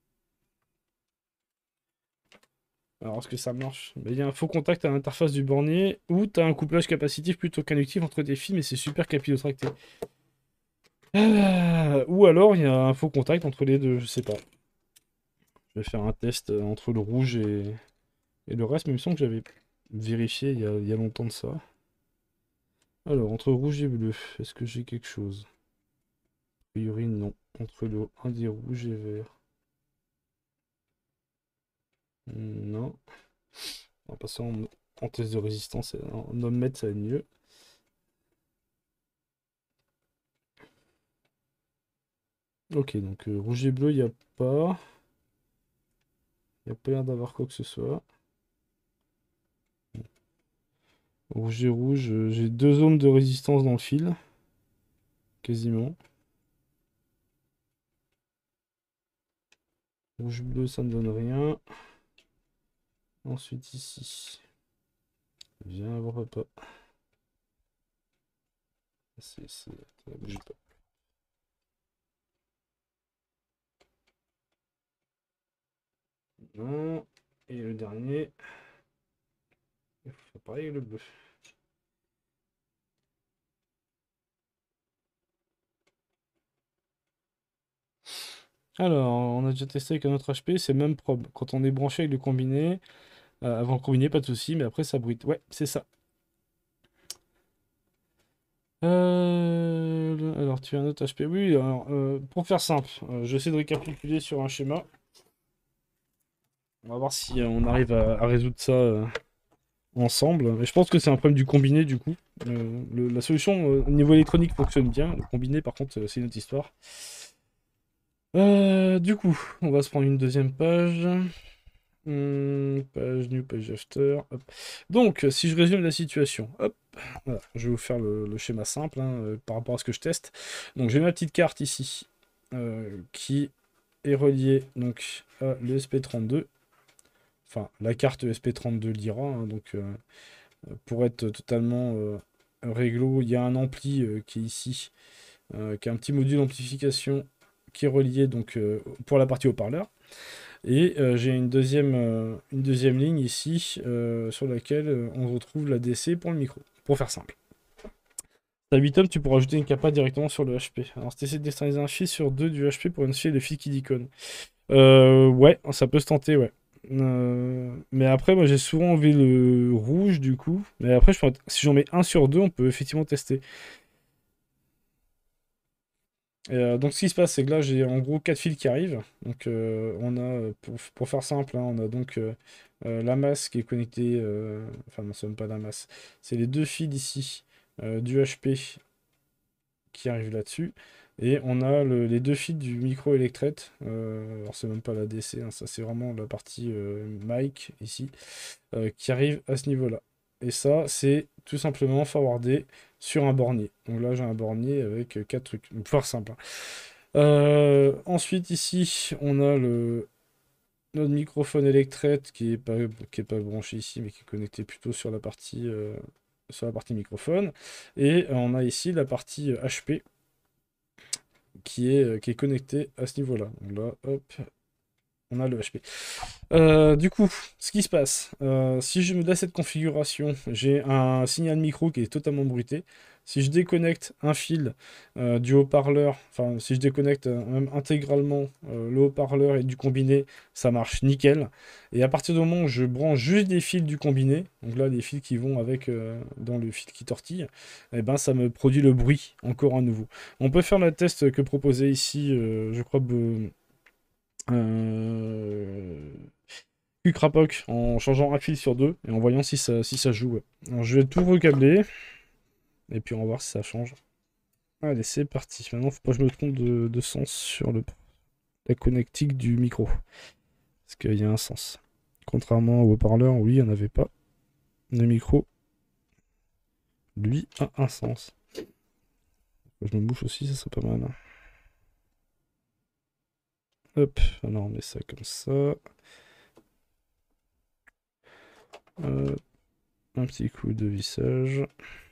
Alors, est-ce que ça marche? Il y a un faux contact à l'interface du bornier ou tu as un couplage capacitif plutôt qu'inductif entre tes fils, mais c'est super capillotracté. Ou alors il y a un faux contact entre les deux, je sais pas. Je vais faire un test entre le rouge et le reste, mais il me semble que j'avais vérifié il y a longtemps de ça. Alors, entre rouge et bleu, est-ce que j'ai quelque chose? A priori, non. Entre le un des rouges et vert. Non. On va passer en test de résistance. En ohmmètre, ça va être mieux. Ok, donc rouge et bleu, il n'y a pas. Il n'y a pas l'air d'avoir quoi que ce soit. Rouge et rouge, j'ai 2 ohms de résistance dans le fil. Quasiment. Rouge bleu, ça ne donne rien. Ensuite ici. Viens voir papa. Ça bouge pas. Non. Et le dernier. Il faut faire pareil avec le bleu. Alors, on a déjà testé avec un autre HP, c'est le même probe. Quand on est branché avec le combiné, avant le combiné, pas de souci, mais après ça bruite. Ouais, c'est ça. Alors, tu as un autre HP. Oui, alors, pour faire simple, j'essaie de récapituler sur un schéma. On va voir si on arrive à résoudre ça ensemble. Et je pense que c'est un problème du combiné du coup. La solution au niveau électronique fonctionne bien. Le combiné par contre c'est une autre histoire. Du coup, on va se prendre une deuxième page. Page new, page after. Hop. Donc, si je résume la situation, hop, voilà, je vais vous faire le schéma simple hein, par rapport à ce que je teste. Donc, j'ai ma petite carte ici qui est reliée donc à l'ESP32. Enfin, la carte ESP32 l'IRA. Hein, donc, pour être totalement réglo, il y a un ampli qui est ici, qui a un petit module d'amplification qui est relié donc pour la partie haut-parleur. Et j'ai une deuxième ligne ici sur laquelle on retrouve la DC pour le micro, pour faire simple. Ta 8 ohms, tu pourras ajouter une capa directement sur le HP. Alors, si tu essaies d'externaliser un fil sur deux du HP pour unifier le fil qui d'icône. Ouais, ça peut se tenter, ouais. Mais après, moi j'ai souvent enlevé le rouge du coup. Mais après, si j'en mets un sur deux, on peut effectivement tester. Donc ce qui se passe, c'est que là j'ai en gros 4 fils qui arrivent. Donc on a, pour faire simple, hein, on a donc la masse qui est connectée, enfin non, c'est même pas la masse, c'est les deux fils ici du HP qui arrivent là-dessus. Et on a les deux fils du micro électrette. Alors c'est même pas la DC, hein, ça c'est vraiment la partie mic ici, qui arrive à ce niveau-là. Et ça, c'est tout simplement forwardé sur un bornier. Donc là, j'ai un bornier avec 4 trucs. Donc, fort simple. Hein. Ensuite, ici, on a notre microphone électrette qui est pas branché ici, mais qui est connecté plutôt sur la partie microphone. Et on a ici la partie HP qui est connectée à ce niveau-là. Donc là, hop, on a le HP. Du coup, ce qui se passe, si je me laisse cette configuration, j'ai un signal micro qui est totalement bruité. Si je déconnecte un fil du haut-parleur, enfin si je déconnecte même intégralement le haut-parleur et du combiné, ça marche nickel. Et à partir du moment où je branche juste des fils du combiné, donc là les fils qui vont avec dans le fil qui tortille, et ben ça me produit le bruit encore à nouveau. On peut faire le test que proposait ici, je crois, euh, Crapoc en changeant un fil sur deux et en voyant si ça joue. Ouais. Alors je vais tout recabler et puis on va voir si ça change. Allez, c'est parti. Maintenant, faut pas que je me trompe de sens sur la connectique du micro. Parce qu'il y a un sens. Contrairement au haut-parleur, oui, il n'y en avait pas. Le micro, lui, a un sens. Je me bouge aussi, ça serait pas mal. Hein. Hop, alors on met ça comme ça. Un petit coup de vissage.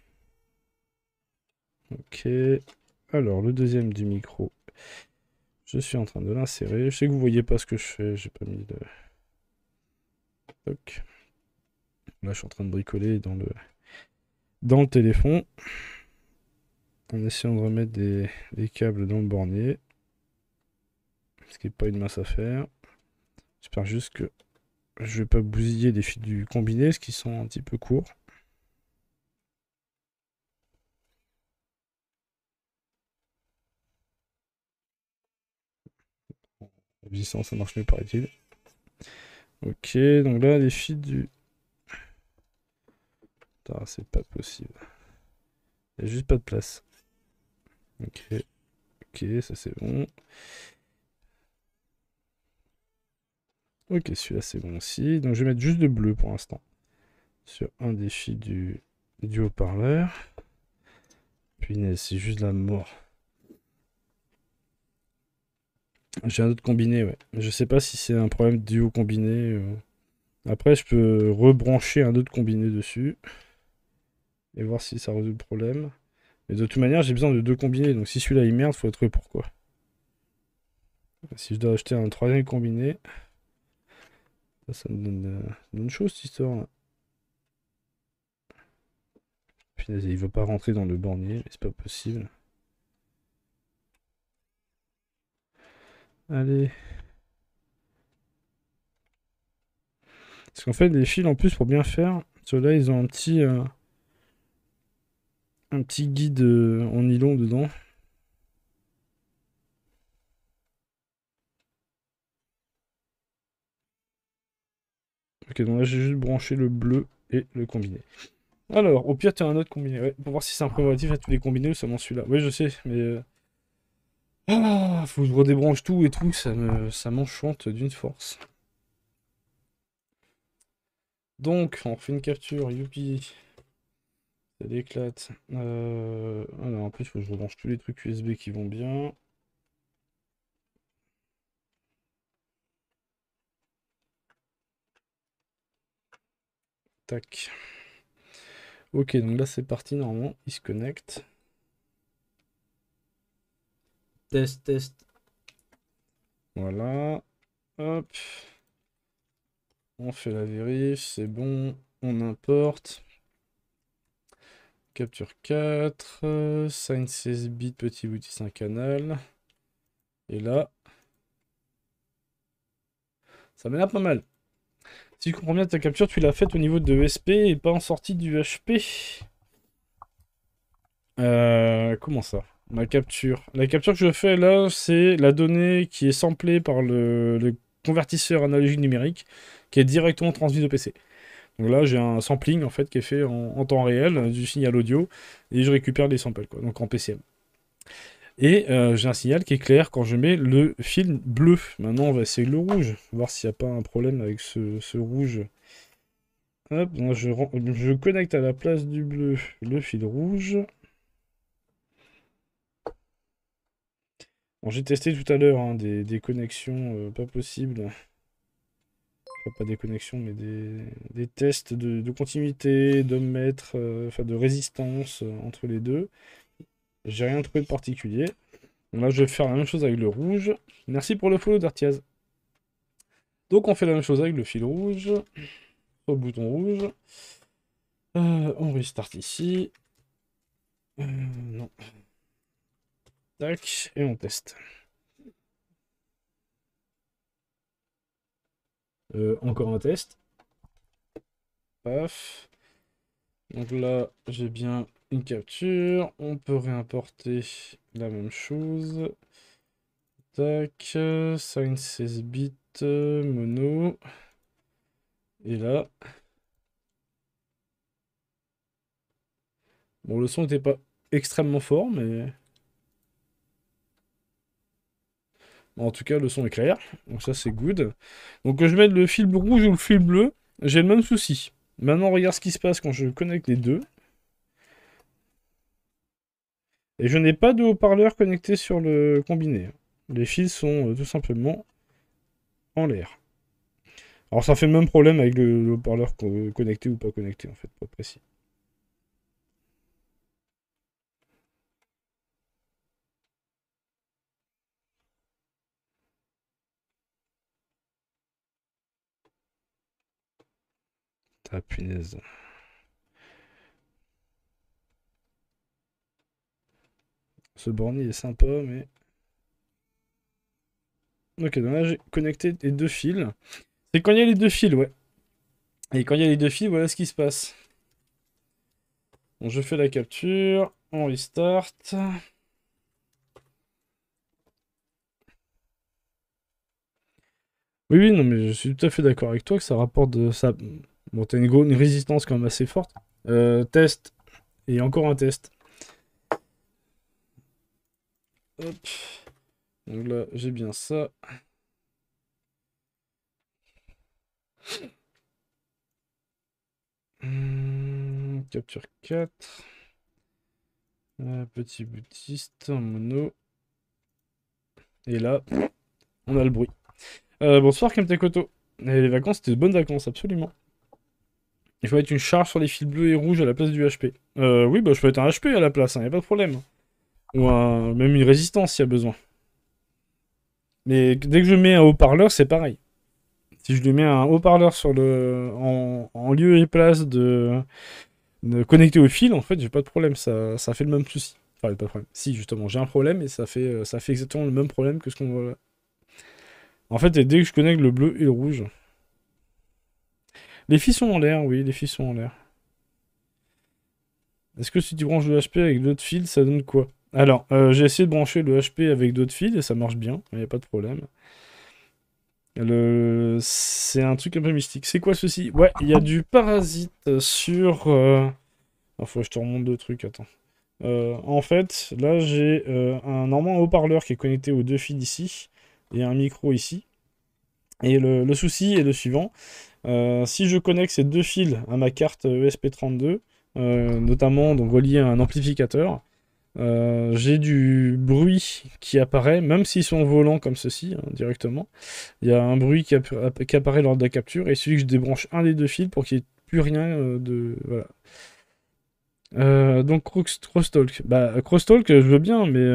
Ok. Alors, le deuxième du micro. Je suis en train de l'insérer. Je sais que vous voyez pas ce que je fais. J'ai pas mis de... Toc. Là, je suis en train de bricoler dans le téléphone. En essayant de remettre des câbles dans le bornier. Ce qui n'est pas une masse à faire. J'espère juste que je vais pas bousiller les fils du combiné, ce qui sont un petit peu courts. La résistance, ça marche mieux, paraît-il. Ok, donc là, les fils du... Putain, c'est pas possible. Il n'y a juste pas de place. Ok, ok, ça c'est bon. Ok, celui-là c'est bon aussi. Donc je vais mettre juste de bleu pour l'instant. Sur un des fils du haut-parleur. Punaise, c'est juste la mort. J'ai un autre combiné, ouais. Je sais pas si c'est un problème dû au combiné. Après, je peux rebrancher un autre combiné dessus. Et voir si ça résout le problème. Mais de toute manière, j'ai besoin de deux combinés. Donc si celui-là il merde, faut trouver pourquoi. Si je dois acheter un troisième combiné. Ça me donne chaud cette histoire là. Punaise, il veut pas rentrer dans le bornier, mais c'est pas possible. Allez. Parce qu'en fait, les fils en plus, pour bien faire, ceux-là, ils ont un petit guide en nylon dedans. Ok, donc là, j'ai juste branché le bleu et le combiné. Alors, au pire, tu as un autre combiné. Ouais, pour voir si c'est un premier relatif à tous les combinés ou seulement celui-là. Oui, je sais, mais... Ah, faut que je redébranche tout et tout, ça m'enchante d'une force. Donc, on refait une capture, youpi. Ça l'éclate. Alors, en plus, il faut que je rebranche tous les trucs USB qui vont bien. Tac. Ok, donc là, c'est parti, normalement. Il se connecte. Test, test. Voilà. Hop. On fait la vérif, c'est bon. On importe. Capture 4. Sign 16 bits, petit bout 5 canal. Et là, ça m'a l'air pas mal. Si je comprends bien, ta capture, tu l'as faite au niveau de ESP et pas en sortie du HP. Comment ça? Ma capture. La capture que je fais là, c'est la donnée qui est samplée par le convertisseur analogique numérique qui est directement transmise au PC. Donc là, j'ai un sampling en fait qui est fait en temps réel du signal audio et je récupère les samples quoi, donc en PCM. Et j'ai un signal qui est clair quand je mets le fil bleu. Maintenant, on va essayer le rouge, voir s'il n'y a pas un problème avec ce rouge. Hop, moi je connecte à la place du bleu le fil rouge. Bon, j'ai testé tout à l'heure hein, des connexions pas possibles. Enfin, pas des connexions, mais des tests de continuité, d'ohmmètre, enfin de résistance entre les deux. J'ai rien trouvé de particulier. Donc là, je vais faire la même chose avec le rouge. Merci pour le follow d'Artiaz. Donc on fait la même chose avec le fil rouge. Au bouton rouge. On restart ici. Non. Tac, et on teste. Encore un test. Paf. Donc là, j'ai bien une capture. On peut réimporter la même chose. Tac. Sign 16 bits. Mono. Et là. Bon, le son n'était pas extrêmement fort, mais... En tout cas, le son est clair. Donc ça, c'est good. Donc que je mette le fil rouge ou le fil bleu, j'ai le même souci. Maintenant, regarde ce qui se passe quand je connecte les deux. Et je n'ai pas de haut-parleur connecté sur le combiné. Les fils sont tout simplement en l'air. Alors ça fait le même problème avec le haut-parleur connecté ou pas connecté en fait, pas précis. Ah punaise. Ce borny est sympa, mais... Ok, donc là j'ai connecté les deux fils. C'est quand il y a les deux fils, ouais. Et quand il y a les deux fils, voilà ce qui se passe. Bon, je fais la capture, on restart. Oui, oui, non, mais je suis tout à fait d'accord avec toi que ça rapporte de ça. Bon, t'as une résistance quand même assez forte. Test. Et encore un test. Hop. Donc là, j'ai bien ça. Capture 4. Petit boutiste en mono. Et là, on a le bruit. Bonsoir Kamtekoto. Et les vacances, c'était de bonnes vacances, absolument. Il faut mettre une charge sur les fils bleus et rouges à la place du HP. Oui, bah je peux mettre un HP à la place, y a pas de problème. Ou même une résistance s'il y a besoin. Mais dès que je mets un haut-parleur, c'est pareil. Si je lui mets un haut-parleur sur en lieu et place de connecter au fil, en fait, j'ai pas de problème. Ça fait le même souci. Enfin, pas de problème. Si, justement, j'ai un problème et ça fait exactement le même problème que ce qu'on voit là. En fait, dès que je connecte le bleu et le rouge. Les fils sont en l'air, oui, les fils sont en l'air. Est-ce que si tu branches le HP avec d'autres fils, ça donne quoi? Alors, j'ai essayé de brancher le HP avec d'autres fils et ça marche bien, il n'y a pas de problème. C'est un truc un peu mystique. C'est quoi ceci? Ouais, il y a du parasite sur... Ah, faut que je te remonte deux trucs, attends. En fait, là, j'ai normalement un haut-parleur qui est connecté aux deux fils ici, et un micro ici. Et le souci est le suivant. Si je connecte ces deux fils à ma carte ESP32, notamment donc relié à un amplificateur, j'ai du bruit qui apparaît, même s'ils sont volants comme ceci, hein, directement. Il y a un bruit qui apparaît lors de la capture, et il suffit que je débranche un des deux fils pour qu'il n'y ait plus rien de... Voilà. Donc Crosstalk. Bah, Crosstalk, je veux bien, mais...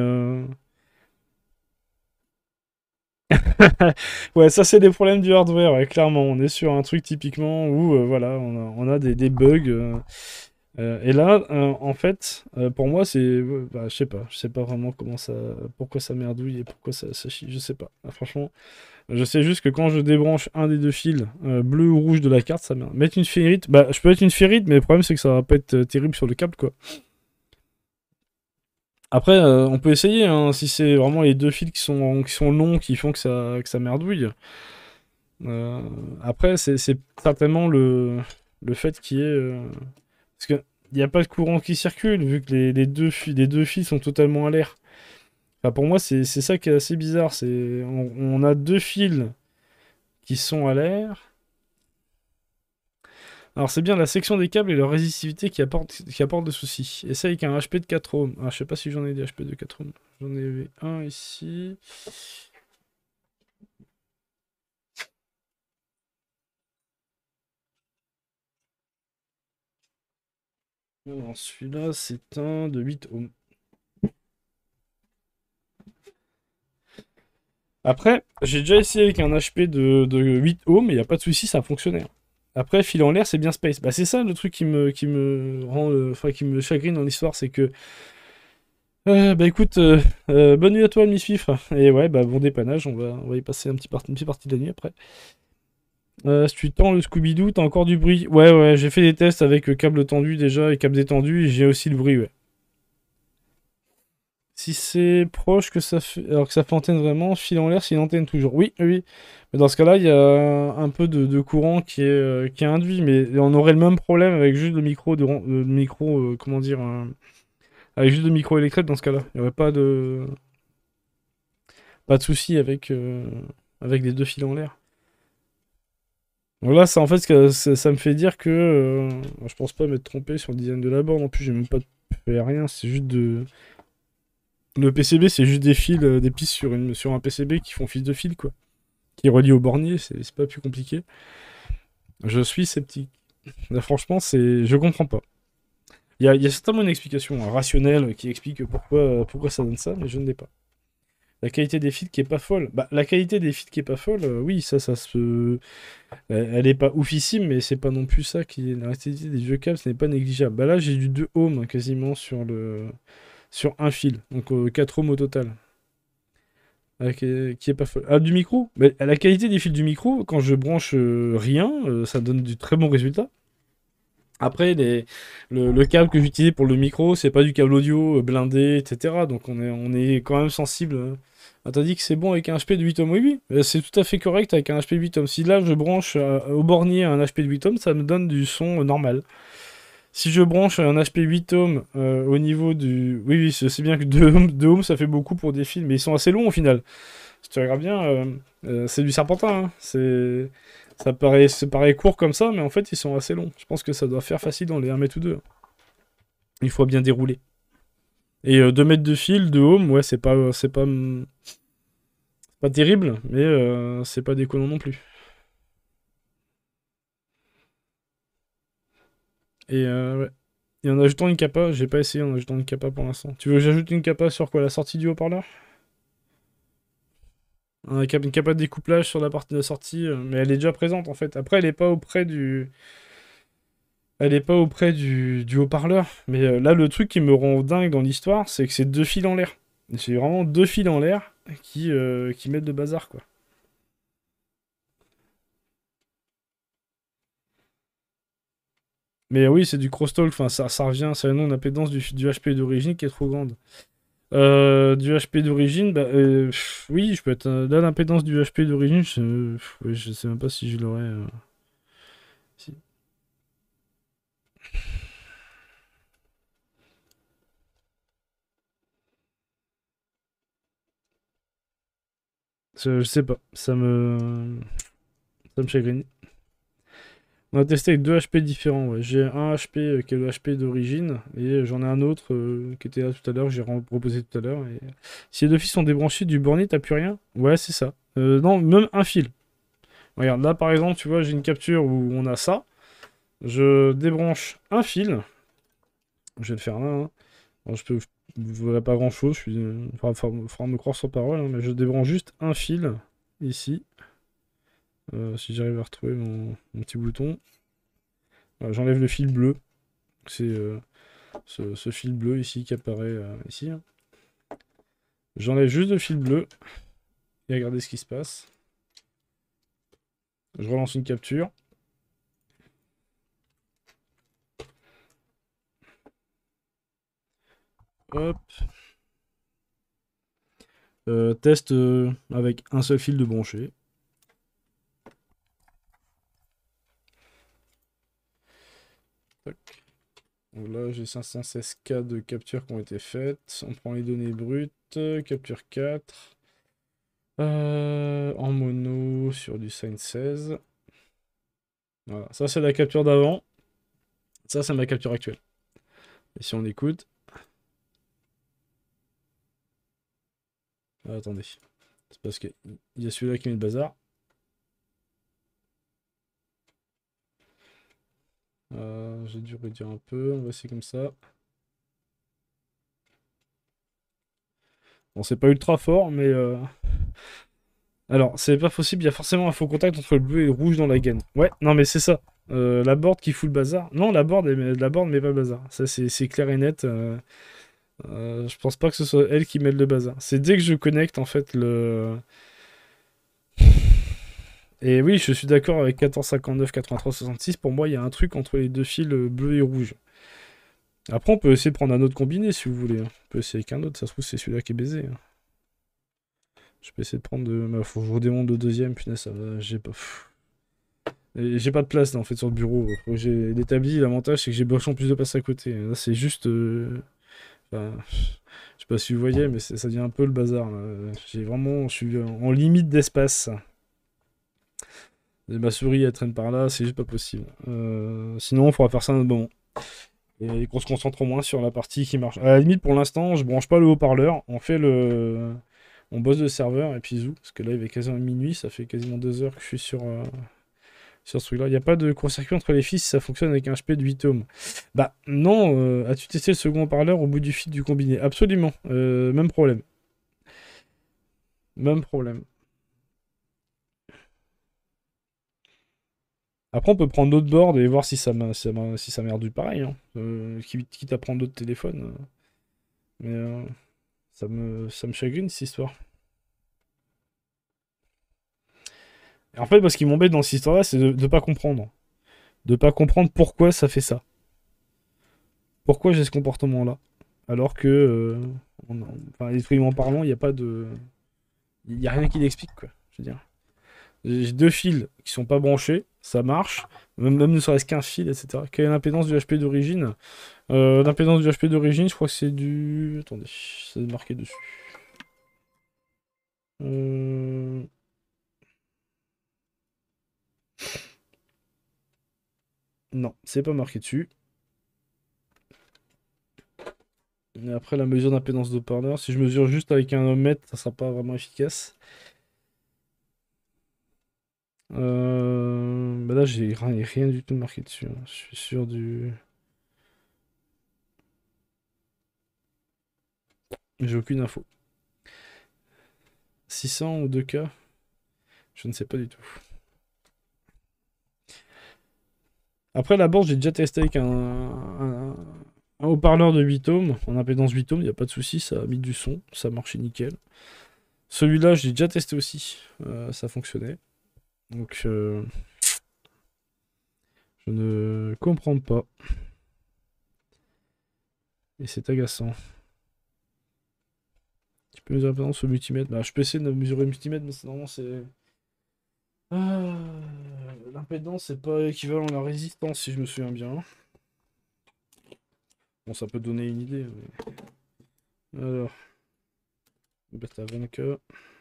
Ouais, ça c'est des problèmes du hardware, ouais, clairement. On est sur un truc typiquement où voilà, on a des bugs. Et là, en fait, pour moi, c'est. Bah, je sais pas vraiment comment ça. Pourquoi ça merdouille et pourquoi ça chie, je sais pas. Franchement, je sais juste que quand je débranche un des deux fils, bleu ou rouge de la carte, ça merde. Mettre une ferrite, bah, je peux mettre une ferrite, mais le problème c'est que ça va pas être terrible sur le câble, quoi. Après, on peut essayer, hein, si c'est vraiment les deux fils qui sont longs qui font que ça merdouille. Euh, Après, c'est certainement le fait qu'il y ait. Parce qu'il n'y a pas de courant qui circule, vu que les deux fils sont totalement à l'air. Enfin, pour moi, c'est ça qui est assez bizarre. On a deux fils qui sont à l'air. Alors, c'est bien la section des câbles et leur résistivité qui apporte des soucis. Et ça avec un HP de 4 ohms. Alors, je sais pas si j'en ai des HP de 4 ohms. J'en ai un ici. Alors, celui-là, c'est un de 8 ohms. Après, j'ai déjà essayé avec un HP de 8 ohms, et il n'y a pas de souci, ça fonctionnait. Après, fil en l'air, c'est bien space. Bah, c'est ça le truc qui me rend, enfin, qui me chagrine dans l'histoire, c'est que. Bah écoute, bonne nuit à toi, Miss Fifre. Et ouais, bah bon dépannage, on va y passer une petite partie de la nuit après. Si tu tends le Scooby-Doo, t'as encore du bruit. Ouais, ouais, j'ai fait des tests avec câble tendu déjà et câble détendu, et j'ai aussi le bruit, ouais. Si c'est proche que ça fait, alors que ça fait antenne vraiment, fil en l'air, c'est une antenne toujours. Oui, oui. Mais dans ce cas-là, il y a un peu de courant qui est induit, mais on aurait le même problème avec juste le micro le micro, comment dire, avec juste le micro électrique dans ce cas-là. Il n'y aurait pas de souci avec les deux fils en l'air. Donc là, ça en fait, ça me fait dire que je pense pas m'être trompé sur le design de la borne. En plus, j'ai même pas fait rien. C'est juste de Le PCB, c'est juste des fils, des pistes sur un PCB qui font fil de fil, quoi. Qui est relié au bornier, c'est pas plus compliqué. Je suis sceptique. Là, franchement, je comprends pas. Il y a certainement une explication rationnelle qui explique pourquoi ça donne ça, mais je ne l'ai pas. La qualité des fils qui est pas folle. Bah, la qualité des fils qui est pas folle, oui, ça se. Elle est pas oufissime, mais c'est pas non plus ça qui est. La qualité des vieux câbles, ce n'est pas négligeable. Bah là, j'ai du 2 ohms hein, quasiment sur un fil. Donc 4 ohms au total. Qui est pas folle. Ah, du micro? Mais la qualité des fils du micro, quand je branche rien, ça donne du très bon résultat. Après, le câble que j'utilisais pour le micro, c'est pas du câble audio blindé, etc. Donc on est quand même sensible. Ah, t'as dit que c'est bon avec un HP de 8 ohms? Oui, oui, c'est tout à fait correct avec un HP de 8 ohms. Si là je branche au bornier un HP de 8 ohms, ça me donne du son normal. Si je branche un HP 8 ohms au niveau du. Oui, oui, c'est bien que 2 ohms, ça fait beaucoup pour des fils, mais ils sont assez longs au final. Si tu regardes bien, c'est du serpentin, hein. Ça paraît court comme ça, mais en fait, ils sont assez longs. Je pense que ça doit faire facile dans les 1 mètre ou 2. Il faut bien dérouler. Et 2 mètres de fil, de ohm, ouais, c'est pas terrible, mais c'est pas déconnant non plus. Et ouais. Et en ajoutant une capa, j'ai pas essayé en ajoutant une capa pour l'instant. Tu veux que j'ajoute une capa sur quoi? La sortie du haut-parleur? Une capa de découplage sur la partie de la sortie, mais elle est déjà présente en fait. Après, elle est pas auprès du haut-parleur. Mais là, le truc qui me rend dingue dans l'histoire, c'est que c'est deux fils en l'air. C'est vraiment deux fils en l'air qui mettent de bazar, quoi. Mais oui, c'est du crosstalk, enfin, ça revient, c'est une non-impédance du HP d'origine qui est trop grande. Du HP d'origine, bah, oui, je peux être. Là, l'impédance du HP d'origine, ouais, je sais même pas si je l'aurais. Si. Je sais pas, ça me chagrine. On a testé avec deux HP différents. Ouais. J'ai un HP qui est le HP d'origine et j'en ai un autre qui était là tout à l'heure, que j'ai proposé tout à l'heure. Et... Si les deux fils sont débranchés du borné, t'as plus rien? Ouais, c'est ça. Non, même un fil. Regarde, là par exemple, tu vois, j'ai une capture où on a ça. Je débranche un fil. Je vais le faire là, hein. Alors, vous verrez pas grand chose. Faudra me croire sur parole, hein, mais je débranche juste un fil ici. Si j'arrive à retrouver mon petit bouton. Voilà, j'enlève le fil bleu. C'est ce fil bleu ici qui apparaît ici, hein. J'enlève juste le fil bleu et regardez ce qui se passe. Je relance une capture. Hop. Test avec un seul fil de branché. Tac. Donc là, j'ai 516K de captures qui ont été faites. On prend les données brutes. Capture 4. En mono sur du Sign 16. Voilà. Ça, c'est la capture d'avant. Ça, c'est ma capture actuelle. Et si on écoute... Ah, attendez. C'est parce qu'il y a celui-là qui met le bazar. J'ai dû réduire un peu. On va essayer comme ça. Bon, c'est pas ultra fort, mais... Alors, c'est pas possible. Il y a forcément un faux contact entre le bleu et le rouge dans la gaine. Ouais, non, mais c'est ça. La board qui fout le bazar. Non, la board met pas le bazar. Ça, c'est clair et net. Je pense pas que ce soit elle qui met le bazar. C'est dès que je connecte, en fait, le... Et oui, je suis d'accord avec 1459, 83, 66. Pour moi, il y a un truc entre les deux fils bleu et rouge. Après, on peut essayer de prendre un autre combiné si vous voulez, hein. On peut essayer avec un autre. Ça se trouve, c'est celui-là qui est baisé, hein. Je peux essayer de prendre de. Bah, faut que je redémonte le deuxième. Putain, ça va. J'ai pas. Et j'ai pas de place là, en fait sur le bureau. Faut que j'ai l'établi. L'avantage, c'est que j'ai vachement plus de place à côté. Là, c'est juste. Enfin, je sais pas si vous voyez, mais ça devient un peu le bazar là. J'ai vraiment. Je suis en limite d'espace. Et ma souris, elle traîne par là, c'est juste pas possible. Sinon, il faudra faire ça à un autre moment. Et qu'on se concentre au moins sur la partie qui marche. À la limite, pour l'instant, je branche pas le haut-parleur. On fait le. On bosse le serveur et puis zou. Parce que là, il est quasiment minuit, ça fait quasiment 2 heures que je suis sur ce truc-là. Il n'y a pas de court-circuit entre les fils si ça fonctionne avec un HP de 8 ohms. Bah non, as-tu testé le second haut-parleur au bout du fil du combiné? Absolument. Même problème. Même problème. Après, on peut prendre d'autres boards et voir si ça merde du pareil, hein. Quitte à prendre d'autres téléphones. Mais ça me chagrine cette histoire. Et en fait, moi, ce qui m'embête dans cette histoire-là, c'est de pas comprendre. De pas comprendre pourquoi ça fait ça. Pourquoi j'ai ce comportement-là. Alors que, enfin, électriquement parlant, il n'y a pas de. Il n'y a rien qui l'explique, quoi. Je veux dire. J'ai deux fils qui sont pas branchés, ça marche. Même ne serait-ce qu'un fil, etc. Quelle est l'impédance du HP d'origine? L'impédance du HP d'origine, je crois que c'est du. Attendez, c'est marqué dessus. Euh, Non, c'est pas marqué dessus. Et après, la mesure d'impédance de haut-parleur, si je mesure juste avec un ohmmètre, ça sera pas vraiment efficace. Bah là, j'ai rien du tout marqué dessus, hein. Je suis sûr du. J'ai aucune info. 600 ou 2K? Je ne sais pas du tout. Après, la board, j'ai déjà testé avec un haut-parleur de 8 ohms, en impédance 8 ohms, il n'y a pas de souci, ça a mis du son, ça marchait nickel. Celui-là, j'ai déjà testé aussi, ça fonctionnait. Donc, je ne comprends pas. Et c'est agaçant. Je peux mesurer l'impédance au multimètre. Bah, je peux essayer de mesurer le multimètre, mais normalement c'est. Ah, l'impédance, c'est pas équivalent à la résistance, si je me souviens bien. Bon, ça peut donner une idée. Alors, bêta 24.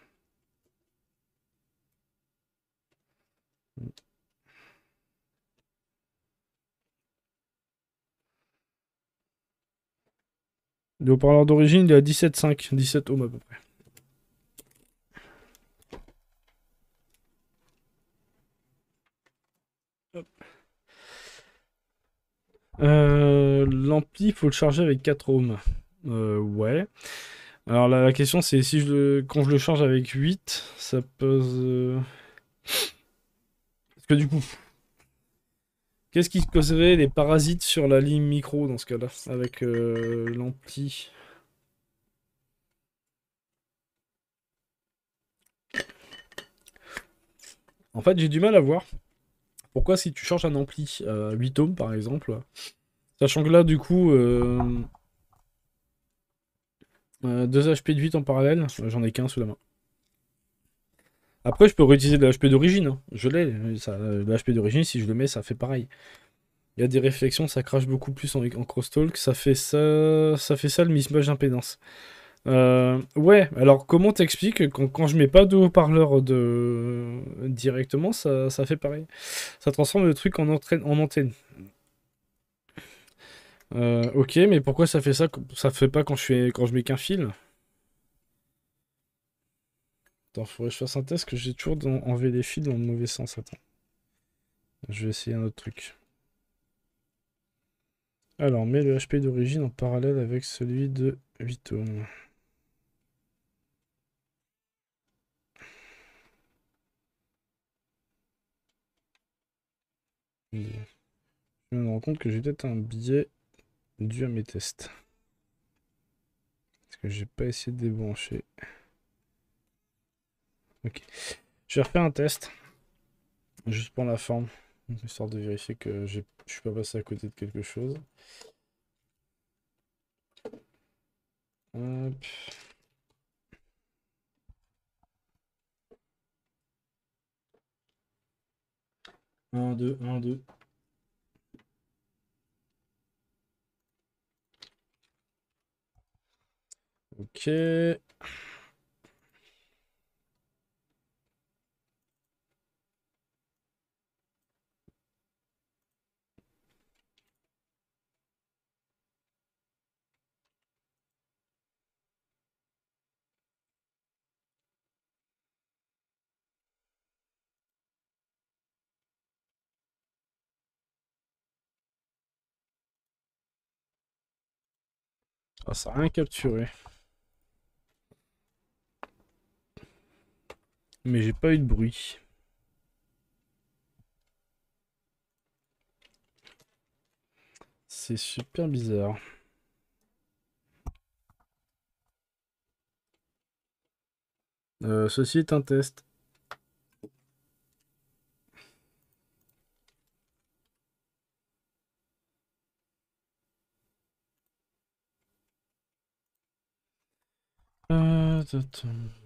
Le haut-parleur d'origine, il est à 17,5, 17 ohms à peu près. L'ampli, il faut le charger avec 4 ohms. Ouais. Alors la question c'est si quand je le charge avec 8, ça pose... Parce que du coup, qu'est-ce qui causerait les parasites sur la ligne micro dans ce cas-là, avec l'ampli? En fait, j'ai du mal à voir pourquoi si tu changes un ampli à 8 ohms par exemple, sachant que là du coup 2 HP de 8 en parallèle, j'en ai qu'un sous la main. Après je peux réutiliser le HP d'origine, hein. Je l'ai, le HP d'origine si je le mets ça fait pareil. Il y a des réflexions, ça crache beaucoup plus en crosstalk, ça fait ça le mismatch d'impédance. Ouais, alors comment t'expliques que quand je mets pas de haut-parleur directement, ça fait pareil. Ça transforme le truc en antenne. Ok, mais pourquoi ça fait ça? Ça fait pas quand je mets qu'un fil? Attends, faudrait que je fasse un test que j'ai toujours enlevé les fils dans le mauvais sens. Attends. Je vais essayer un autre truc. Alors, mets le HP d'origine en parallèle avec celui de 8 ohms. Je me rends compte que j'ai peut-être un biais dû à mes tests. Parce que j'ai pas essayé de débrancher. Ok. Je vais refaire un test. Juste pour la forme. Histoire de vérifier que je suis pas passé à côté de quelque chose. Hop. 1, 2, 1, 2. Ok. Ah, ça n'a rien capturé. Mais j'ai pas eu de bruit. C'est super bizarre. Ceci est un test. Attends.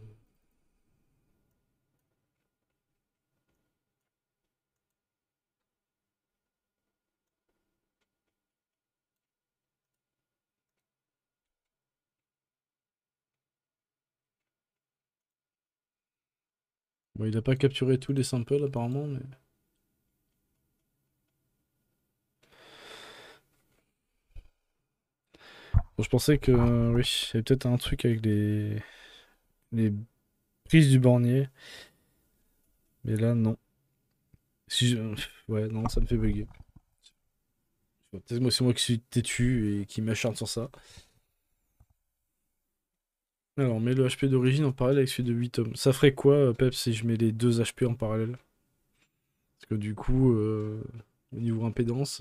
Bon, il a pas capturé tous les samples apparemment, mais... Bon, je pensais que, oui, il y avait peut-être un truc avec les prises du bornier. Mais là, non. Si je... Ouais, non, ça me fait bugger. Peut-être moi, c'est moi qui suis têtu et qui m'acharne sur ça. Alors, mets le HP d'origine en parallèle avec celui de 8 ohms. Ça ferait quoi, Pep, si je mets les deux HP en parallèle? Parce que du coup, au niveau impédance...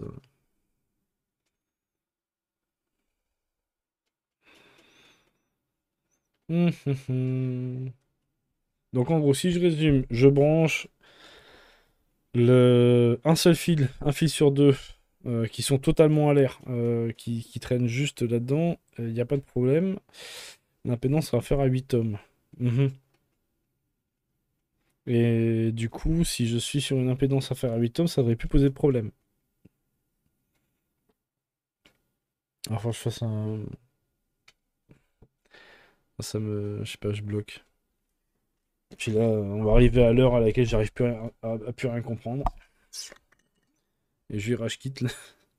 Donc en gros, si je résume, je branche un seul fil, un fil sur deux, qui sont totalement à l'air, qui traînent juste là-dedans, il n'y a pas de problème. L'impédance sera faire à 8 ohms. Mhm. Et du coup, si je suis sur une impédance à faire à 8 ohms, ça devrait plus poser de problème. Alors, faut que je fasse un... Ça me... Je sais pas, je bloque. Puis là, on va arriver à l'heure à laquelle j'arrive plus à plus rien comprendre. Et je vais rage quitte là.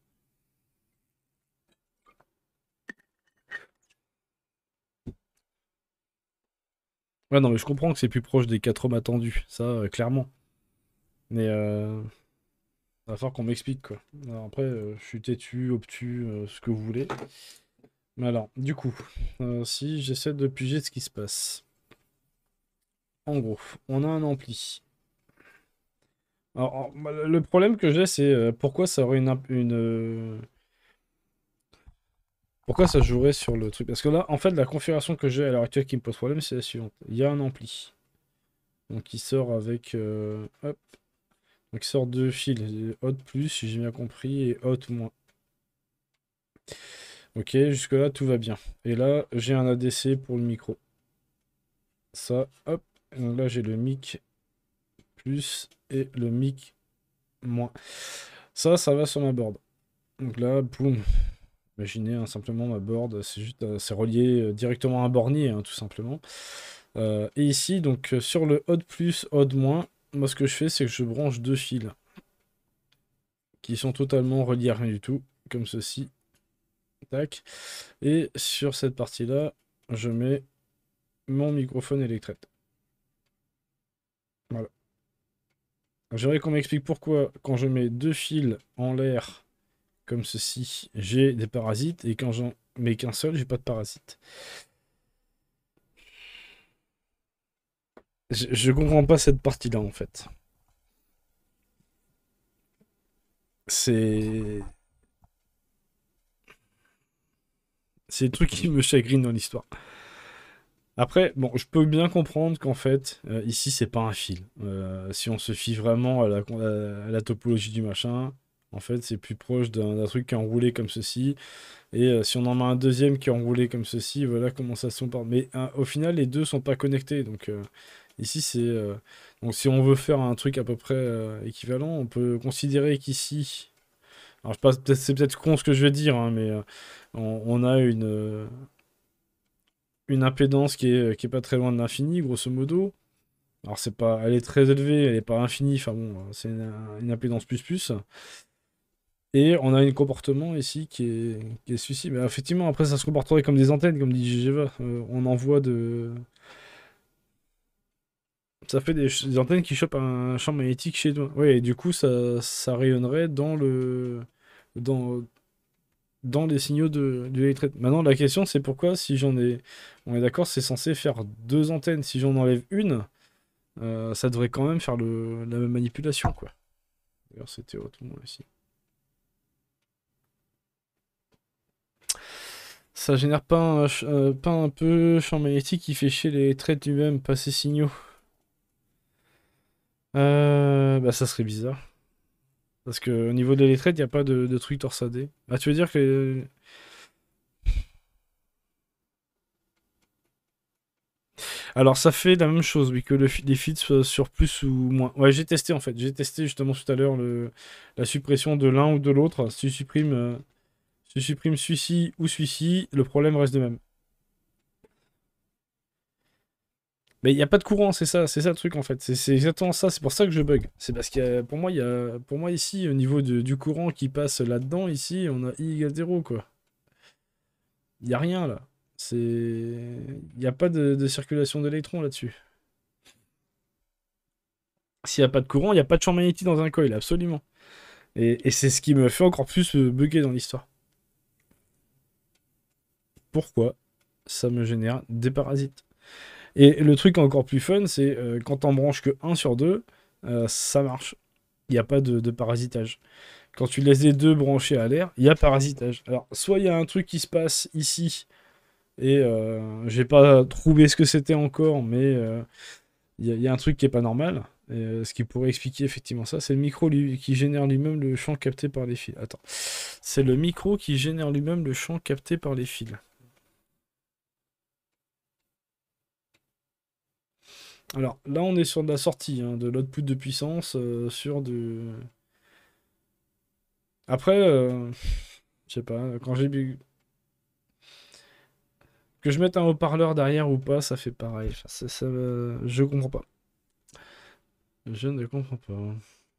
Ouais, non, mais je comprends que c'est plus proche des 4 ohms attendus. Ça, clairement. Mais va falloir qu'on m'explique quoi. Alors après, je suis têtu, obtus, ce que vous voulez. Mais alors, du coup, si j'essaie de piger ce qui se passe. En gros, on a un ampli. Alors, bah, le problème que j'ai, c'est pourquoi ça aurait pourquoi ça jouerait sur le truc? Parce que là, en fait, la configuration que j'ai à l'heure actuelle qui me pose problème, c'est la suivante. Il y a un ampli. Donc, il sort avec... hop. Donc, il sort deux fils. Hot plus, si j'ai bien compris, et hot moins. Ok, jusque-là, tout va bien. Et là, j'ai un ADC pour le micro. Ça, hop. Et donc là, j'ai le mic plus et le mic moins. Ça va sur ma board. Donc là, boum. Imaginez simplement ma board, c'est juste c'est relié directement à un bornier, hein, tout simplement. Et ici, donc sur le odd plus, odd moins, moi ce que je fais, c'est que je branche deux fils qui sont totalement reliés à rien du tout, comme ceci. Tac. Et sur cette partie-là, je mets mon microphone électrette. Voilà. J'aimerais qu'on m'explique pourquoi, quand je mets deux fils en l'air, comme ceci, j'ai des parasites, et quand j'en mets qu'un seul, j'ai pas de parasites. Je comprends pas cette partie-là, en fait. C'est... C'est le truc qui me chagrine dans l'histoire. Après, bon, je peux bien comprendre qu'en fait, ici, c'est pas un fil. Si on se fie vraiment à la topologie du machin, en fait, c'est plus proche d'un truc qui est enroulé comme ceci. Et si on en met un deuxième qui est enroulé comme ceci, voilà comment ça se comporte. Mais au final, les deux sont pas connectés. Donc ici, c'est... donc si on veut faire un truc à peu près équivalent, on peut considérer qu'ici... Alors, c'est peut-être con ce que je vais dire, hein, mais on a une impédance qui est pas très loin de l'infini, grosso modo. Alors, c'est pas, elle est très élevée, elle est pas infinie, enfin bon, c'est une impédance plus plus. Et on a un comportement ici qui est celui-ci. Mais effectivement, après, ça se comporterait comme des antennes, comme dit GGVA. On envoie de. Ça fait des antennes qui chopent un champ magnétique chez toi. Ouais, et du coup, ça rayonnerait dans, dans les signaux de l'électricité. Maintenant, la question, c'est pourquoi, si j'en ai. On est d'accord, c'est censé faire deux antennes. Si j'en enlève une, ça devrait quand même faire la même manipulation, quoi. D'ailleurs, c'était autrement aussi. Ça génère pas un peu champ magnétique qui fait chier les traits lui-même, pas ses signaux. Bah ça serait bizarre. Parce que au niveau de les traits, il n'y a pas de truc torsadé. Ah, tu veux dire que... Alors ça fait la même chose, oui, que les fils soient sur plus ou moins. Ouais, j'ai testé en fait. J'ai testé justement tout à l'heure la suppression de l'un ou de l'autre. Si tu supprimes celui-ci ou celui-ci, le problème reste le même. Mais il n'y a pas de courant, c'est ça le truc en fait. C'est exactement ça, c'est pour ça que je bug. C'est parce que pour moi ici, au niveau du courant qui passe là-dedans, ici, on a I égale 0 quoi. Il n'y a rien là. Il n'y a pas de circulation d'électrons là-dessus. S'il n'y a pas de courant, il n'y a pas de champ magnétique dans un coil, absolument. Et c'est ce qui me fait encore plus bugger dans l'histoire. Pourquoi ça me génère des parasites? Et le truc encore plus fun, c'est quand t'en branches que un sur 2, ça marche. Il n'y a pas de parasitage. Quand tu laisses les deux branchés à l'air, il y a parasitage. Alors, soit il y a un truc qui se passe ici, et j'ai pas trouvé ce que c'était encore, mais il y a un truc qui est pas normal. Et, ce qui pourrait expliquer effectivement ça, c'est le micro qui génère lui-même le champ capté par les fils. Attends. C'est le micro qui génère lui-même le champ capté par les fils. Alors là, on est sur de la sortie, hein, de l'output de puissance sur du. Après, je sais pas, quand j'ai vu. Que je mette un haut-parleur derrière ou pas, ça fait pareil. Enfin, je comprends pas. Je ne comprends pas.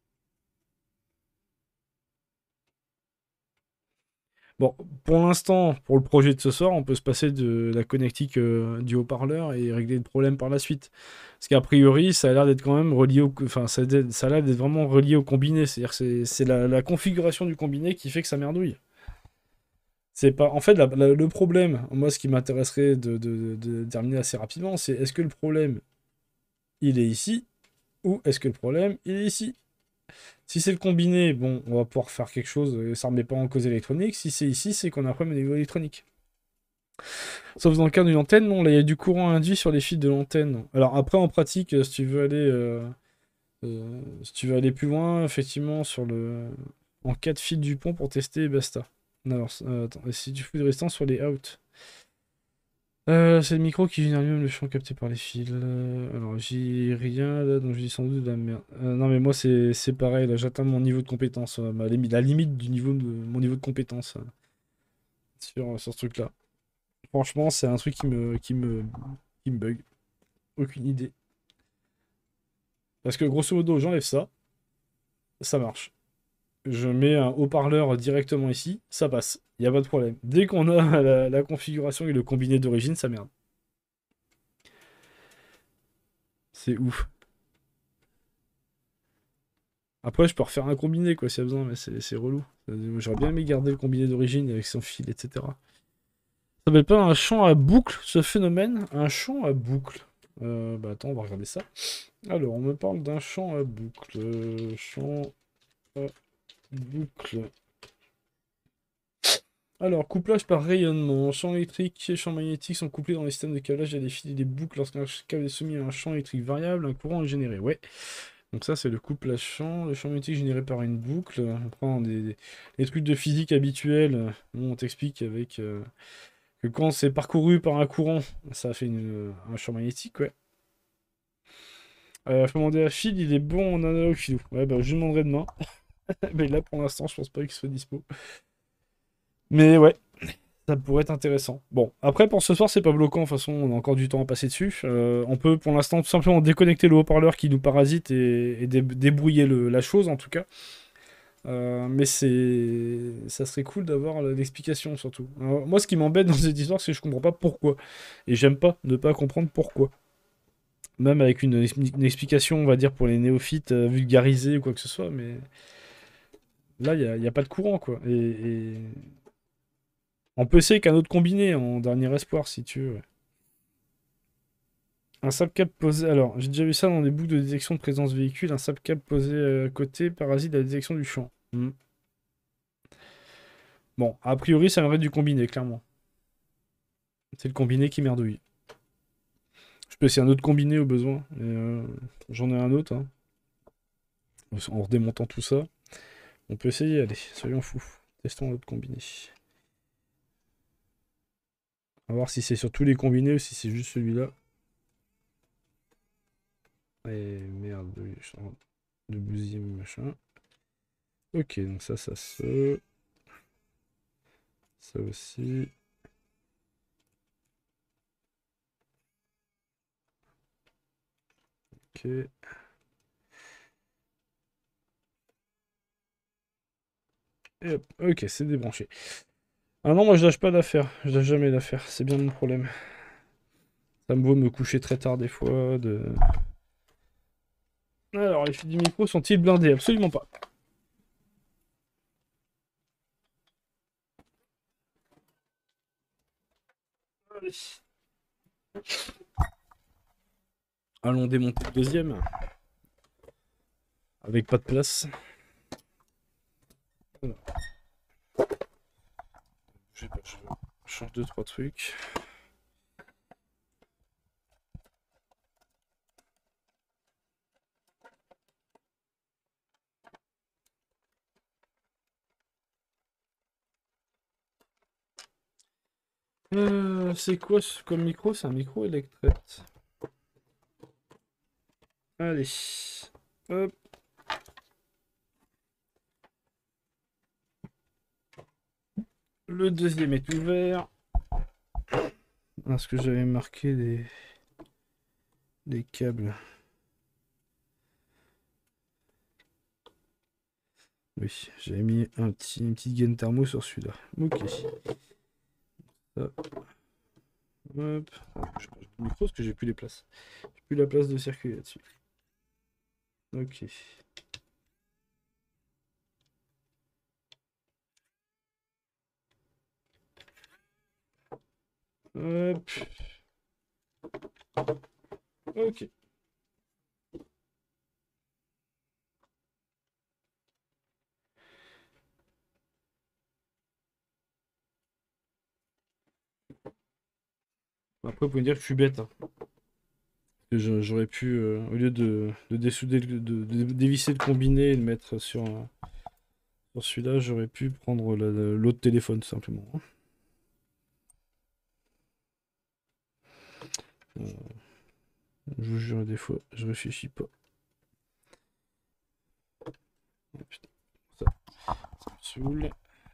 Bon, pour l'instant, pour le projet de ce soir, on peut se passer de la connectique du haut-parleur et régler le problème par la suite. Parce qu'a priori, ça a l'air d'être quand même relié au... Enfin, ça a l'air d'être vraiment relié au combiné. C'est-à-dire que c'est la configuration du combiné qui fait que ça merdouille. C'est pas... En fait, le problème, moi, ce qui m'intéresserait de terminer assez rapidement, c'est est-ce que le problème, il est ici, ou est-ce que le problème, il est ici? Si c'est le combiné, bon, on va pouvoir faire quelque chose, ça remet pas en cause électronique. Si c'est ici, c'est qu'on a un problème au niveau électronique. Sauf dans le cas d'une antenne, non, là il y a du courant induit sur les fils de l'antenne. Alors après, en pratique, si tu veux aller plus loin, effectivement, en cas de fil du pont pour tester, et basta. Alors, attends, et si tu fous de résistance sur les out. C'est le micro qui génère lui-même le champ capté par les fils. Alors, j'ai rien là, donc je dis sans doute de la merde. Non, mais moi, c'est pareil, là, j'atteins mon niveau de compétence, la limite du niveau de mon niveau de compétence sur ce truc-là. Franchement, c'est un truc qui me bug. Aucune idée. Parce que grosso modo, j'enlève ça, ça marche. Je mets un haut-parleur directement ici, ça passe. Il n'y a pas de problème. Dès qu'on a la configuration et le combiné d'origine, ça merde. C'est ouf. Après, je peux refaire un combiné, quoi, s'il y a besoin, mais c'est relou. J'aurais bien aimé garder le combiné d'origine avec son fil, etc. Ça s'appelle pas un champ à boucle, ce phénomène? Un champ à boucle. Bah attends, on va regarder ça. Alors, on me parle d'un champ à boucle. Champ à boucle. Alors, couplage par rayonnement. Champ électrique et champ magnétique sont couplés dans les systèmes de câblage et des fils et des boucles. Lorsqu'un câble est soumis à un champ électrique variable, un courant est généré. Ouais. Donc ça, c'est le couplage champ. Le champ magnétique généré par une boucle. On prend des trucs de physique habituels. On t'explique avec que quand c'est parcouru par un courant, ça fait un champ magnétique, ouais. Faut demander à Phil, il est bon en analogue philo. Ouais, bah je lui demanderai demain. Mais là, pour l'instant, je pense pas qu'il soit dispo. Mais ouais. Ça pourrait être intéressant. Bon, après pour ce soir, c'est pas bloquant. De toute façon, on a encore du temps à passer dessus. On peut pour l'instant tout simplement déconnecter le haut-parleur qui nous parasite et débrouiller la chose en tout cas. Mais ça serait cool d'avoir l'explication surtout. Alors, moi, ce qui m'embête dans cette histoire, c'est que je comprends pas pourquoi. Et j'aime pas ne pas comprendre pourquoi. Même avec une explication, on va dire, pour les néophytes vulgarisée ou quoi que ce soit. Mais là, il y a pas de courant quoi. On peut essayer qu'un autre combiné en dernier espoir si tu veux. Ouais. Un sapcap posé. Alors, j'ai déjà vu ça dans des boucles de détection de présence véhicule. Un sapcap posé à côté parasite la détection du champ. Hmm. Bon, a priori, ça viendrait du combiné, clairement. C'est le combiné qui merdouille. Je peux essayer un autre combiné au besoin. J'en ai un autre. Hein. En redémontant tout ça. On peut essayer, allez, soyons fous. Testons l'autre combiné. On va voir si c'est sur tous les combinés ou si c'est juste celui-là. Et merde, je suis en train de bousiller mon machin. Ok, donc ça se. Ça aussi. Ok. Et hop, ok, c'est débranché. Ah non, moi je lâche pas l'affaire. Je lâche jamais l'affaire. C'est bien mon problème. Ça me vaut de me coucher très tard des fois. Alors, les fils du micro sont-ils blindés? Absolument pas. Allez. Allons démonter le deuxième. Avec pas de place. Alors, je change deux, trois trucs. C'est quoi comme micro? C'est un micro électrette. Allez. Hop. Le deuxième est ouvert. Est-ce que j'avais marqué des câbles? Oui, j'avais mis une petite gaine thermo sur celui-là. Ok. Hop. Hop. Je change de micro parce que j'ai plus les places. J'ai plus la place de circuler là-dessus. Ok. Hop. Ok. Après, vous pouvez me dire que je suis bête, hein. Que j'aurais pu, au lieu de dessouder, de dévisser le combiné et le mettre sur celui-là, j'aurais pu prendre l'autre téléphone, tout simplement. Euh, je vous jure, des fois, je réfléchis pas. Oh, putain, ça me saoule.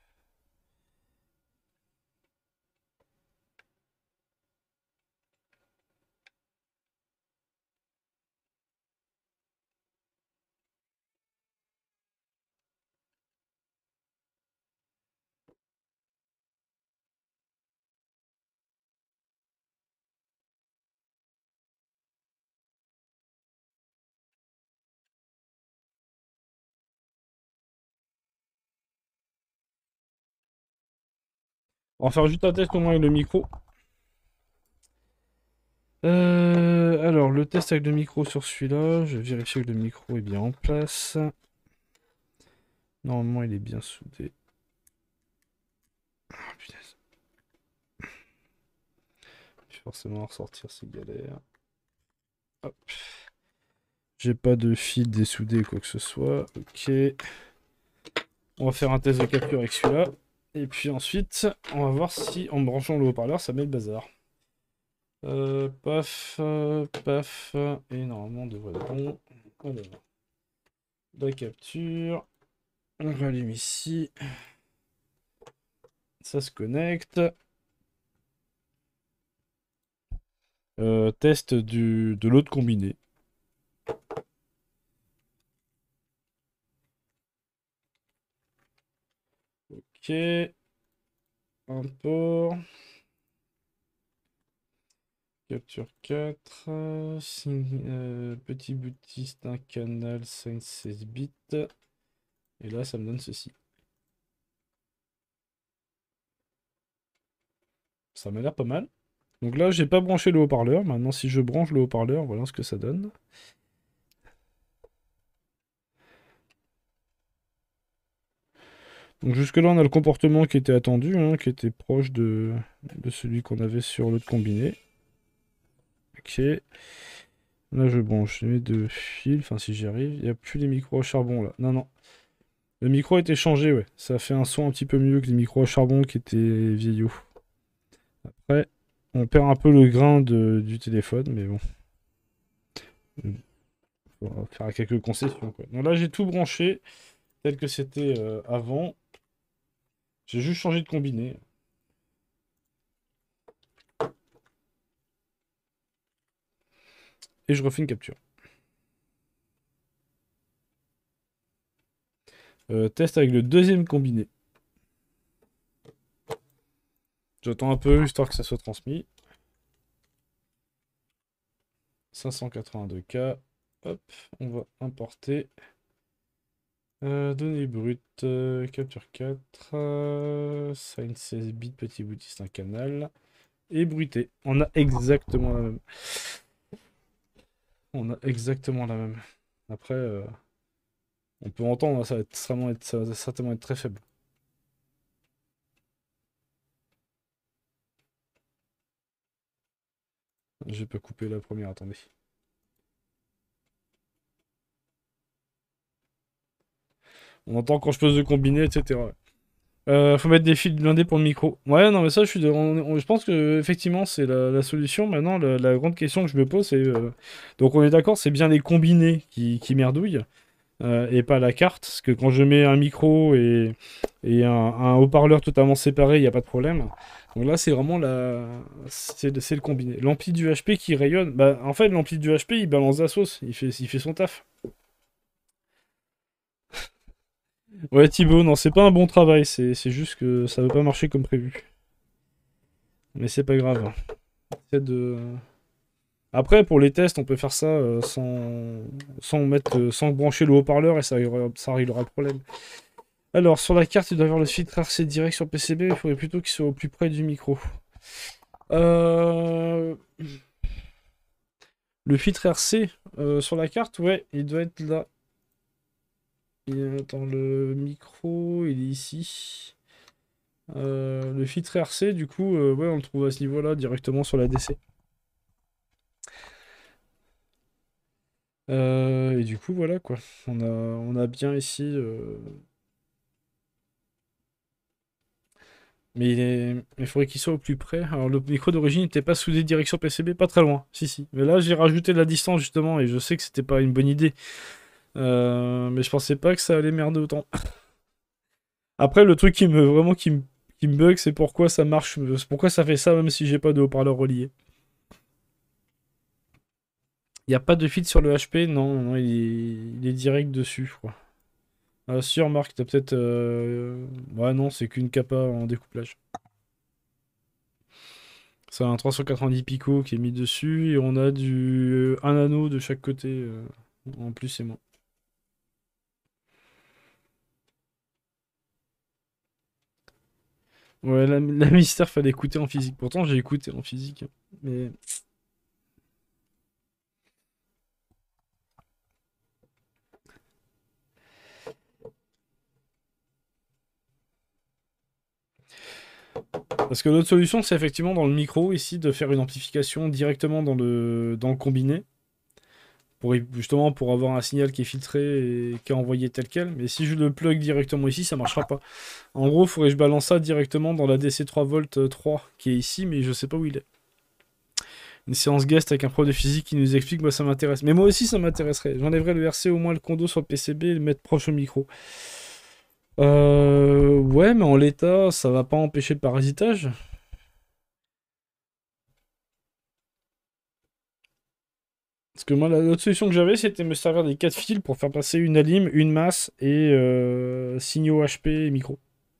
On va faire juste un test au moins avec le micro. Alors, le test avec le micro sur celui-là, je vais vérifier que le micro est bien en place. Normalement, il est bien soudé. Ah, punaise. Je vais forcément ressortir ces galères. Hop. J'ai pas de fil dessoudé ou quoi que ce soit. Ok. On va faire un test de capture avec celui-là. Et puis ensuite, on va voir si en branchant le haut-parleur, ça met le bazar. Paf, paf. Et normalement, on devrait être bon. Alors, la capture. On rallume ici. Ça se connecte. Test de l'autre combiné. Ok. Import. Capture 4. Petit boutiste, un canal 5-16 bits. Et là, ça me donne ceci. Ça m'a l'air pas mal. Donc là, j'ai pas branché le haut-parleur. Maintenant, si je branche le haut-parleur, voilà ce que ça donne. Donc jusque-là, on a le comportement qui était attendu, hein, qui était proche de celui qu'on avait sur l'autre combiné. Ok. Là, je branche. Je mets deux fils, enfin si j'y arrive. Il n'y a plus les micros à charbon là. Non, non. Le micro a été changé, ouais. Ça fait un son un petit peu mieux que les micros à charbon qui étaient vieillots. Après, on perd un peu le grain du téléphone, mais bon. On va faire quelques concessions, quoi. Donc là, j'ai tout branché tel que c'était avant. J'ai juste changé de combiné. Et je refais une capture. Test avec le deuxième combiné. J'attends un peu histoire que ça soit transmis. 582K. Hop, on va importer. Données brutes, capture 4. Sign 16 bits, petit boutiste, un canal. Et bruité. On a exactement la même. On a exactement la même. Après, on peut entendre, ça va certainement être très faible. Je peux couper la première, attendez. On entend quand je pose le combiné, etc. Faut mettre des fils blindés pour le micro. Ouais, non, mais ça, je pense que effectivement, c'est la solution. Maintenant, la grande question que je me pose, c'est. Donc, on est d'accord, c'est bien les combinés qui merdouillent, et pas la carte. Parce que quand je mets un micro et un haut-parleur totalement séparé, il n'y a pas de problème. Donc là, c'est vraiment c'est le combiné. L'ampli du HP qui rayonne. Bah, en fait, l'ampli du HP, il balance la sauce. Il fait son taf. Ouais, Thibaut, non, c'est pas un bon travail. C'est juste que ça veut pas marcher comme prévu. Mais c'est pas grave. C'est de... Après, pour les tests, on peut faire ça sans brancher le haut-parleur et ça réglera le problème. Alors, sur la carte, il doit y avoir le filtre RC direct sur PCB. Il faudrait plutôt qu'il soit au plus près du micro. Euh, Le filtre RC sur la carte, ouais, il doit être là. Attends, le micro, il est ici. Le filtre RC, du coup, ouais, on le trouve à ce niveau-là, directement sur la DC. Et du coup, voilà quoi. On a bien ici. Mais il faudrait qu'il soit au plus près. Alors, le micro d'origine n'était pas soudé direction PCB, pas très loin. Si, si. Mais là, j'ai rajouté de la distance justement, et je sais que c'était pas une bonne idée. Mais je pensais pas que ça allait merder autant. Après, le truc qui me bug, c'est pourquoi ça marche, pourquoi ça fait ça même si j'ai pas de haut-parleur relié. Il n'y a pas de fil sur le HP, non, non, il est direct dessus, je crois. Sur Marc, t'as peut-être. Ouais, non, c'est qu'une capa en découplage. C'est un 390 picots qui est mis dessus et on a un anneau de chaque côté en plus et moins. Ouais, la mystère fallait écouter en physique. Pourtant, j'ai écouté en physique. Mais parce que l'autre solution, c'est effectivement dans le micro ici de faire une amplification directement dans le combiné. Justement pour avoir un signal qui est filtré et qui est envoyé tel quel. Mais si je le plug directement ici, ça marchera pas. En gros, il faudrait que je balance ça directement dans la DC 3 volt 3 qui est ici, mais je sais pas où il est. Une séance guest avec un prof de physique qui nous explique, moi ça m'intéresse. Mais moi aussi ça m'intéresserait. J'enlèverais le RC au moins le condo sur le PCB et le mettre proche au micro. Ouais, mais en l'état, ça va pas empêcher le parasitage. Parce que moi, l'autre solution que j'avais, c'était me servir des 4 fils pour faire passer une alim, une masse et signaux HP et micro.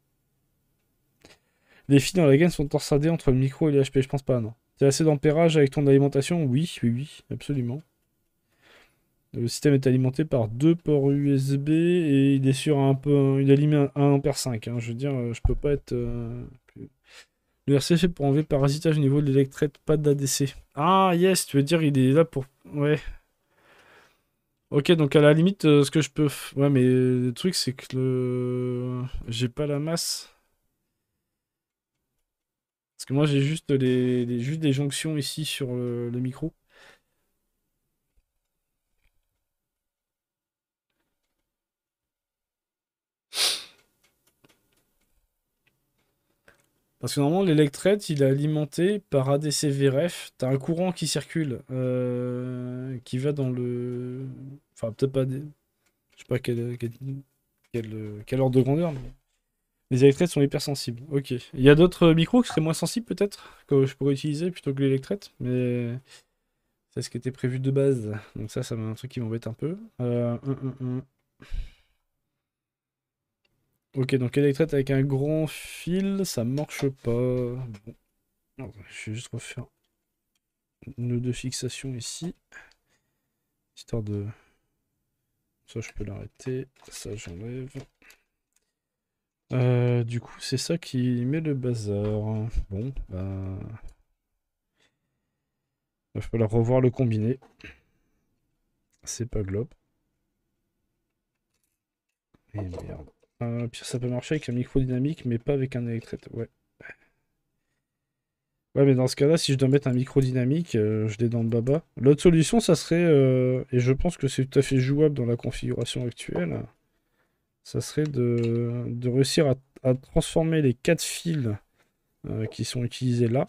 Les fils dans la gaine sont torsadés entre le micro et les HP, je pense pas, non. T'as assez d'ampérage avec ton alimentation? Oui, oui, oui, absolument. Le système est alimenté par deux ports USB et il est sur une alim 1 ampère 5. Hein. Je veux dire, je peux pas être. Le RC fait pour enlever le parasitage au niveau de l'électrette, pas de l'ADC. Ah, yes, tu veux dire, il est là pour. Ouais. Ok, donc à la limite, ce que je peux. Ouais, mais le truc, c'est que j'ai pas la masse. Parce que moi, j'ai juste juste des jonctions ici sur le micro. Parce que normalement, l'électrette, il est alimenté par ADC VRF. T'as un courant qui circule, qui va dans le. Enfin, peut-être pas. Je sais pas quel ordre de grandeur, mais les électrètes sont hypersensibles. Ok. Il y a d'autres micros qui seraient moins sensibles, peut-être, que je pourrais utiliser plutôt que l'électrette, mais c'est ce qui était prévu de base. Donc ça m'a un truc qui m'embête un peu. Ok, donc électrette avec un grand fil, ça marche pas. Bon. Non, je vais juste refaire nœud de fixation ici. Histoire de... Ça, je peux l'arrêter. Ça, j'enlève. Du coup, c'est ça qui met le bazar. Bon, bah... Il va falloir revoir le combiné. C'est pas globe. Et merde. Puis ça peut marcher avec un micro dynamique, mais pas avec un électrette. Ouais. Ouais, mais dans ce cas-là, si je dois mettre un micro dynamique, je l'ai dans le baba. L'autre solution, ça serait, et je pense que c'est tout à fait jouable dans la configuration actuelle, ça serait de réussir à transformer les 4 fils qui sont utilisés là.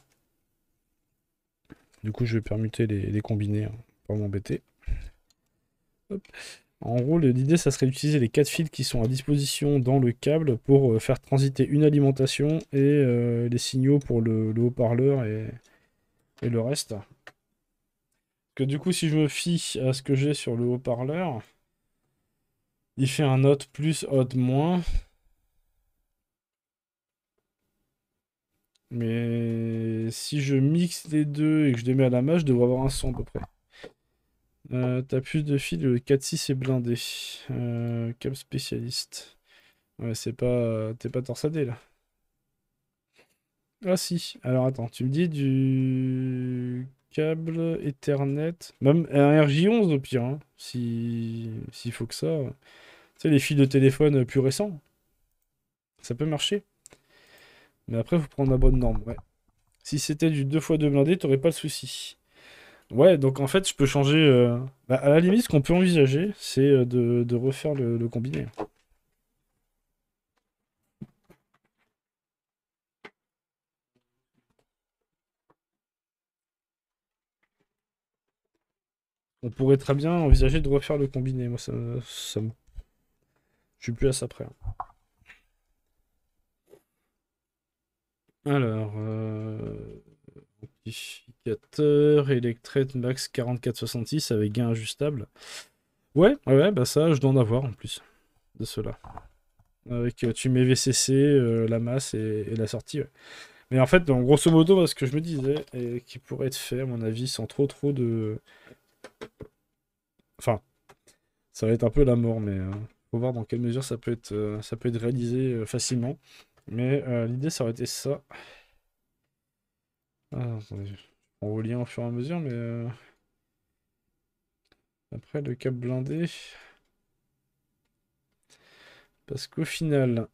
Du coup, je vais permuter les combiner, hein, pour m'embêter. Hop. En gros, l'idée, ça serait d'utiliser les 4 fils qui sont à disposition dans le câble pour faire transiter une alimentation et les signaux pour le haut-parleur et le reste. Que du coup, si je me fie à ce que j'ai sur le haut-parleur, il fait un hot plus, hot moins. Mais si je mixe les deux et que je les mets à la main, je devrais avoir un son à peu près. T'as plus de fils, le 4-6 est blindé. Câble spécialiste. Ouais, c'est pas. T'es pas torsadé là. Ah si. Alors attends, tu me dis du câble Ethernet. Même un RJ11 au pire, hein, si s'il faut que ça. Tu sais, les fils de téléphone plus récents. Ça peut marcher. Mais après, faut prendre la bonne norme, ouais. Si c'était du 2x2 blindé, t'aurais pas le souci. Ouais, donc en fait, je peux changer. Bah, à la limite, ce qu'on peut envisager, c'est de refaire le combiné. On pourrait très bien envisager de refaire le combiné. Moi, je suis plus à ça près, hein. Alors, amplificateur, Electret Max 4466 avec gain ajustable. Ouais, ouais, ouais, bah ça, je dois en avoir en plus de ceux-là. Avec, tu mets VCC, la masse et la sortie, ouais. Mais en fait, en grosso modo, ce que je me disais, et qui pourrait être fait, à mon avis, sans trop de. Enfin, ça va être un peu la mort, mais faut voir dans quelle mesure ça peut être réalisé facilement. Mais l'idée, ça aurait été ça. Ah, attendez, on va lire au fur et à mesure, mais après le câble blindé. Parce qu'au final,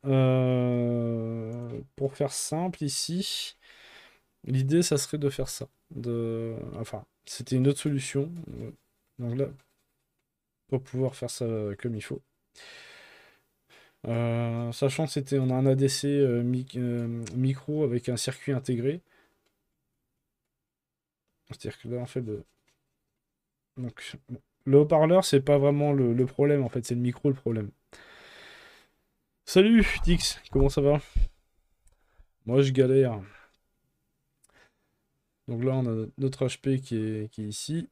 pour faire simple ici, l'idée, ça serait de faire ça. Enfin, c'était une autre solution. Donc là, pour pouvoir faire ça comme il faut. Sachant que on a un ADC micro avec un circuit intégré. C'est-à-dire que là, en fait, donc, le haut-parleur, c'est pas vraiment le problème, en fait, c'est le micro le problème. Salut, Dix, comment ça va? Moi, je galère. Donc là, on a notre HP qui est ici.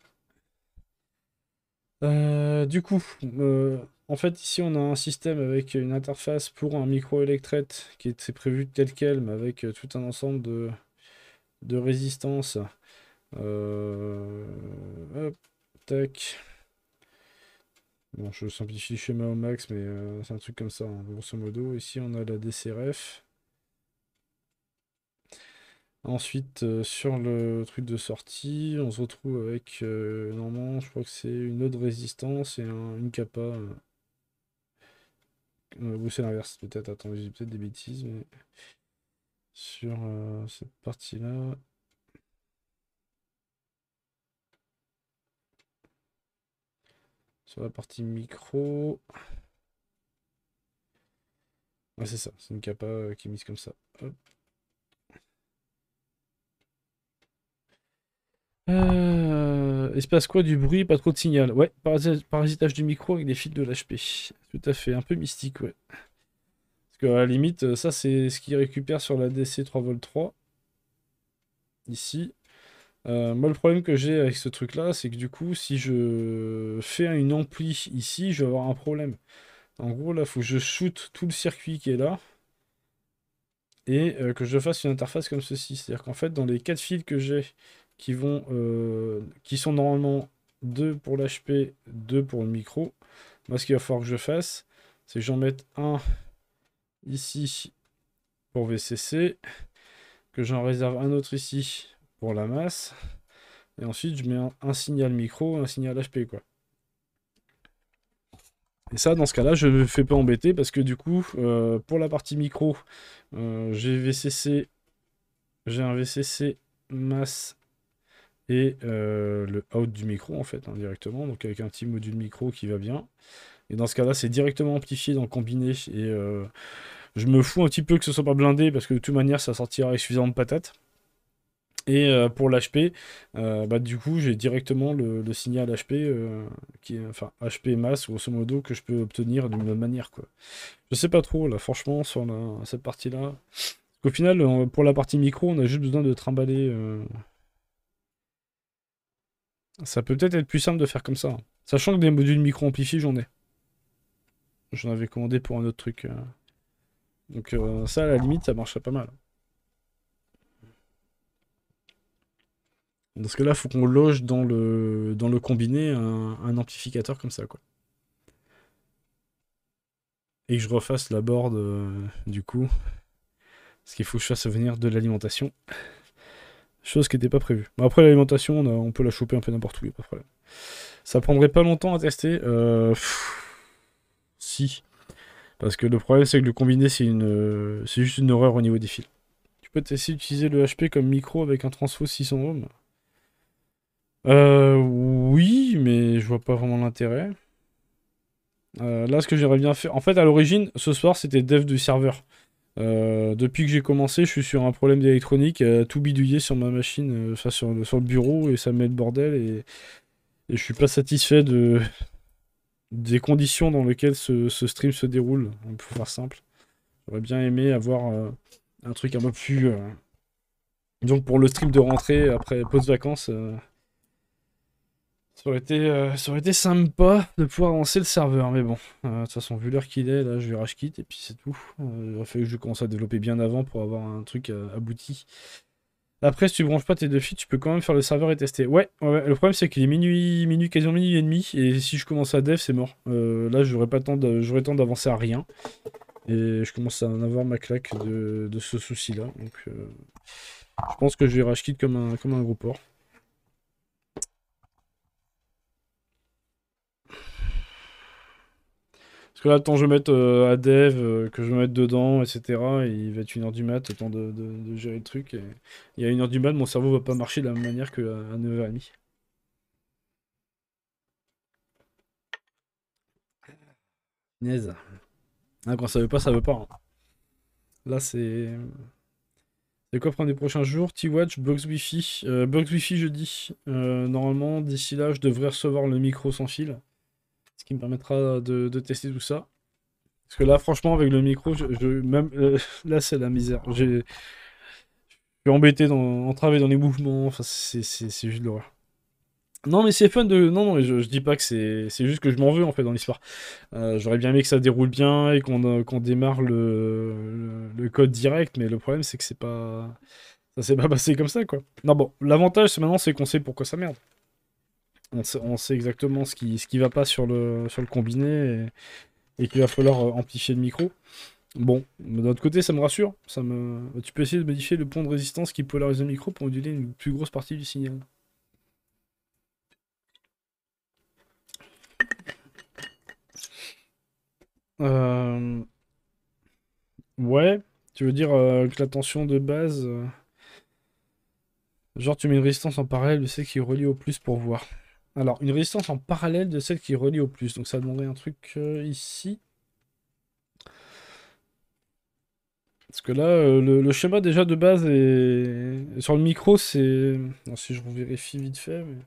Du coup, en fait, ici, on a un système avec une interface pour un micro Electret qui était prévu tel quel, mais avec tout un ensemble de résistances. Hop, tac. Bon, je simplifie le schéma au max, mais c'est un truc comme ça, hein, grosso modo. Ici, on a la DCRF. Ensuite, sur le truc de sortie, on se retrouve avec, normalement, je crois que c'est une autre résistance et une capa. Ou c'est l'inverse, peut-être. Attends, j'ai peut-être des bêtises, mais sur cette partie-là. Sur la partie micro. Ouais, c'est ça, c'est une capa qui est mise comme ça. Hop. Il se passe quoi du bruit, pas trop de signal? Ouais, parasitage du micro avec des fils de l'HP. Tout à fait, un peu mystique, ouais. Parce qu'à la limite, ça c'est ce qu'il récupère sur la DC 3V3. Ici. Moi, le problème que j'ai avec ce truc-là, c'est que du coup, si je fais une ampli ici, je vais avoir un problème. En gros, là, il faut que je shoot tout le circuit qui est là et que je fasse une interface comme ceci. C'est-à-dire qu'en fait, dans les 4 fils que j'ai qui sont normalement 2 pour l'HP, 2 pour le micro, moi, ce qu'il va falloir que je fasse, c'est que j'en mette un ici pour VCC, que j'en réserve un autre ici pour la masse, et ensuite je mets un signal micro et un signal HP, quoi. Et ça, dans ce cas-là, je ne me fais pas embêter parce que du coup, pour la partie micro, j'ai un VCC masse et le out du micro en fait, hein, directement, donc avec un petit module micro qui va bien. Et dans ce cas-là, c'est directement amplifié dans le combiné et Je me fous un petit peu que ce soit pas blindé parce que de toute manière ça sortira avec suffisamment de patates. Et pour l'HP, bah, du coup j'ai directement le signal HP, qui est, enfin HP masse grosso modo, que je peux obtenir d'une même manière quoi. Je sais pas trop là franchement sur cette partie-là. Au final, pour la partie micro, on a juste besoin de trimballer. Ça peut peut-être être plus simple de faire comme ça, hein. Sachant que des modules micro amplifiés, j'en ai. J'en avais commandé pour un autre truc. Donc ça, à la limite, ça marcherait pas mal. Parce que là, faut qu'on loge dans le combiné un amplificateur comme ça, quoi. Et que je refasse la board, du coup. Parce qu'il faut que je fasse venir de l'alimentation. Chose qui n'était pas prévue. Bon, après, l'alimentation, on peut la choper un peu n'importe où, y a pas de problème. Ça prendrait pas longtemps à tester. Si. Parce que le problème, c'est que le combiné, c'est juste une horreur au niveau des fils. Tu peux essayer d'utiliser le HP comme micro avec un transfo 600 ohms. Oui, mais je vois pas vraiment l'intérêt. Là, ce que j'aimerais bien faire... En fait, à l'origine, ce soir, c'était dev du serveur. Depuis que j'ai commencé, je suis sur un problème d'électronique, tout bidouillé sur ma machine, enfin sur le bureau, et ça me met le bordel, et je suis pas satisfait des conditions dans lesquelles ce stream se déroule, pour faire simple. J'aurais bien aimé avoir un truc un peu plus... Donc pour le stream de rentrée, après pause-vacances, ça aurait été sympa de pouvoir lancer le serveur, mais bon, de toute façon, vu l'heure qu'il est, là, je vais rage quit et puis c'est tout. Il aurait fallu que je commence à développer bien avant pour avoir un truc abouti. Après, si tu branches pas tes deux fils, tu peux quand même faire le serveur et tester. Ouais, ouais, ouais. Le problème c'est qu'il est minuit, quasiment minuit et demi, et si je commence à dev, c'est mort. Là, j'aurais pas j'aurais le temps d'avancer à rien, et je commence à en avoir ma claque de ce souci-là. Donc, je pense que je vais rage quit comme un gros porc. Parce que là, le temps que je mette à dev, que je me mette dedans, etc., et il va être 1h du mat, le temps de gérer le truc. Et à 1h du mat, mon cerveau va pas marcher de la même manière qu'à 9h30. Punaise. Ah, quand ça veut pas, ça veut pas, hein. Là, c'est. C'est quoi prendre les prochains jours? T-Watch, Box Wi-Fi. Box Wi-Fi jeudi. Normalement, d'ici là, je devrais recevoir le micro sans fil. Ce qui me permettra de tester tout ça. Parce que là, franchement, avec le micro, même là, c'est la misère. Je suis embêté entravé dans les mouvements. Enfin, c'est juste de l'horreur. Non, mais c'est fun de. Non, non, je dis pas que c'est juste que je m'en veux en fait dans l'histoire. J'aurais bien aimé que ça déroule bien et qu'on démarre le code direct, mais le problème c'est que c'est pas. Ça s'est pas passé comme ça quoi. Non, bon, l'avantage maintenant c'est qu'on sait pourquoi ça merde. On sait exactement ce qui va pas sur le combiné et qu'il va falloir amplifier le micro. Bon, mais d'un autre côté, ça me rassure. Tu peux essayer de modifier le point de résistance qui polarise le micro pour moduler une plus grosse partie du signal. Euh, Ouais, tu veux dire que la tension de base, genre tu mets une résistance en parallèle de celle qui relie au plus pour voir. Alors, une résistance en parallèle de celle qui relie au plus. Donc ça demanderait un truc ici. Parce que là, le schéma déjà de base est... Sur le micro, c'est... Non, si je vérifie vite fait, mais...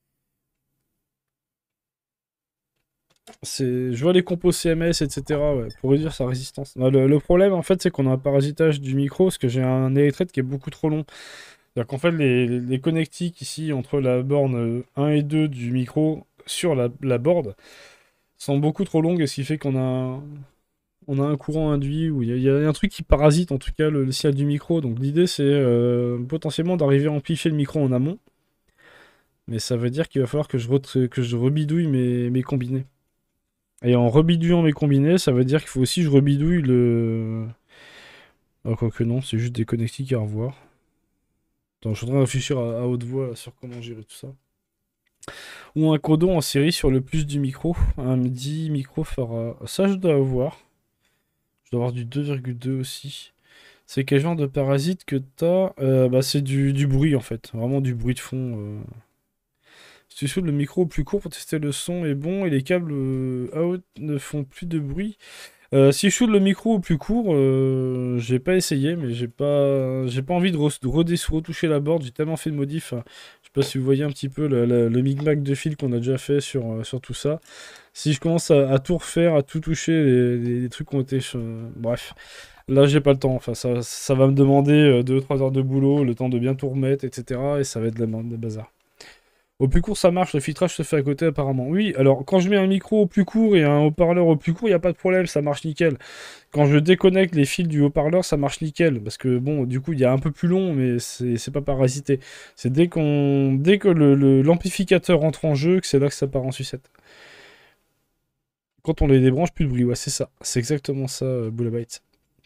Je vois les compos CMS, etc. ouais, pour réduire sa résistance. Non, le problème, en fait, c'est qu'on a un parasitage du micro, parce que j'ai un électrode qui est beaucoup trop long. C'est-à-dire qu'en fait, les connectiques ici, entre la borne 1 et 2 du micro sur la board, sont beaucoup trop longues, ce qui fait on a un courant induit, où il y a un truc qui parasite, en tout cas, le signal du micro. Donc l'idée, c'est potentiellement d'arriver à amplifier le micro en amont. Mais ça veut dire qu'il va falloir que je rebidouille mes combinés. Et en rebidouillant mes combinés, ça veut dire qu'il faut aussi que je rebidouille le... Ah, quoique non, c'est juste des connectiques à revoir. Attends, je suis en train de réfléchir à haute voix sur comment gérer tout ça. Ou un codon en série sur le plus du micro. Un MIDI micro fera... Ça, je dois avoir. Je dois avoir du 2,2 aussi. C'est quel genre de parasite que t'as? Bah, c'est du bruit, en fait. Vraiment du bruit de fond. Si tu soudes le micro au plus court pour tester le son est bon et les câbles out ne font plus de bruit. Si je shoot le micro au plus court, j'ai pas essayé, mais j'ai pas envie de retoucher la board. J'ai tellement fait de modifs. Je sais pas si vous voyez un petit peu le micmac de fil qu'on a déjà fait sur tout ça. Si je commence à tout refaire, à tout toucher, les trucs qui ont été... Bref, là j'ai pas le temps. Enfin, ça va me demander 2-3 heures de boulot, le temps de bien tout remettre, etc. Et ça va être de bazar. Au plus court, ça marche, le filtrage se fait à côté apparemment. Oui, alors quand je mets un micro au plus court et un haut-parleur au plus court, il n'y a pas de problème, ça marche nickel. Quand je déconnecte les fils du haut-parleur, ça marche nickel. Parce que bon, du coup, il y a un peu plus long, mais c'est pas parasité. C'est dès que l'amplificateur entre en jeu que c'est là que ça part en sucette. Quand on les débranche, plus de bruit. Ouais, c'est ça. C'est exactement ça, Boulabyte.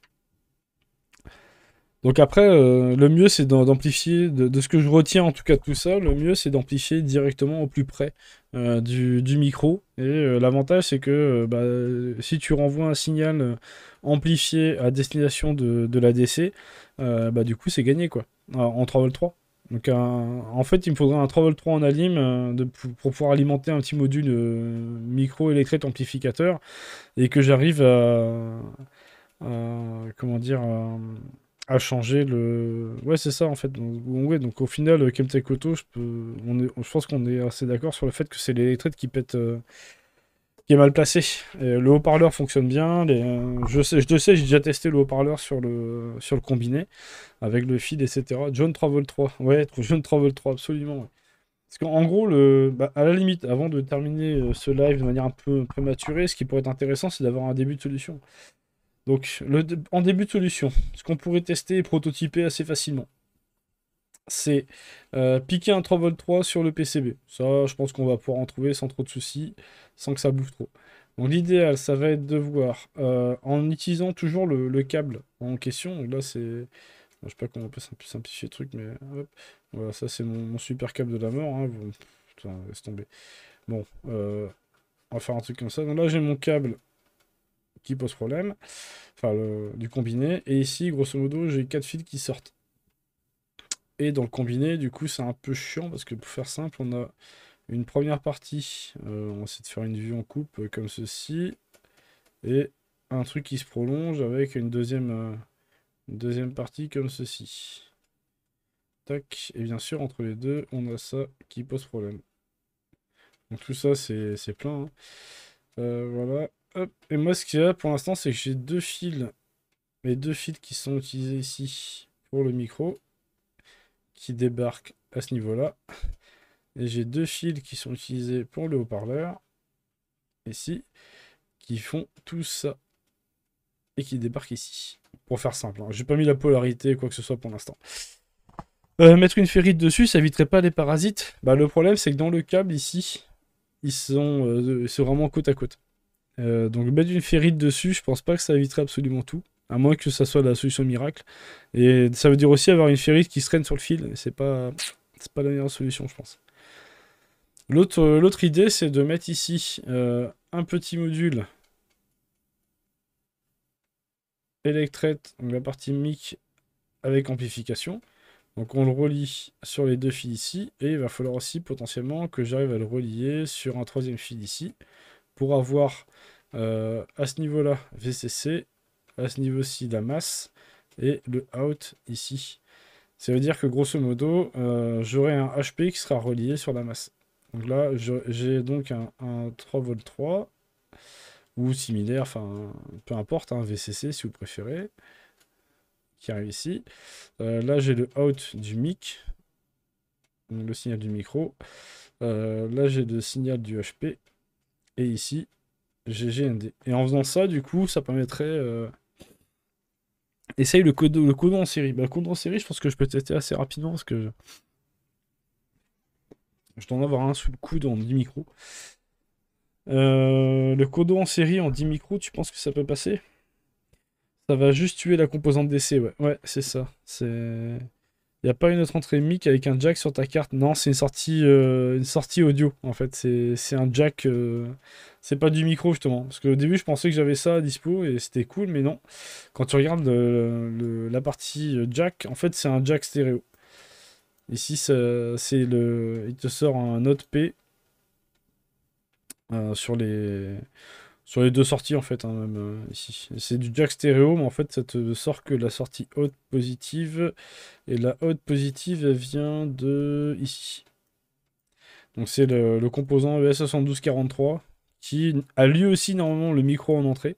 Donc après, le mieux c'est d'amplifier, de ce que je retiens en tout cas de tout ça, le mieux c'est d'amplifier directement au plus près du micro. Et l'avantage c'est que si tu renvoies un signal amplifié à destination de l'ADC, du coup c'est gagné quoi, en 3V3. Donc en fait il me faudrait un 3V3 en alim pour pouvoir alimenter un petit module micro électrette amplificateur et que j'arrive comment dire, à changer le... Ouais, c'est ça, en fait. Ouais, donc au final, Chemtech Auto, je pense qu'on est assez d'accord sur le fait que c'est l'électrette qui pète, qui est mal placé. Et le haut-parleur fonctionne bien. Je sais, j'ai déjà testé le haut-parleur sur le combiné, avec le feed, etc. John 3V3. Ouais, John 3V3, absolument. Ouais. Parce qu'en gros, à la limite, avant de terminer ce live de manière un peu prématurée, ce qui pourrait être intéressant, c'est d'avoir un début de solution. Donc, en début de solution, ce qu'on pourrait tester et prototyper assez facilement, c'est piquer un 3V3 sur le PCB. Ça, je pense qu'on va pouvoir en trouver sans trop de soucis, sans que ça bouffe trop. Donc, l'idéal, ça va être de voir, en utilisant toujours le câble en question. Donc là, c'est... Je sais pas comment on peut simplifier le truc, mais hop. Voilà, ça, c'est mon super câble de la mort. Hein. Putain, laisse tomber. Bon, on va faire un truc comme ça. Donc là, j'ai mon câble qui pose problème. Enfin, du combiné. Et ici, grosso modo, j'ai 4 fils qui sortent. Et dans le combiné, du coup, c'est un peu chiant parce que pour faire simple, on a une première partie. On va essayer de faire une vue en coupe comme ceci. Et un truc qui se prolonge avec une deuxième partie comme ceci. Tac. Et bien sûr, entre les deux, on a ça qui pose problème. Donc tout ça, c'est plein. Hein. Voilà. Hop. Et moi, ce qu'il y a pour l'instant, c'est que j'ai deux fils. Les deux fils qui sont utilisés ici pour le micro. Qui débarquent à ce niveau-là. Et j'ai deux fils qui sont utilisés pour le haut-parleur, ici, qui font tout ça. Et qui débarquent ici. Pour faire simple, hein. J'ai pas mis la polarité, quoi que ce soit pour l'instant. Mettre une ferrite dessus, ça éviterait pas les parasites. Bah, le problème, c'est que dans le câble, ici, c'est vraiment côte à côte. Donc mettre une ferrite dessus, je pense pas que ça éviterait absolument tout. À moins que ça soit la solution miracle. Et ça veut dire aussi avoir une ferrite qui se traîne sur le fil. C'est pas la meilleure solution, je pense. L'autre idée, c'est de mettre ici un petit module électrette, donc la partie mic avec amplification. Donc on le relie sur les deux fils ici, et il va falloir aussi potentiellement que j'arrive à le relier sur un troisième fil ici, pour avoir à ce niveau-là VCC, à ce niveau-ci la masse, et le out ici. Ça veut dire que grosso modo, j'aurai un HP qui sera relié sur la masse. Donc là, j'ai donc un 3V3, ou similaire, enfin, peu importe, un VCC si vous préférez, qui arrive ici. Là, j'ai le out du mic, donc le signal du micro. Là, j'ai le signal du HP, et ici, j'ai GND. Et en faisant ça, du coup, ça permettrait... Essaye le codon en série. Bah, le codon en série, je pense que je peux tester assez rapidement, parce que je dois en avoir un sous le coude en 10 micros. Le codon en série en 10 micros, tu penses que ça peut passer? Ça va juste tuer la composante DC, ouais. Ouais, c'est ça. Il n'y a pas une autre entrée mic avec un jack sur ta carte. Non, c'est une sortie audio, en fait. C'est un jack... c'est pas du micro, justement. Parce qu'au début, je pensais que j'avais ça à dispo et c'était cool, mais non. Quand tu regardes la partie jack, en fait, c'est un jack stéréo. Ici, il te sort un note P sur Sur les deux sorties, en fait, hein, même ici. C'est du jack stéréo, mais en fait, ça te sort que la sortie haute positive. Et la haute positive, elle vient de ici. Donc c'est le composant ES7243 qui a lui aussi normalement le micro en entrée.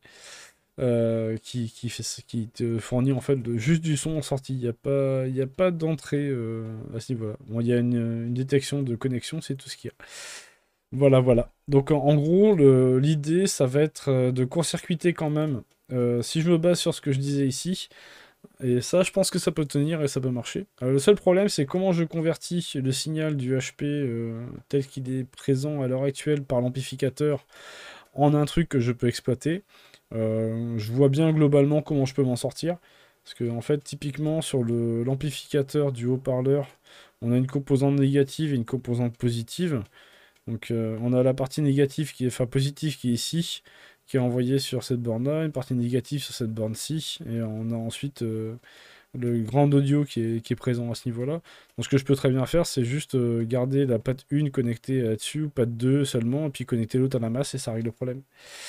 Qui te fournit en fait juste du son en sortie. Il y a pas d'entrée à ce niveau-là. Bon, il y a une détection de connexion, c'est tout ce qu'il y a. Voilà, voilà. Donc en gros, l'idée, ça va être de court-circuiter quand même. Si je me base sur ce que je disais ici, et ça, je pense que ça peut tenir et ça peut marcher. Le seul problème, c'est comment je convertis le signal du HP tel qu'il est présent à l'heure actuelle par l'amplificateur en un truc que je peux exploiter. Je vois bien globalement comment je peux m'en sortir. Parce que, en fait, typiquement, sur l'amplificateur du haut-parleur, on a une composante négative et une composante positive. Donc, on a la partie négative enfin positive qui est ici, qui est envoyée sur cette borne-là, une partie négative sur cette borne-ci, et on a ensuite le grand audio qui est présent à ce niveau-là. Donc, ce que je peux très bien faire, c'est juste garder la patte 1 connectée là-dessus, ou patte 2 seulement, et puis connecter l'autre à la masse, et ça règle le problème.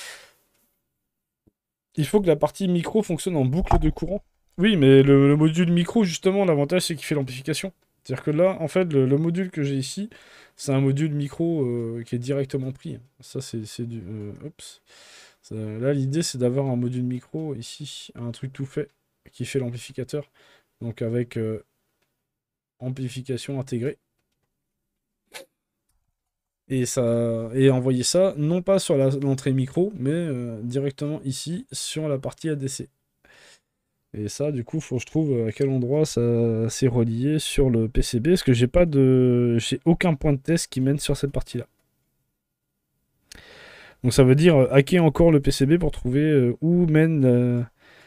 Il faut que la partie micro fonctionne en boucle de courant. Oui, mais le module micro, justement, l'avantage, c'est qu'il fait l'amplification. C'est-à-dire que là, en fait, le module que j'ai ici, c'est un module micro qui est directement pris. Ça, c'est du... Oups. Là, l'idée, c'est d'avoir un module micro ici, un truc tout fait, qui fait l'amplificateur. Donc avec amplification intégrée. Et envoyer ça, non pas sur l'entrée micro, mais directement ici, sur la partie ADC. Et ça, du coup, faut que je trouve à quel endroit ça s'est relié sur le PCB, parce que j'ai aucun point de test qui mène sur cette partie-là. Donc ça veut dire hacker encore le PCB pour trouver où mène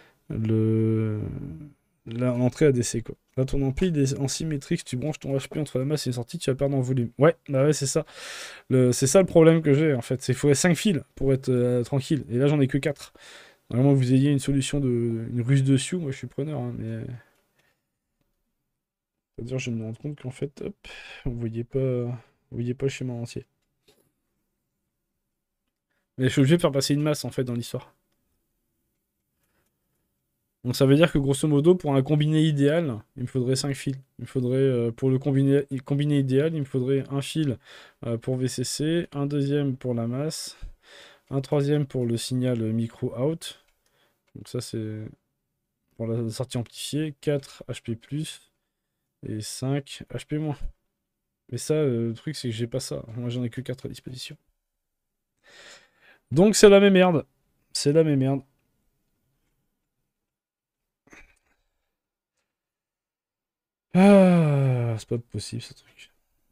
l'entrée ADC, quoi. Là, ton ampli il est en symétrique, si tu branches ton HP entre la masse et la sortie, tu vas perdre en volume. Ouais, bah ouais, c'est ça. C'est ça le problème que j'ai, en fait. Il faudrait 5 fils pour être tranquille. Et là, j'en ai que 4. Vraiment, vous ayez une solution une ruse dessus, moi je suis preneur, hein, mais... C'est-à-dire, je vais me rendre compte qu'en fait, hop, vous voyez pas le schéma entier. Mais je suis obligé de faire passer une masse, en fait, dans l'histoire. Donc ça veut dire que, grosso modo, pour un combiné idéal, il me faudrait 5 fils. Il me faudrait, pour le combiné idéal, il me faudrait un fil pour VCC, un deuxième pour la masse, un troisième pour le signal micro-out. Donc ça, c'est pour la sortie amplifiée, 4 HP+, et 5 HP-. Mais ça, le truc, c'est que j'ai pas ça. Moi, j'en ai que 4 à disposition. Donc, c'est la même merde. C'est la même merde. Ah, c'est pas possible, ce truc.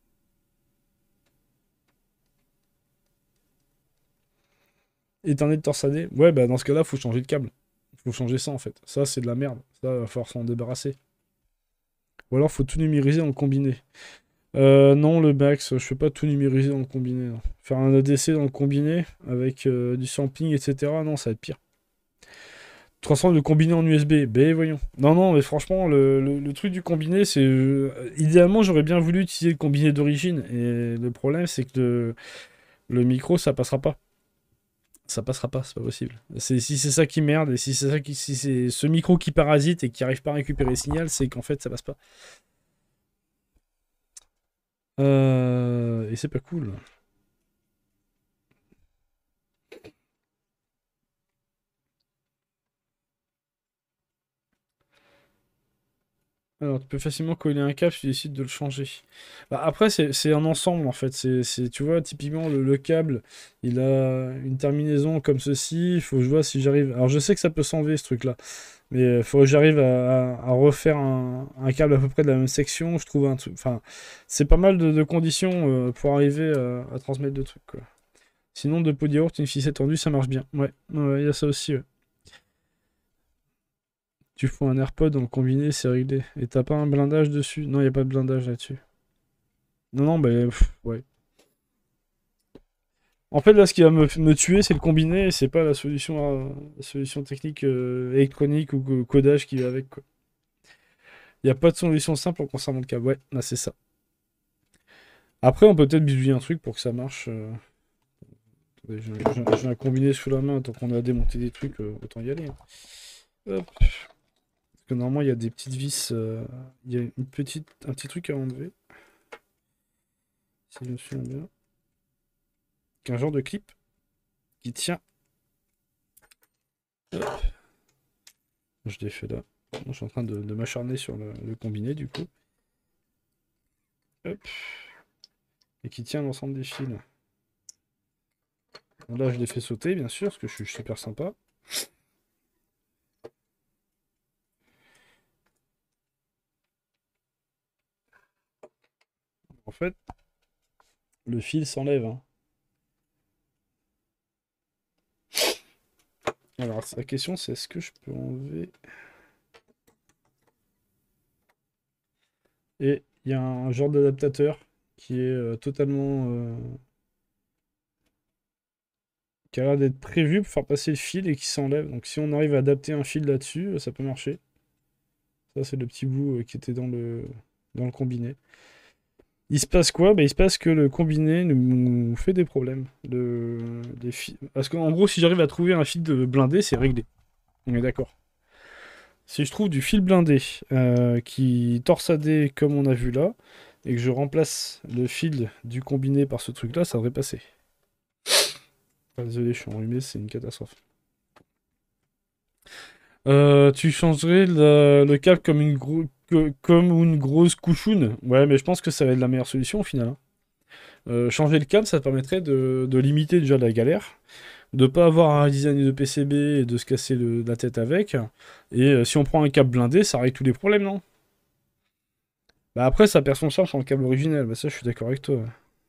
Ethernet torsadé. Ouais, bah, dans ce cas-là, faut changer de câble. Faut changer ça, en fait. Ça, c'est de la merde. Ça, va falloir s'en débarrasser. Ou alors, faut tout numériser en combiné. Non, le max, je peux pas tout numériser dans le combiné. Non. Faire un ADC dans le combiné avec du sampling, etc. Non, ça va être pire. Transforme le combiné en USB. Ben voyons. Non, non, mais franchement, le truc du combiné, c'est... idéalement, j'aurais bien voulu utiliser le combiné d'origine. Et le problème, c'est que le micro, ça passera pas. Ça passera pas, c'est pas possible. Si c'est ça qui merde, et si c'est ce micro qui parasite et qui arrive pas à récupérer le signal, c'est qu'en fait, ça passe pas. Et c'est pas cool. Alors, tu peux facilement coller un câble si tu décides de le changer. Bah, après, c'est un ensemble, en fait. Tu vois, typiquement, le câble, il a une terminaison comme ceci. Il faut que je vois si j'arrive... Alors, je sais que ça peut s'enlever, ce truc-là. Mais il faut que j'arrive à refaire un câble à peu près de la même section. Je trouve un truc... Enfin, c'est pas mal de conditions pour arriver à transmettre de trucs, quoi. Sinon, de pot de yaourt, une ficelle tendue, ça marche bien. Ouais, ouais, il y a ça aussi, ouais. Tu fous un AirPod dans le combiné, c'est réglé. Et t'as pas un blindage dessus? Non, il n'y a pas de blindage là-dessus. Non, non, bah, ouais. En fait, là, ce qui va me tuer, c'est le combiné, et c'est pas la solution technique électronique ou codage qui va avec, quoi. Il n'y a pas de solution simple en concernant le câble. Ouais, là, c'est ça. Après, on peut peut-être bidouiller un truc pour que ça marche. Attendez, j'ai un combiné sous la main, tant qu'on a démonté des trucs, autant y aller, hein. Hop. Parce que normalement, il y a des petites vis, il y a un petit truc à enlever, si je me souviens bien. Un genre de clip qui tient. Hop. Je l'ai fait là. Je suis en train de m'acharner sur le combiné, du coup. Hop. Et qui tient l'ensemble des fils. Bon, là, je l'ai fait sauter, bien sûr, parce que je suis super sympa. En fait, le fil s'enlève, hein. Alors, la question, c'est est-ce que je peux enlever... Et il y a un genre d'adaptateur qui est totalement... qui a l'air d'être prévu pour faire passer le fil et qui s'enlève. Donc si on arrive à adapter un fil là-dessus, ça peut marcher. Ça, c'est le petit bout qui était dans le combiné. Il se passe quoi? Bah, il se passe que le combiné nous fait des problèmes. Parce qu'en gros, si j'arrive à trouver un fil de blindé, c'est réglé. On est d'accord. Si je trouve du fil blindé qui torsadé comme on a vu là, et que je remplace le fil du combiné par ce truc-là, ça devrait passer. Ah, désolé, je suis enrhumé, c'est une catastrophe. Tu changerais le câble comme comme une grosse couchoune? Ouais, mais je pense que ça va être la meilleure solution au final, hein. Changer le câble, ça permettrait de limiter déjà la galère, de pas avoir un design de PCB et de se casser la tête avec. Et si on prend un câble blindé, ça règle tous les problèmes, non? Bah après, ça perd son charme sur le câble original. Bah ça, je suis d'accord avec toi.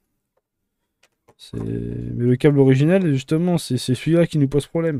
Mais le câble original, justement, c'est celui-là qui nous pose problème.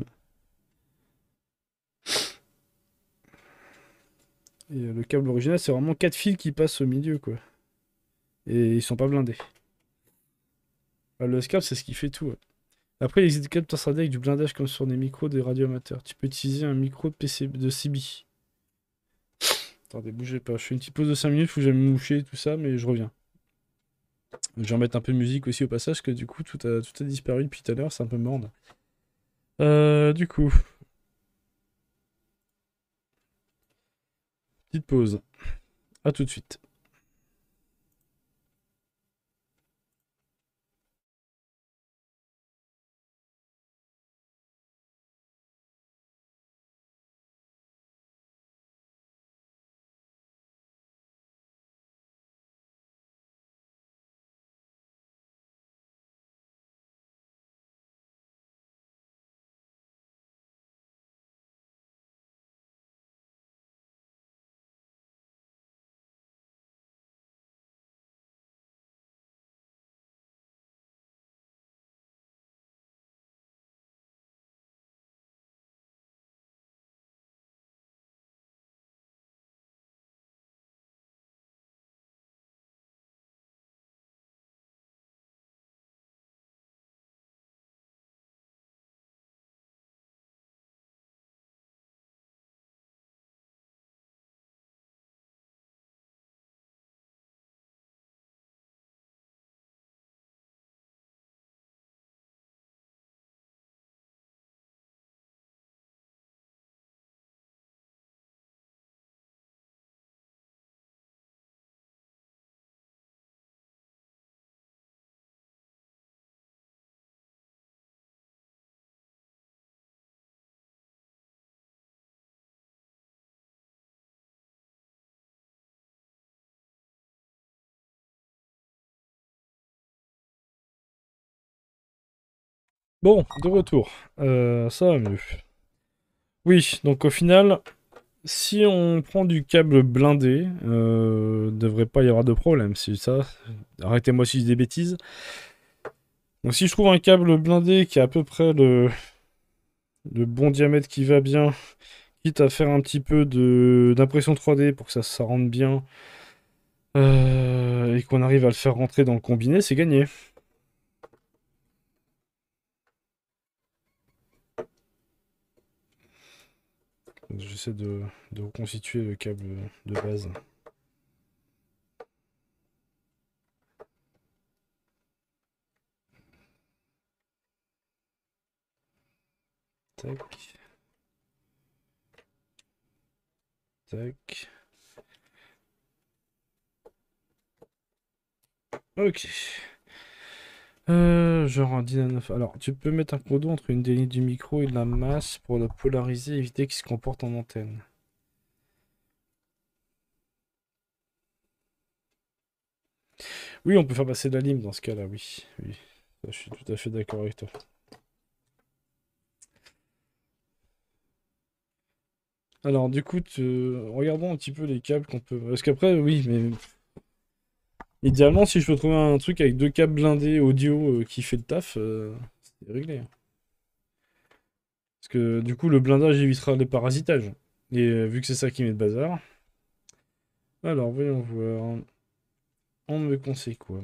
Et le câble original, c'est vraiment 4 fils qui passent au milieu, quoi. Et ils sont pas blindés. Ah, le câble, c'est ce qui fait tout, ouais. Après, il existe des câbles torsadés avec du blindage comme sur des micros des radioamateurs. Tu peux utiliser un micro de PCB, de CB. Attendez, bougez pas. Je fais une petite pause de 5 minutes, faut que j'aille me moucher et tout ça, mais je reviens. Je vais remettre un peu de musique aussi au passage, que du coup, tout a disparu depuis tout à l'heure, c'est un peu morne. Du coup, petite pause. À tout de suite. Bon, de retour. Ça va mieux. Oui, donc au final, si on prend du câble blindé, devrait pas y avoir de problème. C'est ça. Arrêtez-moi si je dis des bêtises. Donc si je trouve un câble blindé qui a à peu près le bon diamètre qui va bien, quitte à faire un petit peu d'impression 3D pour que ça rentre bien, et qu'on arrive à le faire rentrer dans le combiné, c'est gagné. J'essaie de reconstituer le câble de base. Tac. Tac. Ok. Genre un dynamo. Alors, tu peux mettre un cours d'eau entre une des lignes du micro et de la masse pour la polariser et éviter qu'il se comporte en antenne. Oui, on peut faire passer de la lime dans ce cas-là, oui. Oui. Ça, je suis tout à fait d'accord avec toi. Alors, du coup, regardons un petit peu les câbles qu'on peut. Parce qu'après, oui, mais idéalement, si je peux trouver un truc avec deux câbles blindés audio qui fait le taf, c'est réglé, hein. Parce que du coup, le blindage évitera les parasitages. Et vu que c'est ça qui met le bazar. Alors, voyons voir. On me conseille quoi?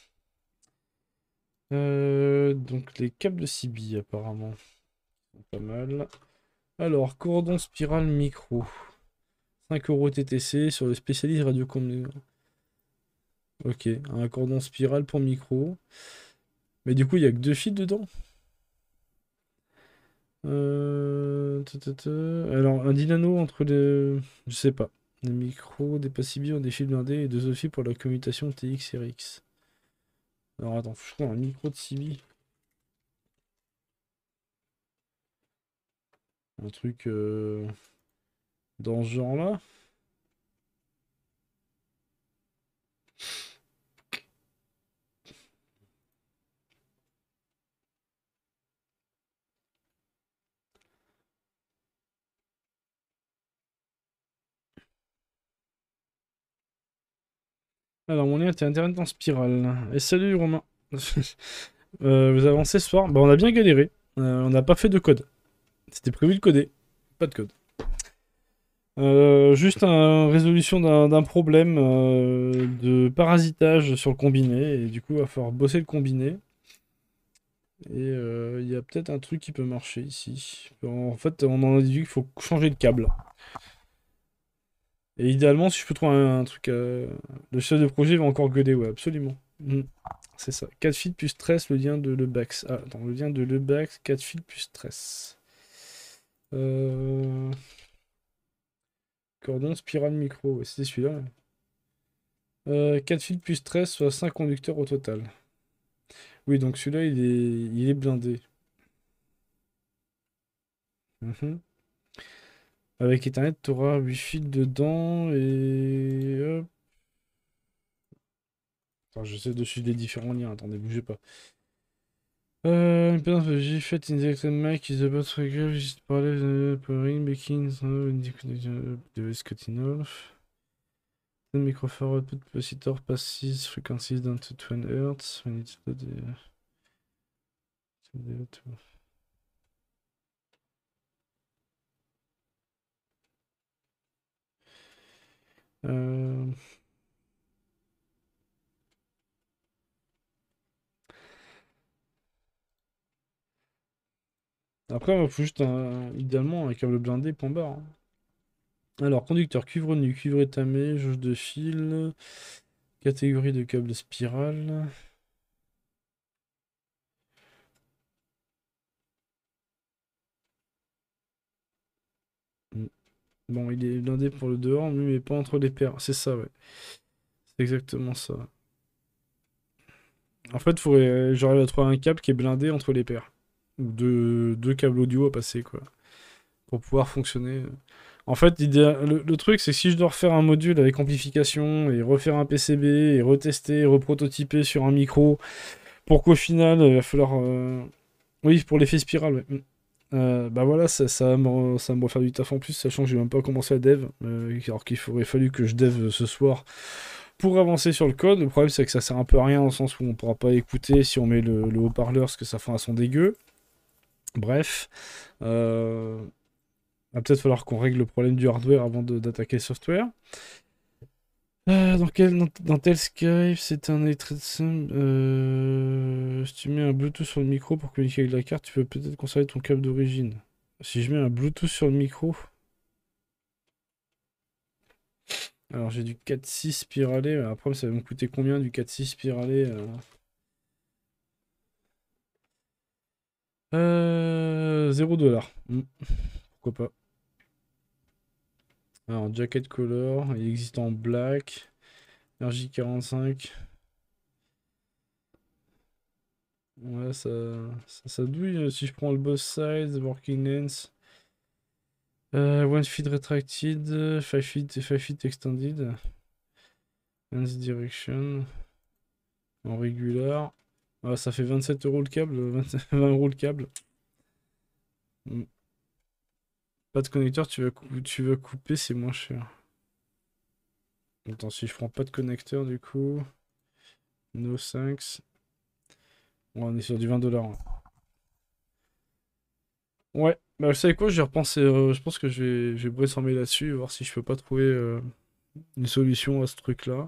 Donc, les câbles de CB, apparemment. Sont pas mal. Alors, cordon spirale micro. 5 € TTC sur le spécialiste radio. Ok, un cordon spirale pour micro. Mais du coup, il y a que deux fils dedans. Alors, un dynamo entre les. Je sais pas. Des micros, des PCB ont des fils blindés et deux autres fils pour la commutation TX RX. Alors, attends, je crois un micro de CB. Un truc dans ce genre-là. Alors, mon lien était internet en spirale. Et salut Romain. Vous avancez ce soir? Bah, on a bien galéré. On n'a pas fait de code. C'était prévu de coder. Pas de code. Juste une résolution d'un problème de parasitage sur le combiné. Et du coup, il va falloir bosser le combiné. Et il y a peut-être un truc qui peut marcher ici. En fait, on en a dit qu'il faut changer de câble. Et idéalement, si je peux trouver un truc. Le chef de projet va encore gueuler, ouais, absolument. C'est ça. 4 fils plus stress, le lien de Lebax. Ah, attends, le lien de Lebax, 4 fils plus stress. Euh... Cordon, spirale, micro. Ouais, c'était celui-là. 4 fils plus stress, soit 5 conducteurs au total. Oui, donc celui-là, il est blindé. Mhm. Avec Ethernet, tu auras 8 fils dedans et... hop. Attends, j'essaie de suivre les différents liens. Attendez, bougez pas. J'ai fait in the electron mic is about to regular just parallel powering making device cutting off. 10 microfarad output capacitor passes frequencies down to 20 Hz when it's euh... Après, il faut juste idéalement un câble blindé, point barre, hein. Alors, conducteur, cuivre nu, cuivre étamé, jauge de fil, catégorie de câble spirale. Bon, il est blindé pour le dehors, mais pas entre les paires. C'est ça, ouais. C'est exactement ça. En fait, j'arrive à trouver un câble qui est blindé entre les paires. Ou deux câbles audio à passer, quoi. Pour pouvoir fonctionner. En fait, le truc, c'est que si je dois refaire un module avec amplification et refaire un PCB et retester, reprototyper sur un micro, pour qu'au final, il va falloir. Oui, pour l'effet spirale, ouais. Bah voilà, ça me refaire du taf en plus, sachant que j'ai même pas commencé à dev, alors qu'il aurait fallu que je dev ce soir pour avancer sur le code. Le problème, c'est que ça sert un peu à rien dans le sens où on pourra pas écouter si on met le haut-parleur, parce que ça fait un son dégueu. Bref, va peut-être falloir qu'on règle le problème du hardware avant d'attaquer le software. Dans tel Skype, c'est un simple. Si tu mets un Bluetooth sur le micro pour communiquer avec la carte, tu peux peut-être conserver ton câble d'origine. Si je mets un Bluetooth sur le micro. Alors j'ai du 4.6 spiralé. Après, ça va me coûter combien du 4.6 spiralé $0. Pourquoi pas. Alors, jacket color, il existe en black. RJ45. Ouais, ça douille. Si je prends le boss size, working lens. One feet retracted, 5 feet et 5 feet extended. Lens direction. En régular. Ah, ça fait 27 € le câble, 20 € le câble. Pas de connecteur, tu vas couper, c'est moins cher. Attends, si je prends pas de connecteur du coup. No thanks. Ouais, on est sur du 20 $. Ouais, bah vous savez quoi, j'ai repensé, je pense que je vais brainstormer là-dessus, voir si je peux pas trouver une solution à ce truc-là.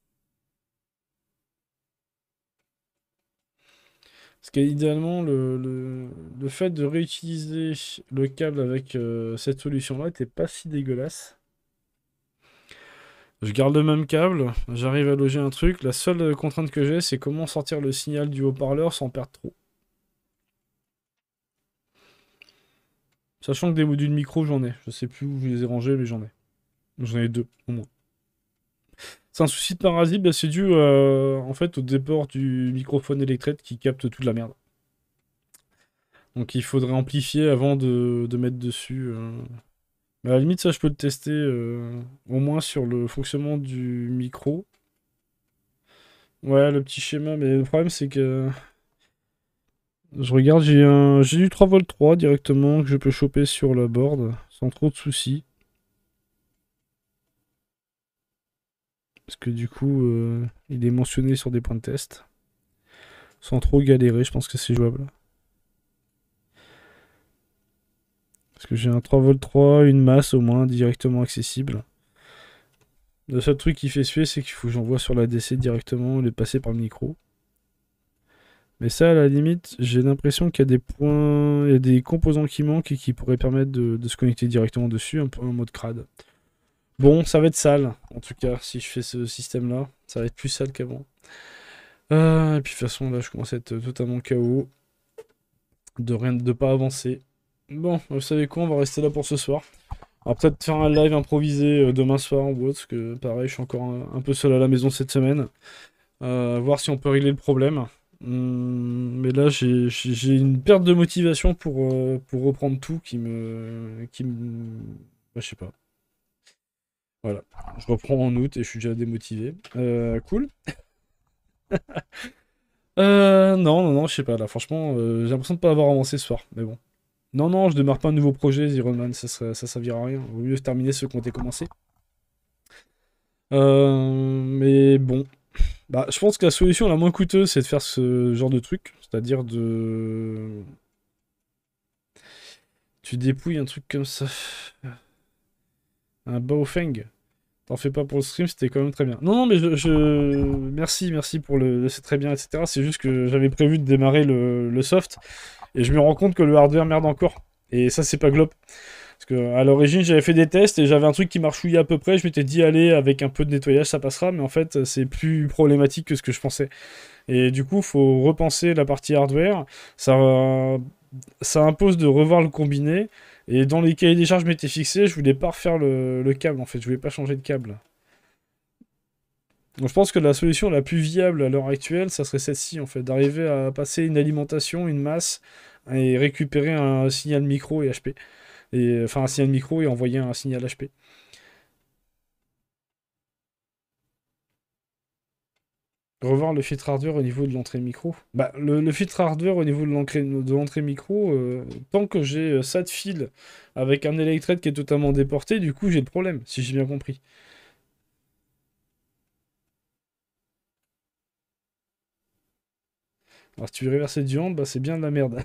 Parce qu'idéalement, le fait de réutiliser le câble avec cette solution-là était pas si dégueulasse. Je garde le même câble, j'arrive à loger un truc. La seule contrainte que j'ai, c'est comment sortir le signal du haut-parleur sans perdre trop. Sachant que des modules micro, j'en ai. Je sais plus où je les ai rangés, mais j'en ai. J'en ai 2, au moins. C'est un souci de parasite, bah, c'est dû en fait au déport du microphone électrette qui capte toute la merde. Donc il faudrait amplifier avant de mettre dessus. Mais à la limite, ça je peux le tester au moins sur le fonctionnement du micro. Ouais, le petit schéma, mais le problème c'est que je regarde, j'ai du 3V3 directement que je peux choper sur la board sans trop de soucis. Parce que du coup, il est mentionné sur des points de test. Sans trop galérer, je pense que c'est jouable. Parce que j'ai un 3V3, une masse au moins directement accessible. Le seul truc qui fait suer, c'est qu'il faut que j'envoie sur la DC directement au lieu de passer par le micro. Mais ça, à la limite, j'ai l'impression qu'il y a des points, il y a des composants qui manquent et qui pourraient permettre de se connecter directement dessus, un peu en mode crade. Bon, ça va être sale, en tout cas, si je fais ce système-là. Ça va être plus sale qu'avant. Et puis de toute façon, là, je commence à être totalement KO. De pas avancer. Bon, vous savez quoi, on va rester là pour ce soir. On va peut-être faire un live improvisé demain soir ou autre, parce que pareil, je suis encore un peu seul à la maison cette semaine. Voir si on peut régler le problème. Mais là, j'ai une perte de motivation pour reprendre tout bah, je sais pas. Voilà. Je reprends en août et je suis déjà démotivé. Cool. Non, je sais pas, là, franchement, j'ai l'impression de pas avoir avancé ce soir, mais bon. Non, je démarre pas un nouveau projet, Iron Man, ça servira à rien. Vaut mieux terminer ce qu'on a commencé. Mais bon. Bah, je pense que la solution la moins coûteuse, c'est de faire ce genre de truc. C'est-à-dire de... Tu dépouilles un truc comme ça. Un Baofeng. T'en fais pas pour le stream, c'était quand même très bien. Non, mais Merci pour c'est très bien, etc. C'est juste que j'avais prévu de démarrer le soft. Et je me rends compte que le hardware merde encore. Et ça, c'est pas glop. Parce que à l'origine, j'avais fait des tests et j'avais un truc qui marchouillait à peu près. Je m'étais dit, allez, avec un peu de nettoyage, ça passera. Mais en fait, c'est plus problématique que ce que je pensais. Et du coup, faut repenser la partie hardware. Ça impose de revoir le combiné. Et dans les cahiers des charges, je m'étais fixé, je voulais pas refaire le câble en fait. Je voulais pas changer de câble. Donc je pense que la solution la plus viable à l'heure actuelle, ça serait celle-ci en fait. D'arriver à passer une alimentation, une masse, et récupérer un signal micro et HP. Enfin, un signal micro et envoyer un signal HP. Revoir le filtre hardware au niveau de l'entrée micro. Bah, le filtre hardware au niveau de l'entrée micro, tant que j'ai ça de fil avec un électrode qui est totalement déporté, du coup j'ai le problème, si j'ai bien compris. Alors si tu veux reverser du hand, bah c'est bien de la merde.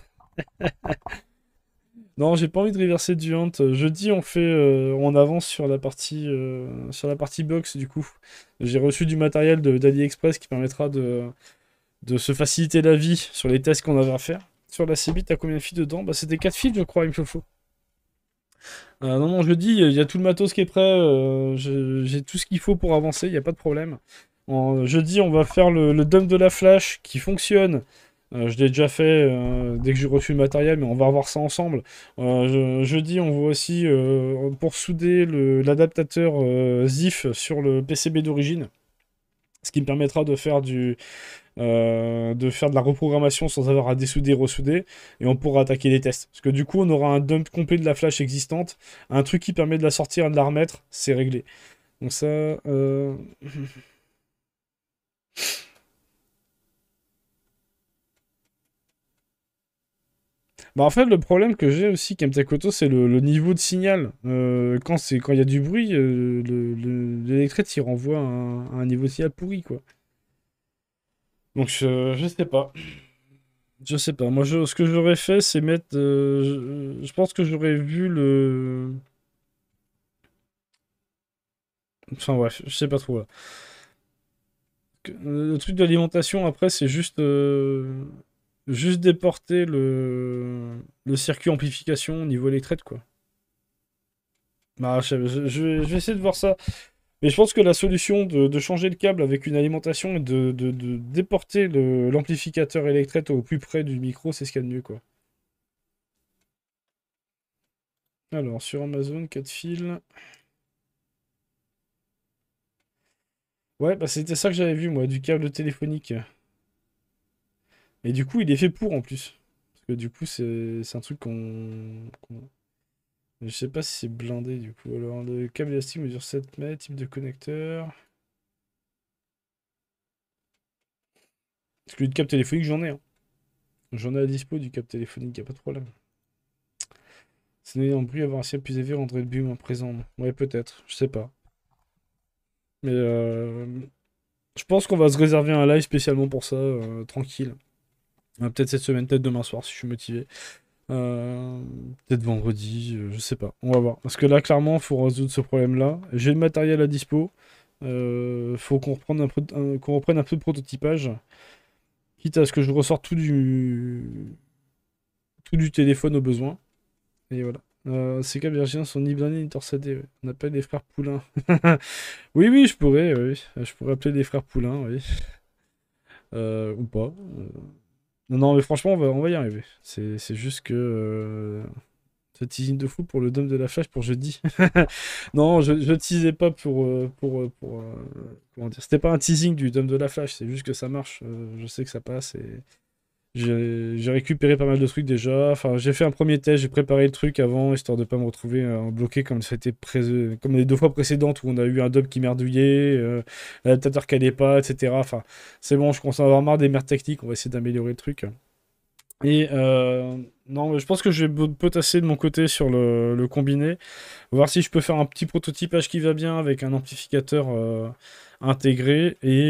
Non, j'ai pas envie de reverser du Hunt. Jeudi, on avance sur la partie box du coup. J'ai reçu du matériel d'AliExpress qui permettra de se faciliter la vie sur les tests qu'on avait à faire. Sur la CB, t'as combien de fils dedans? Bah c'était 4 fils, je crois, il me faut. Non, jeudi, il y a tout le matos qui est prêt. J'ai tout ce qu'il faut pour avancer, il n'y a pas de problème. Jeudi, on va faire le dump de la flash qui fonctionne Je l'ai déjà fait dès que j'ai reçu le matériel, mais on va revoir ça ensemble. Jeudi, on voit aussi pour souder l'adaptateur ZIF sur le PCB d'origine, ce qui me permettra de faire de la reprogrammation sans avoir à dessouder, ressouder, et on pourra attaquer les tests. Parce que du coup, on aura un dump complet de la flash existante, un truc qui permet de la sortir et de la remettre, c'est réglé. Donc ça... Bah en fait, le problème que j'ai aussi, Kemtakoto, c'est le niveau de signal. Quand il y a du bruit, l'électrette, il renvoie un niveau de signal pourri, quoi. Donc je sais pas. Je sais pas. Moi, ce que j'aurais fait, c'est mettre... je pense que j'aurais vu le... Enfin bref, je sais pas trop, là. Le truc d'alimentation, après, c'est juste déporter le circuit amplification au niveau électrette, quoi. Bah, je vais essayer de voir ça. Mais je pense que la solution de changer le câble avec une alimentation et de déporter l'amplificateur électrette au plus près du micro, c'est ce qu'il y a de mieux, quoi. Alors, sur Amazon, 4 fils. Ouais, bah c'était ça que j'avais vu, moi, du câble téléphonique. Et du coup, il est fait pour, en plus. Parce que du coup, c'est un truc je sais pas si c'est blindé, du coup. Alors, le câble élastique mesure 7 mètres, type de connecteur. Parce que le câble téléphonique, j'en ai, hein. J'en ai à dispo du câble téléphonique, y a pas de problème. C'est en bruit, avoir un ciel plus élevé rendrait le but moins présent. Ouais, peut-être, je sais pas. Mais je pense qu'on va se réserver un live spécialement pour ça, tranquille. Peut-être cette semaine, peut-être demain soir si je suis motivé. Euh, Peut-être vendredi, je sais pas. On va voir. Parce que là, clairement, faut résoudre ce problème-là. J'ai le matériel à dispo. Faut qu'on reprenne un peu de prototypage. Quitte à ce que je ressorte tout du téléphone au besoin. Et voilà. Ces câbles virginiens sont ni blindés ni torsadés. Ouais. On appelle les frères Poulain. Oui, oui, je pourrais. Oui. Je pourrais appeler les frères Poulain, oui. Ou pas. Non, non, mais franchement, on va y arriver. C'est juste que ce teasing de fou pour le dôme de la flash pour jeudi. Non, je teasais pas comment dire. C'était pas un teasing du dôme de la flash, c'est juste que ça marche. Je sais que ça passe et j'ai récupéré pas mal de trucs déjà. Enfin, j'ai fait un premier test, j'ai préparé le truc avant, histoire de pas me retrouver bloqué comme comme les deux fois précédentes où on a eu un dub qui merdouillait, l'adaptateur qui allait pas, etc. Enfin, c'est bon, je commence à avoir marre des merdes techniques, on va essayer d'améliorer le truc. Et non, mais je pense que je vais potasser de mon côté sur le combiné, voir si je peux faire un petit prototypage qui va bien avec un amplificateur intégré et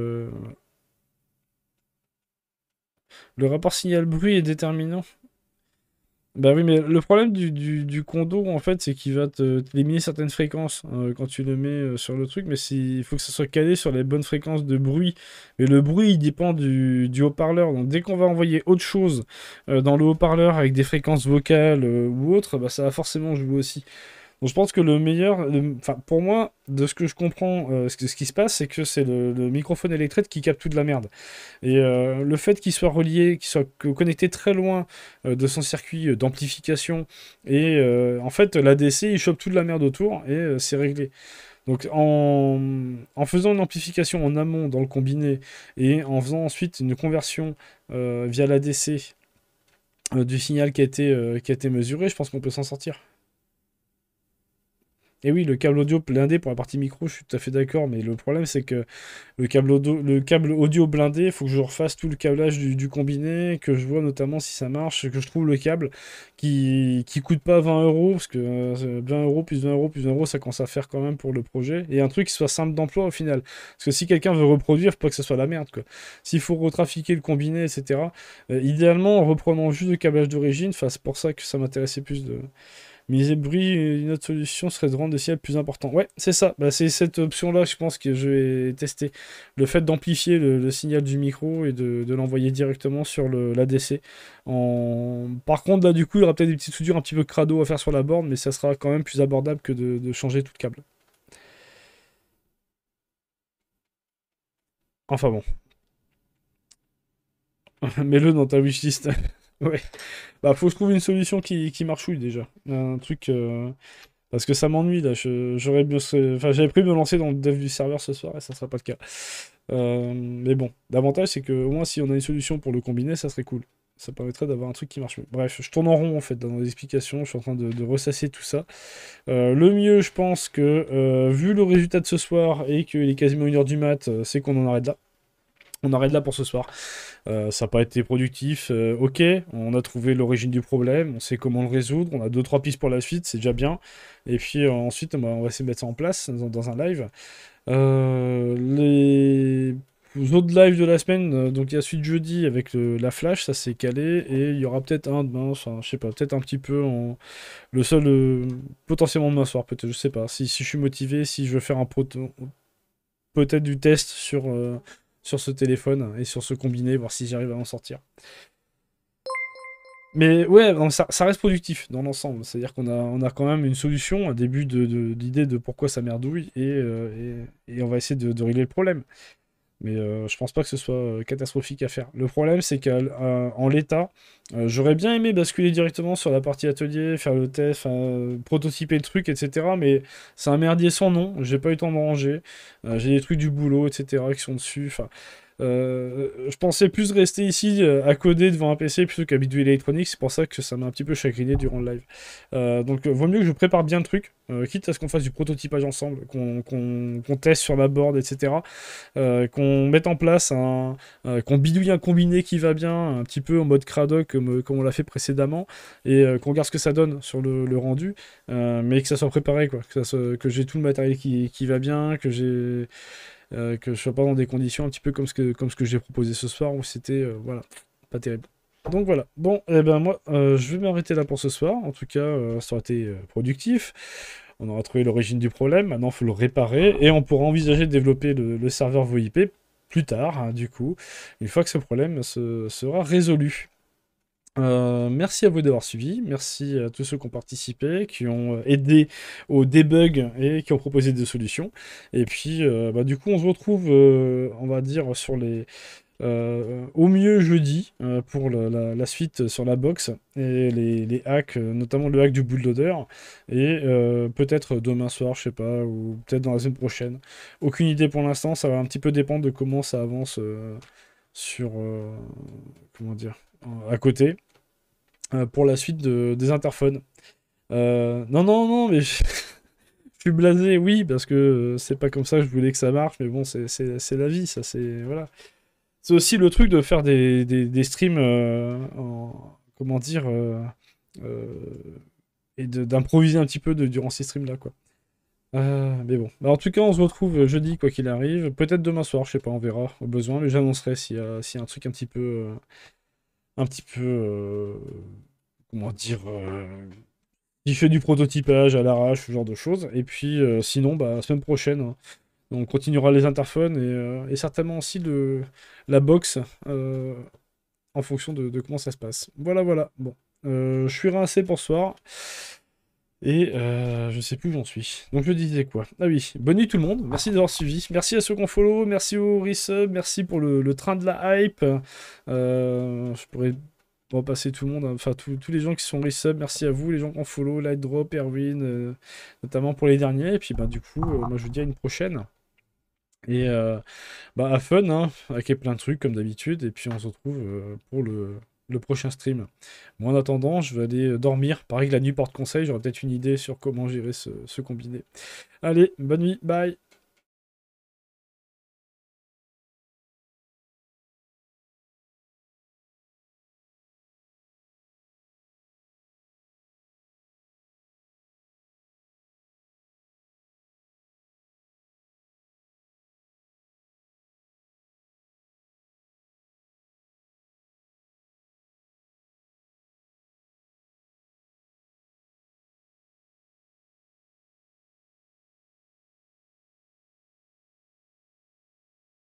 le rapport signal-bruit est déterminant. Bah oui, mais le problème du condo, en fait, c'est qu'il va t'éliminer certaines fréquences quand tu le mets sur le truc, mais il faut que ça soit calé sur les bonnes fréquences de bruit. Mais le bruit, il dépend du haut-parleur. Donc dès qu'on va envoyer autre chose dans le haut-parleur avec des fréquences vocales ou autres, bah, ça va forcément jouer aussi. Donc je pense que le meilleur, enfin pour moi, de ce que je comprends, ce qui se passe, c'est que c'est le microphone électrique qui capte toute la merde. Et le fait qu'il soit relié, qu'il soit connecté très loin de son circuit d'amplification, et en fait l'ADC il chope toute la merde autour et c'est réglé. Donc en faisant une amplification en amont dans le combiné et en faisant ensuite une conversion via l'ADC du signal qui a été mesuré, je pense qu'on peut s'en sortir. Et oui, le câble audio blindé pour la partie micro, je suis tout à fait d'accord, mais le problème c'est que le câble audio blindé, il faut que je refasse tout le câblage du combiné, que je vois notamment si ça marche, que je trouve le câble qui coûte pas 20 euros, parce que 20 euros plus 20 euros plus 20 euros, ça commence à faire quand même pour le projet, et un truc qui soit simple d'emploi au final. Parce que si quelqu'un veut reproduire, faut pas que ce soit la merde, quoi. S'il faut retrafiquer le combiné, etc., idéalement, en reprenant juste le câblage d'origine, enfin, c'est pour ça que ça m'intéressait plus de miser bruit, une autre solution serait de rendre le signal plus important. Ouais, c'est ça. Bah, c'est cette option-là, je pense que je vais tester. Le fait d'amplifier le signal du micro et de l'envoyer directement sur l'ADC. Par contre, là, du coup, il y aura peut-être des petites soudures un petit peu crado à faire sur la borne, mais ça sera quand même plus abordable que de changer tout le câble. Enfin bon. Mets-le dans ta wishlist. Ouais. Bah, faut que je trouve une solution qui marchouille déjà. Un truc. Parce que ça m'ennuie là. J'aurais bien. Enfin, j'avais prévu de me lancer dans le dev du serveur ce soir et ça sera pas le cas. Mais bon, l'avantage c'est que au moins si on a une solution pour le combiner, ça serait cool. Ça permettrait d'avoir un truc qui marche mieux. Bref, je tourne en rond en fait dans les explications. Je suis en train de ressasser tout ça. Le mieux, je pense que vu le résultat de ce soir et qu'il est quasiment 1h du mat, c'est qu'on en arrête là. On arrête là pour ce soir. Ça n'a pas été productif. Ok, on a trouvé l'origine du problème, on sait comment le résoudre, on a deux trois pistes pour la suite, c'est déjà bien. Et puis ensuite, on va essayer de mettre ça en place dans un live. Les autres lives de la semaine, donc il y a celui de jeudi avec la flash, ça s'est calé, et il y aura peut-être un demain, enfin je sais pas, peut-être un petit peu le seul potentiellement demain soir, peut-être, je sais pas, si je suis motivé, si je veux faire peut-être du test sur ce téléphone et sur ce combiné, voir si j'arrive à en sortir. Mais ouais, non, ça reste productif dans l'ensemble. C'est-à-dire qu'on a quand même une solution, un début d'idée de pourquoi ça merdouille, et on va essayer de régler le problème. Mais je pense pas que ce soit catastrophique à faire. Le problème, c'est qu'en l'état, j'aurais bien aimé basculer directement sur la partie atelier, faire le test, prototyper le truc, etc. Mais c'est un merdier sans nom. J'ai pas eu le temps de ranger. J'ai des trucs du boulot, etc. qui sont dessus. Enfin, je pensais plus rester ici à coder devant un PC plutôt qu'à bidouiller l'électronique. C'est pour ça que ça m'a un petit peu chagriné durant le live. Donc, vaut mieux que je prépare bien le truc, quitte à ce qu'on fasse du prototypage ensemble, qu'on teste sur la board, etc. Qu'on mette en place qu'on bidouille un combiné qui va bien, un petit peu en mode Cradoc comme on l'a fait précédemment, et qu'on regarde ce que ça donne sur le rendu, mais que ça soit préparé, quoi, que j'ai tout le matériel qui va bien, que je sois pas dans des conditions un petit peu comme ce que j'ai proposé ce soir où c'était voilà, pas terrible. Donc voilà. Bon, et ben moi, je vais m'arrêter là pour ce soir. En tout cas, ça aurait été productif. On aura trouvé l'origine du problème. Maintenant, il faut le réparer et on pourra envisager de développer le serveur VoIP plus tard, hein, du coup, une fois que ce problème sera résolu. Merci à vous d'avoir suivi, merci à tous ceux qui ont participé, qui ont aidé au debug et qui ont proposé des solutions. Et puis, bah, du coup, on se retrouve, on va dire, au mieux jeudi pour la suite sur la box et les hacks, notamment le hack du bootloader. Et peut-être demain soir, je sais pas, ou peut-être dans la semaine prochaine. Aucune idée pour l'instant, ça va un petit peu dépendre de comment ça avance sur, comment dire, à côté pour la suite des interphones. Non, non, non, mais je suis blasé, oui, parce que c'est pas comme ça que je voulais que ça marche, mais bon, c'est la vie, ça, c'est... Voilà. C'est aussi le truc de faire des streams comment dire... et d'improviser un petit peu durant ces streams-là, quoi. Mais bon. Bah, en tout cas, on se retrouve jeudi, quoi qu'il arrive. Peut-être demain soir, je sais pas, on verra au besoin, mais j'annoncerai s'il y a un truc un petit peu, comment dire, qui fait du prototypage à l'arrache, ce genre de choses. Et puis, sinon, bah, la semaine prochaine, hein, on continuera les interphones et certainement aussi la box en fonction de comment ça se passe. Voilà, voilà. Bon, je suis rincé pour ce soir. Et je sais plus où j'en suis. Donc je disais quoi? Ah oui, bonne nuit tout le monde, merci d'avoir suivi. Merci à ceux qui ont follow, merci au resub, merci pour le train de la hype. Je pourrais repasser tout le monde, hein, enfin tous les gens qui sont resub, merci à vous, les gens qui ont follow, Light Drop, Erwin, notamment pour les derniers. Et puis bah du coup, moi je vous dis à une prochaine. Et bah à fun, hein, avec plein de trucs comme d'habitude. Et puis on se retrouve pour le prochain stream. Moi en attendant, je vais aller dormir. Pareil que la nuit porte conseil, j'aurai peut-être une idée sur comment gérer ce combiné. Allez, bonne nuit, bye!